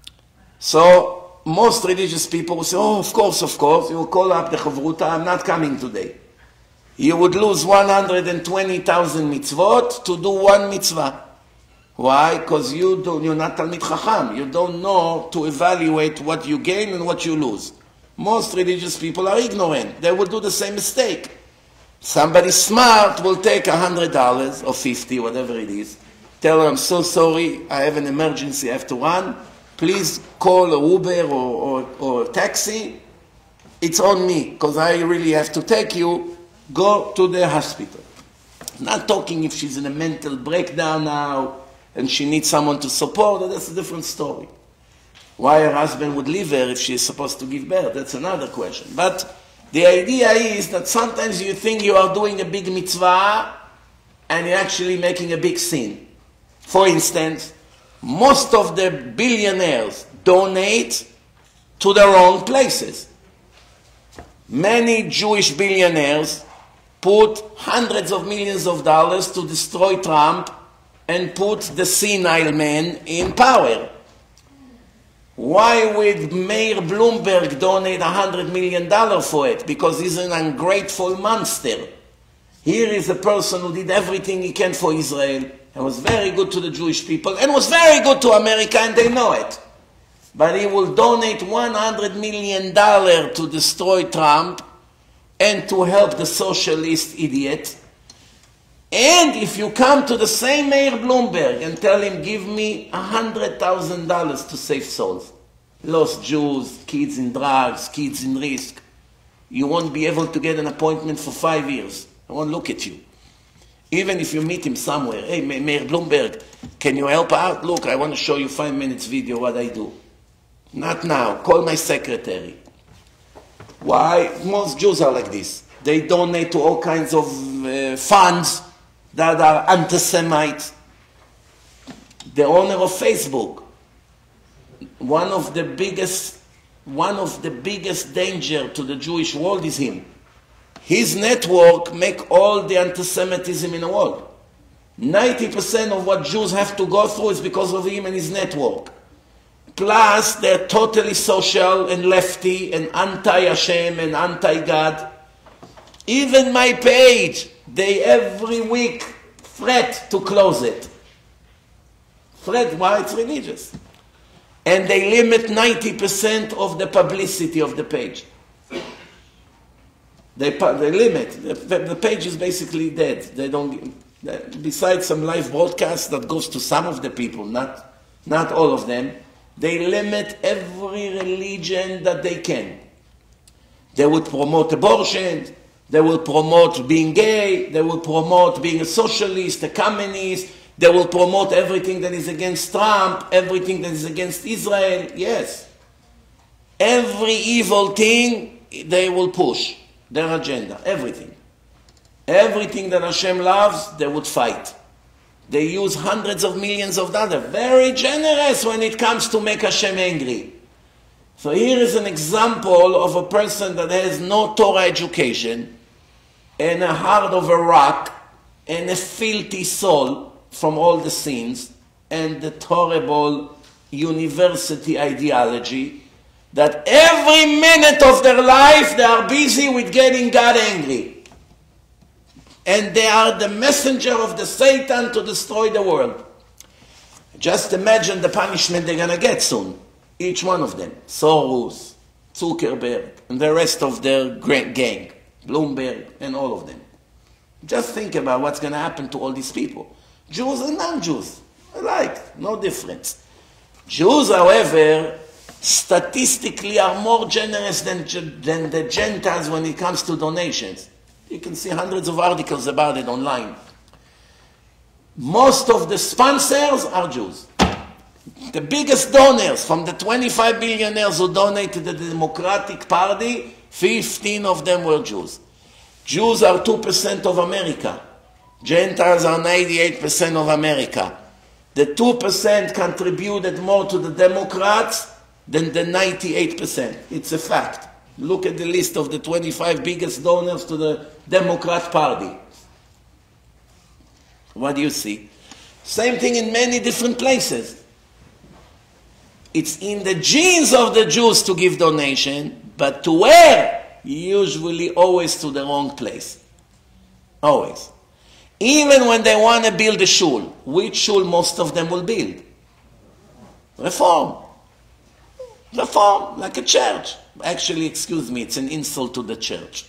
So most religious people will say, oh, of course, you will call up the Chevruta, I'm not coming today. You would lose 120,000 mitzvot to do one mitzvah. Why? Because you're not Talmid Chacham. You don't know to evaluate what you gain and what you lose. Most religious people are ignorant. They will do the same mistake. Somebody smart will take $100 or 50, whatever it is. Tell them, I'm so sorry, I have an emergency, I have to run. Please call a Uber or a taxi. It's on me, because I really have to take you. Go to the hospital. Not talking if she's in a mental breakdown now, and she needs someone to support her, that's a different story. Why her husband would leave her if she is supposed to give birth, that's another question. But the idea is that sometimes you think you are doing a big mitzvah and you're actually making a big sin. For instance, most of the billionaires donate to the wrong places. Many Jewish billionaires put hundreds of millions of dollars to destroy Trump and put the senile man in power. Why would Mayor Bloomberg donate $100 million for it? Because he's an ungrateful monster. Here is a person who did everything he can for Israel and was very good to the Jewish people and was very good to America, and they know it. But he will donate $100 million to destroy Trump and to help the socialist idiot. And if you come to the same Mayor Bloomberg and tell him, give me $100,000 to save souls, lost Jews, kids in drugs, kids in risk, you won't be able to get an appointment for 5 years. I won't look at you. Even if you meet him somewhere, hey, Mayor Bloomberg, can you help out? Look, I want to show you 5 minutes video what I do. Not now. Call my secretary. Why? Most Jews are like this. They donate to all kinds of funds that are anti-Semites. The owner of Facebook, one of the biggest danger to the Jewish world is him. His network make all the anti-Semitism in the world. 90% of what Jews have to go through is because of him and his network. Plus, they're totally social and lefty and anti-Hashem and anti-God. Even my page, they every week threat to close it. Threat, why? It's religious. And they limit 90% of the publicity of the page. They limit. The page is basically dead. They don't. Besides some live broadcasts that goes to some of the people, not all of them, they limit every religion that they can. They would promote abortion. They will promote being gay. They will promote being a socialist, a communist. They will promote everything that is against Trump, everything that is against Israel. Yes. Every evil thing they will push. Their agenda. Everything. Everything that Hashem loves, they would fight. They use hundreds of millions of dollars. Very generous when it comes to make Hashem angry. So here is an example of a person that has no Torah education and a heart of a rock and a filthy soul from all the sins and the horrible university ideology that every minute of their life they are busy with getting God angry. And they are the messenger of the Satan to destroy the world. Just imagine the punishment they're going to get soon. Each one of them. Soros, Zuckerberg, and the rest of their gang. Bloomberg, and all of them. Just think about what's going to happen to all these people. Jews and non-Jews. Alike, no difference. Jews, however, statistically are more generous than the Gentiles when it comes to donations. You can see hundreds of articles about it online. Most of the sponsors are Jews. The biggest donors, from the 25 billionaires who donated to the Democratic Party, 15 of them were Jews. Jews are 2% of America. Gentiles are 98% of America. The 2% contributed more to the Democrats than the 98%. It's a fact. Look at the list of the 25 biggest donors to the Democrat Party. What do you see? Same thing in many different places. It's in the genes of the Jews to give donation, but to where? Usually always to the wrong place. Always. Even when they want to build a shul, which shul most of them will build? Reform. Reform, like a church. Actually, excuse me, it's an insult to the church.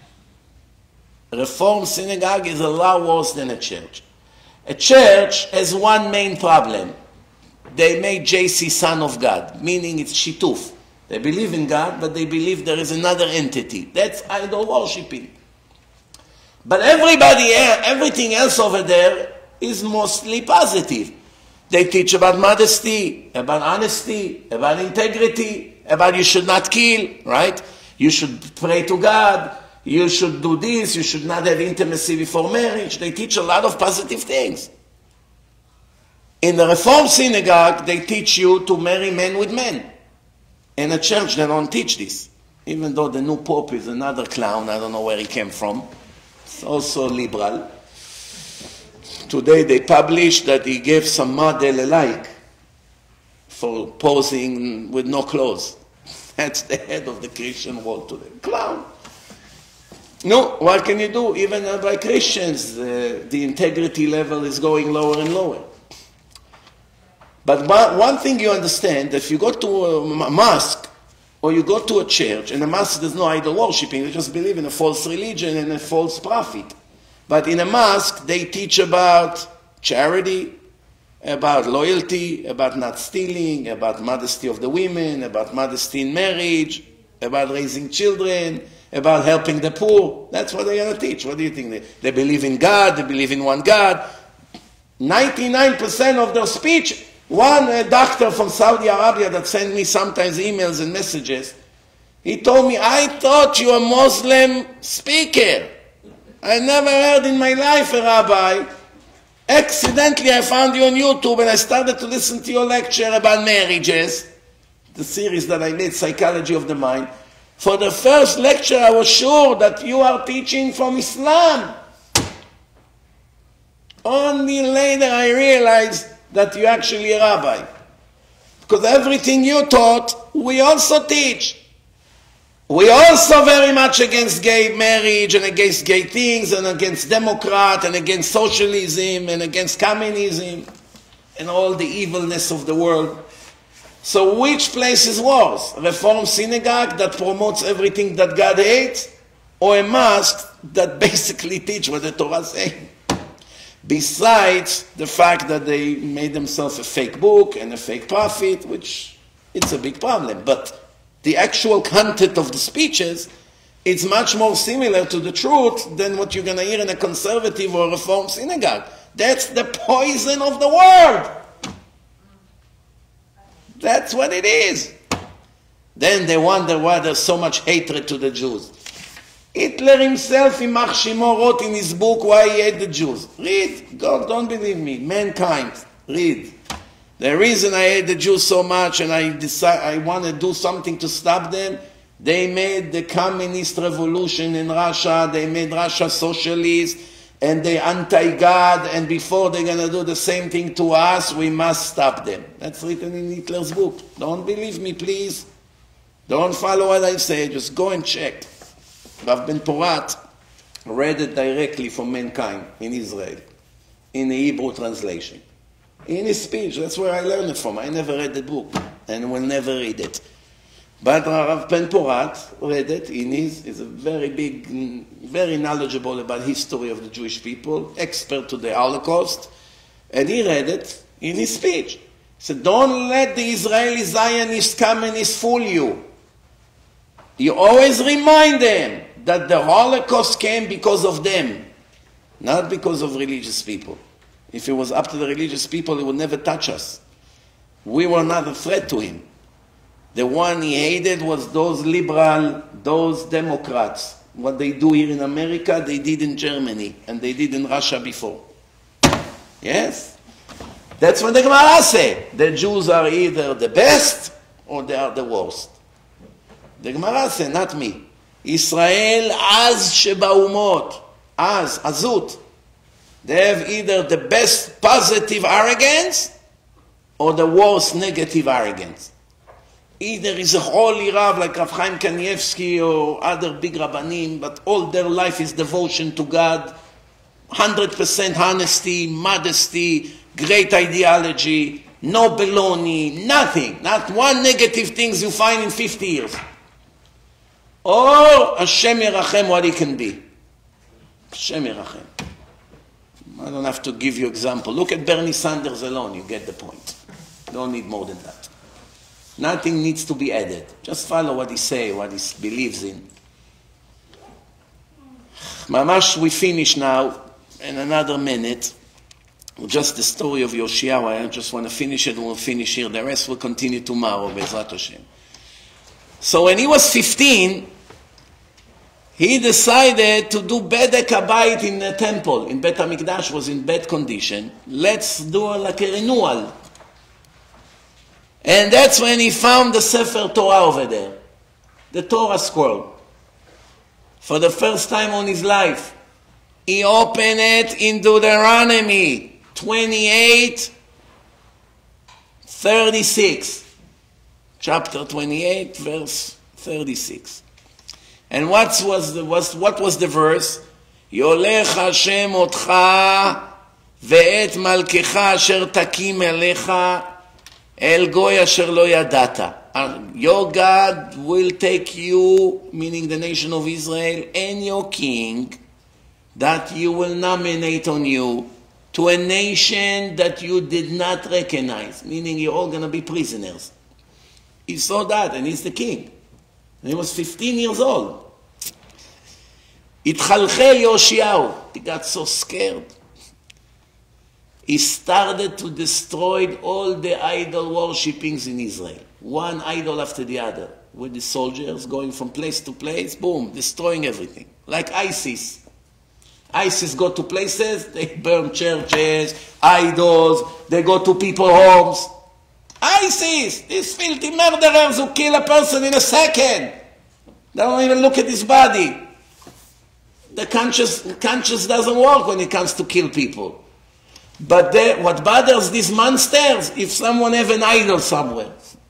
Reform synagogue is a lot worse than a church. A church has one main problem. They made JC son of God, meaning it's shituf. They believe in God, but they believe there is another entity. That's idol worshipping. But everything else over there is mostly positive. They teach about modesty, about honesty, about integrity, about you should not kill, right? You should pray to God. You should do this. You should not have intimacy before marriage. They teach a lot of positive things. In the Reform synagogue, they teach you to marry men with men. In a church, they don't teach this. Even though the new pope is another clown, I don't know where he came from. It's also liberal. Today they published that he gave some model alike for posing with no clothes. That's the head of the Christian world today. Clown. No, what can you do? Even by Christians, the integrity level is going lower and lower. But one thing you understand, if you go to a mosque, or you go to a church, and a mosque there's no idol worshipping, they just believe in a false religion and a false prophet. But in a mosque, they teach about charity, about loyalty, about not stealing, about modesty of the women, about modesty in marriage, about raising children, about helping the poor. That's what they're going to teach. What do you think? They believe in God, they believe in one God. 99% of their speech. One doctor from Saudi Arabia that sent me sometimes emails and messages, he told me, I thought you were a Muslim speaker. I never heard in my life a rabbi. Accidentally I found you on YouTube and I started to listen to your lecture about marriages, the series that I made, Psychology of the Mind. For the first lecture I was sure that you are teaching from Islam. Only later I realized that you're actually a rabbi. Because everything you taught, we also teach. We also very much against gay marriage and against gay things and against Democrat and against socialism and against communism and all the evilness of the world. So which place is worse? Reform synagogue that promotes everything that God hates, or a mosque that basically teach what the Torah says? Besides the fact that they made themselves a fake book and a fake prophet, which it's a big problem. But the actual content of the speeches, it's much more similar to the truth than what you're going to hear in a conservative or reform synagogue. That's the poison of the world. That's what it is. Then they wonder why there's so much hatred to the Jews. Hitler himself, Ymach Shemo, wrote in his book why he hated the Jews. Read. God, don't believe me. Mankind. Read. The reason I hate the Jews so much and I want to do something to stop them, they made the communist revolution in Russia. They made Russia socialist. and they're anti-God, and before they're going to do the same thing to us, we must stop them. That's written in Hitler's book. Don't believe me, please. Don't follow what I say. Just go and check. Rav Ben Porat read it directly from Mankind in Israel, in the Hebrew translation. In his speech, that's where I learned it from. I never read the book, and will never read it. But Rav Ben Porat read it in he's a very big, very knowledgeable about history of the Jewish people, expert to the Holocaust, and he read it in his speech. He said, don't let the Israeli Zionists come and fool you. You always remind them that the Holocaust came because of them, not because of religious people. If it was up to the religious people, he would never touch us. We were not a threat to him. The one he hated was those liberal, those Democrats. What they do here in America, they did in Germany, and they did in Russia before. Yes? That's what the Gemara says. The Jews are either the best, or they are the worst. The Gemara says, not me. Israel az shebaumot. Az, azut. They have either the best positive arrogance or the worst negative arrogance. Either is a holy Rav like Rav Chaim Kanievsky or other big Rabbanim, but all their life is devotion to God, 100% honesty, modesty, great ideology, no baloney, nothing. Not one negative things you find in 50 years. Or Hashem Yerachem what he can be. Hashem Yerachem. I don't have to give you example. Look at Bernie Sanders alone, you get the point. Don't need more than that. Nothing needs to be added. Just follow what he says, what he believes in. Mamash, we finish now in another minute. Just the story of Yoshiyahu. I just want to finish it and we'll finish here. The rest will continue tomorrow, Be'ezrat Hashem. So when he was 15, he decided to do Bedek Habayit in the temple. In Bet HaMikdash was in bad condition. Let's do like a renewal. And that's when he found the Sefer Torah over there. The Torah scroll. For the first time on his life. He opened it in Deuteronomy 28:36. Chapter 28, verse 36. And what was the verse? Yolech Hashem otcha ve'et malkecha asher takim elecha el goy asher lo yadata. Your God will take you, meaning the nation of Israel, and your king that you will nominate on you to a nation that you did not recognize, meaning you're all going to be prisoners. He saw that, and he's the king. And he was 15 years old. Itchalchel Yoshiyahu. He got so scared. He started to destroy all the idol worshippings in Israel. One idol after the other. With the soldiers going from place to place, boom, destroying everything. Like ISIS. ISIS go to places, they burn churches, idols, they go to people's homes. ISIS, these filthy murderers who kill a person in a second. They don't even look at his body. The conscience doesn't work when it comes to kill people. But what bothers these monsters, if someone have an idol somewhere.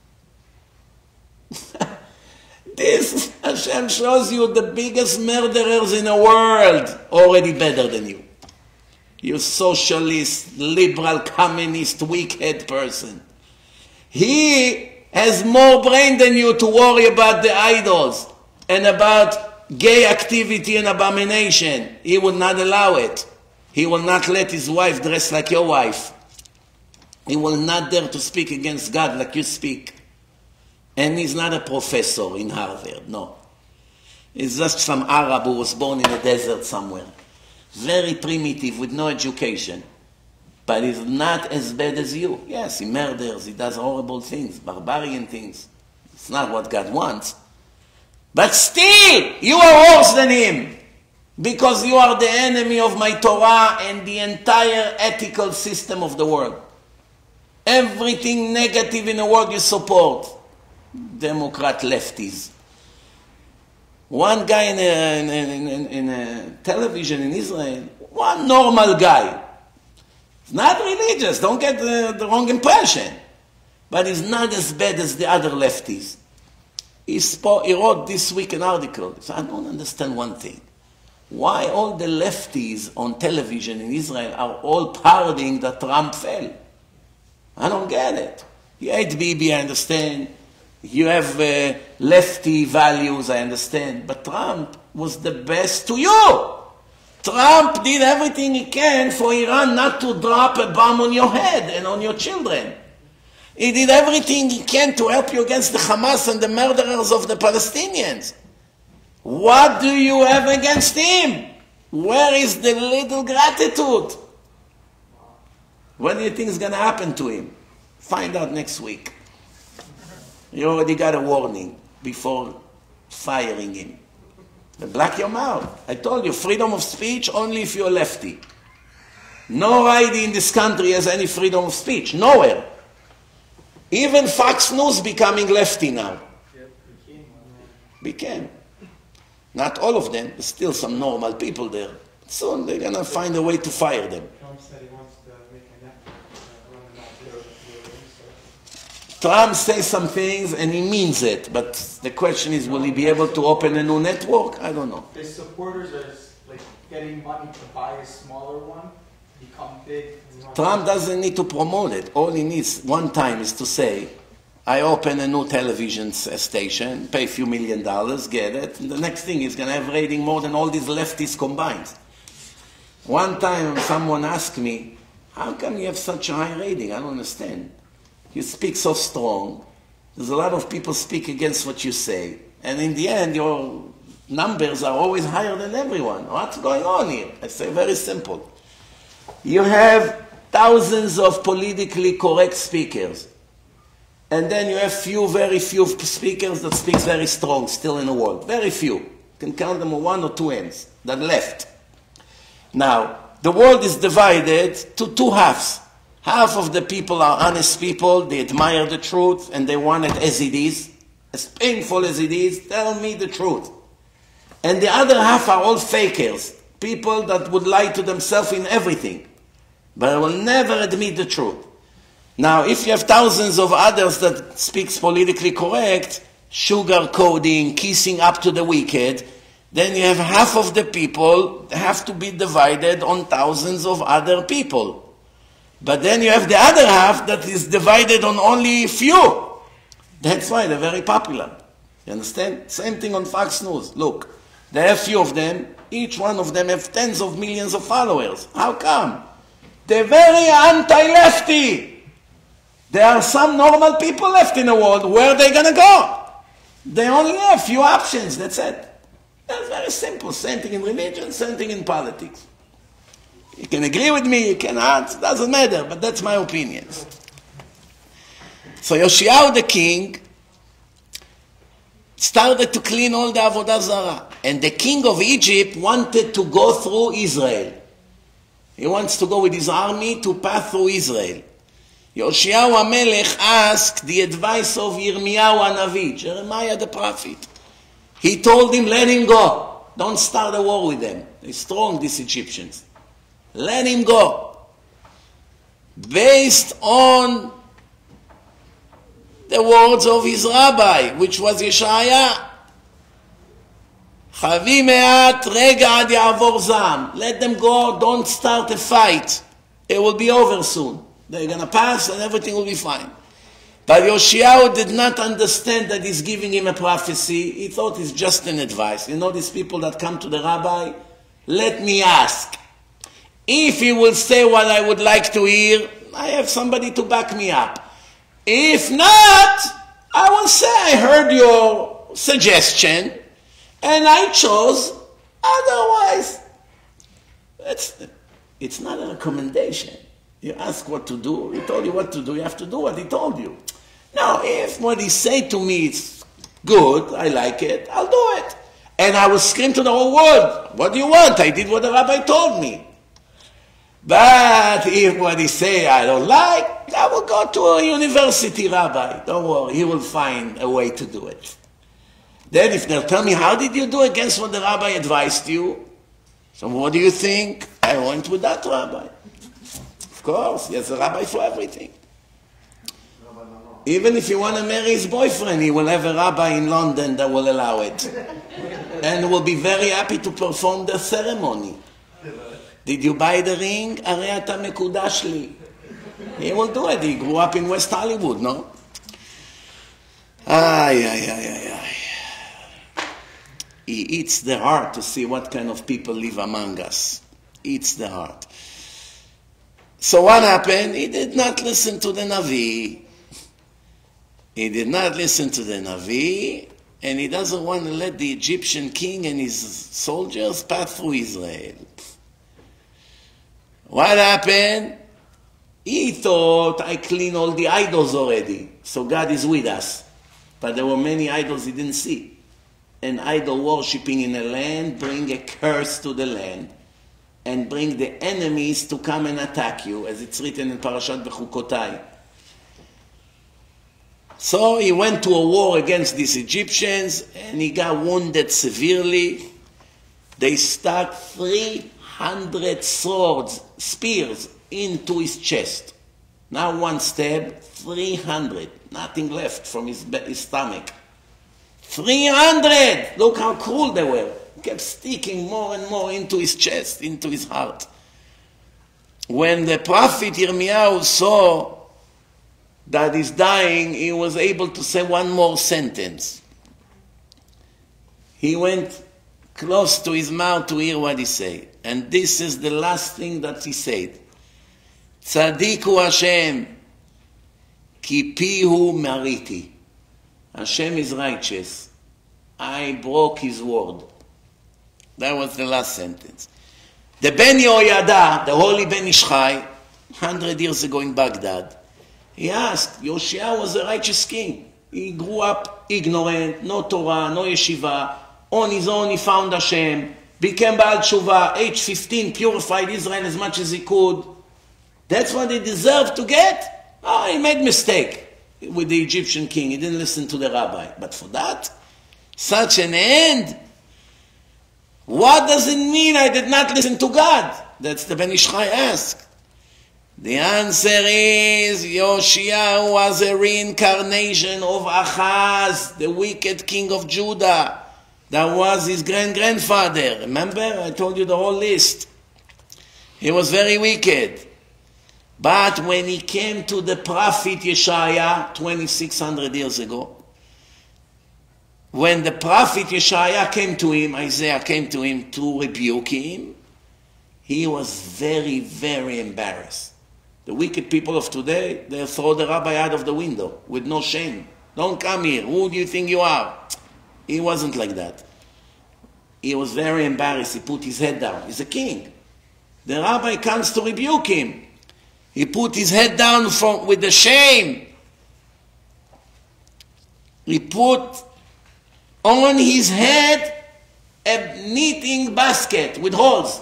This, Hashem shows you the biggest murderers in the world, already better than you. You socialist, liberal, communist, weak-head person. He has more brain than you to worry about the idols and about gay activity and abomination. He will not allow it. He will not let his wife dress like your wife. He will not dare to speak against God like you speak. And he's not a professor in Harvard, no. He's just some Arab who was born in a desert somewhere. Very primitive, with no education. But he's not as bad as you. Yes, he murders, he does horrible things, barbarian things. It's not what God wants. But still, you are worse than him. Because you are the enemy of my Torah and the entire ethical system of the world. Everything negative in the world you support. Democrat lefties. One guy in a television in Israel, One normal guy. He's not religious, don't get the wrong impression. But he's not as bad as the other lefties. He wrote this week an article. He said, I don't understand one thing. Why all the lefties on television in Israel are all pardoning that Trump fell? I don't get it. You hate Bibi, I understand. You have lefty values, I understand. But Trump was the best to you. Trump did everything he can for Iran not to drop a bomb on your head and on your children. He did everything he can to help you against the Hamas and the murderers of the Palestinians. What do you have against him? Where is the little gratitude? What do you think is going to happen to him? Find out next week. You already got a warning before firing him. They black your mouth. I told you, freedom of speech only if you're a lefty. Nobody in this country has any freedom of speech. Nowhere. Even Fox News becoming lefty now. Became. Not all of them. There's still some normal people there. Soon they're going to find a way to fire them. Trump said he wants to make a network, run an Trump says some things and he means it, but the question is, will he be able to open a new network? I don't know. His supporters are like getting money to buy a smaller one, become big. Trump doesn't need to promote it. All he needs one time is to say, I open a new television station, pay a few $1 million, get it, and the next thing he's going to have rating more than all these lefties combined. One time someone asked me, how come you have such a high rating? I don't understand. You speak so strong. There's a lot of people speak against what you say. And in the end, your numbers are always higher than everyone. What's going on here? I say, very simple. You have thousands of politically correct speakers. And then you have very few speakers that speak very strong still in the world. Very few. You can count them on one or two hands that left. Now, the world is divided to two halves. Half of the people are honest people, they admire the truth, and they want it as it is. As painful as it is, tell me the truth. And the other half are all fakers, people that would lie to themselves in everything, but will never admit the truth. Now, if you have thousands of others that speaks politically correct, sugarcoating, kissing up to the wicked, then you have half of the people have to be divided on thousands of other people. But then you have the other half that is divided on only few. That's why they're very popular. You understand? Same thing on Fox News. Look, there are few of them. Each one of them have tens of millions of followers. How come? They're very anti-lefty. There are some normal people left in the world. Where are they going to go? They only have few options. That's it. That's very simple. Same thing in religion, same thing in politics. You can agree with me, you cannot, it doesn't matter, but that's my opinion. So Yoshiyahu the king started to clean all the Avodah Zarah. And the king of Egypt wanted to go through Israel. He wants to go with his army to pass through Israel. Yoshiyahu HaMelech asked the advice of Yirmiyahu HaNavi, Jeremiah the prophet. He told him, let him go. Don't start a war with them. They're strong, these Egyptians. Let him go. Based on the words of his rabbi, which was Yeshaya. Chavi me'at rega ad ya'avor zam. Let them go, don't start a fight. It will be over soon. They're going to pass and everything will be fine. But Yoshiyahu did not understand that he's giving him a prophecy. He thought it's just an advice. You know these people that come to the rabbi? Let me ask. If he will say what I would like to hear, I have somebody to back me up. If not, I will say I heard your suggestion and I chose otherwise. It's not a recommendation. You ask what to do, he told you what to do, you have to do what he told you. Now, if what he said to me is good, I like it, I'll do it. And I will scream to the whole world, what do you want? I did what the rabbi told me. But if what he say I don't like, I will go to a university rabbi. Don't worry, he will find a way to do it. Then if they'll tell me, how did you do against what the rabbi advised you? So what do you think? I went with that rabbi. Of course, he has a rabbi for everything. Even if you want to marry his boyfriend, he will have a rabbi in London that will allow it. And will be very happy to perform the ceremony. Did you buy the ring? הרי אתה מקודש לי. He will do it. He grew up in West Hollywood, no? He eats the heart to see what kind of people live among us. Eats the heart. So what happened? He did not listen to the Navi. He did not listen to the Navi, and he doesn't want to let the Egyptian king and his soldiers pass through Israel. What happened? He thought, I clean all the idols already, so God is with us. But there were many idols he didn't see. And idol worshipping in a land bring a curse to the land and bring the enemies to come and attack you, as it's written in Parashat Bechukotai. So he went to a war against these Egyptians and he got wounded severely. They stuck 300 spears into his chest. Now one stab, 300. Nothing left from his stomach. 300! Look how cruel they were. Kept sticking more and more into his chest, into his heart. When the prophet Yirmiyahu saw that he's dying, he was able to say one more sentence. He went close to his mouth to hear what he said. And this is the last thing that he said. Tzadiku Hashem, ki pihu mariti. Hashem is righteous. I broke his word. That was the last sentence. The Ben Yehoyada, the holy Ben Ish Chai, 100 years ago in Baghdad, he asked, Yoshia was a righteous king. He grew up ignorant, no Torah, no yeshiva. On his own he found Hashem, became Baal Tshuva, age 15, purified Israel as much as he could. That's what he deserved to get? Oh, he made mistake with the Egyptian king. He didn't listen to the rabbi. But for that, such an end? What does it mean I did not listen to God? That's the Ben Ish Chai asked. The answer is Yoshia was a reincarnation of Achaz, the wicked king of Judah. That was his grandfather. Remember? I told you the whole list. He was very wicked. But when he came to the prophet Yeshaya 2600 years ago, when the prophet Yeshaya came to him, Isaiah came to him to rebuke him, he was very, very embarrassed. The wicked people of today, they throw the rabbi out of the window with no shame. Don't come here. Who do you think you are? He wasn't like that. He was very embarrassed. He put his head down. He's a king. The rabbi comes to rebuke him. He put his head down with the shame. He put on his head a knitting basket with holes.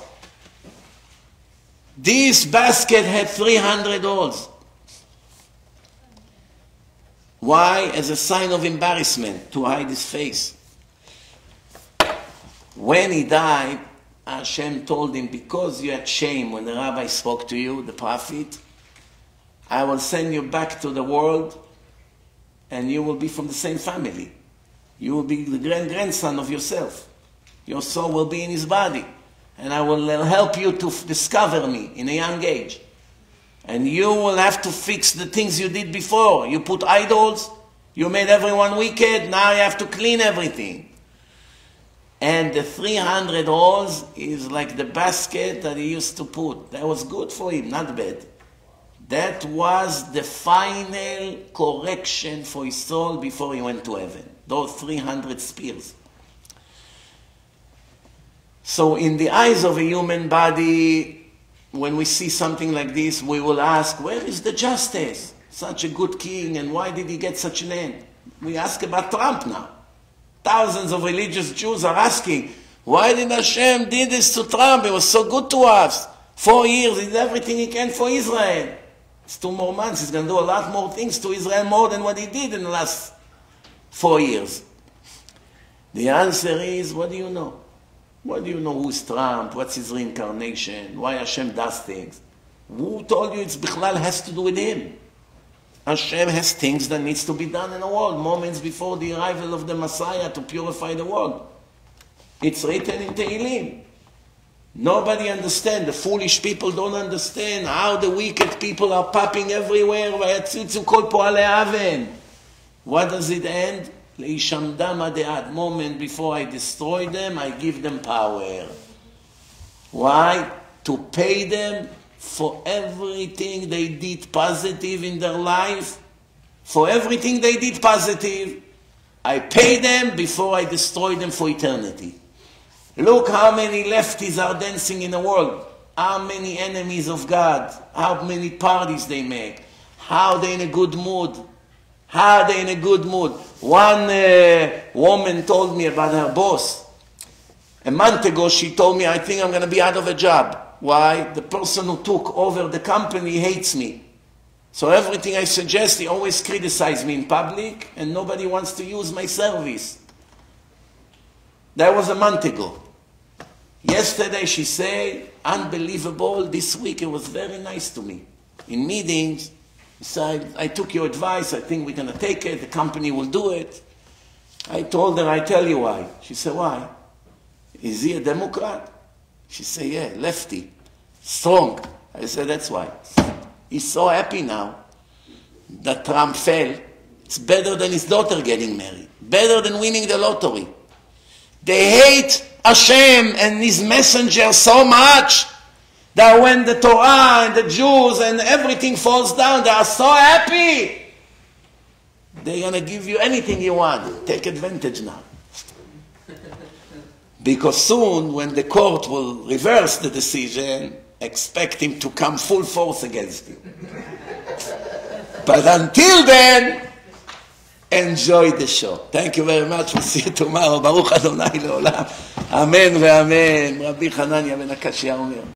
This basket had 300 holes. Why? As a sign of embarrassment, to hide his face. When he died, Hashem told him, because you had shame when the rabbi spoke to you, the prophet, I will send you back to the world and you will be from the same family. You will be the grandson of yourself. Your soul will be in his body. And I will help you to discover me in a young age. And you will have to fix the things you did before. You put idols, you made everyone wicked, now you have to clean everything. And the 300 holes is like the basket that he used to put. That was good for him, not bad. That was the final correction for his soul before he went to heaven. Those 300 spears. So in the eyes of a human body, when we see something like this, we will ask, where is the justice? Such a good king, and why did he get such an end? We ask about Trump now. Thousands of religious Jews are asking, why did Hashem do this to Trump? It was so good to us. 4 years, he did everything he can for Israel. It's 2 more months. He's going to do a lot more things to Israel, more than what he did in the last 4 years. The answer is, what do you know? What do you know who's Trump? What's his reincarnation? Why Hashem does things? Who told you it's Bichlal has to do with him? Hashem has things that needs to be done in the world, moments before the arrival of the Messiah to purify the world. It's written in Tehillim. Nobody understands. The foolish people don't understand how the wicked people are popping everywhere. What does it end? Moment before I destroy them, I give them power. Why? To pay them for everything they did positive in their life. For everything they did positive, I pay them before I destroy them for eternity. Look how many lefties are dancing in the world. How many enemies of God. How many parties they make. How they in a good mood. How they in a good mood. One woman told me about her boss. A month ago she told me, I think I'm going to be out of a job. Why? The person who took over the company hates me. So everything I suggest, he always criticizes me in public and nobody wants to use my service. That was a month ago. Yesterday she said, unbelievable, this week it was very nice to me. In meetings, she said, I took your advice, I think we're going to take it, the company will do it. I told her, I tell you why. She said, why? Is he a Democrat? She said, yeah, lefty, strong. I said, that's why. He's so happy now that Trump fell. It's better than his daughter getting married. Better than winning the lottery. They hate Hashem and his messenger so much that when the Torah and the Jews and everything falls down, they are so happy. They're going to give you anything you want. Take advantage now. Because soon, when the court will reverse the decision, expect him to come full force against you. But until then, enjoy the show. Thank you very much. We'll see you tomorrow. Baruch Adonai Leolam. Amen ואמן. רבי חנניה בן הקשיא אומר.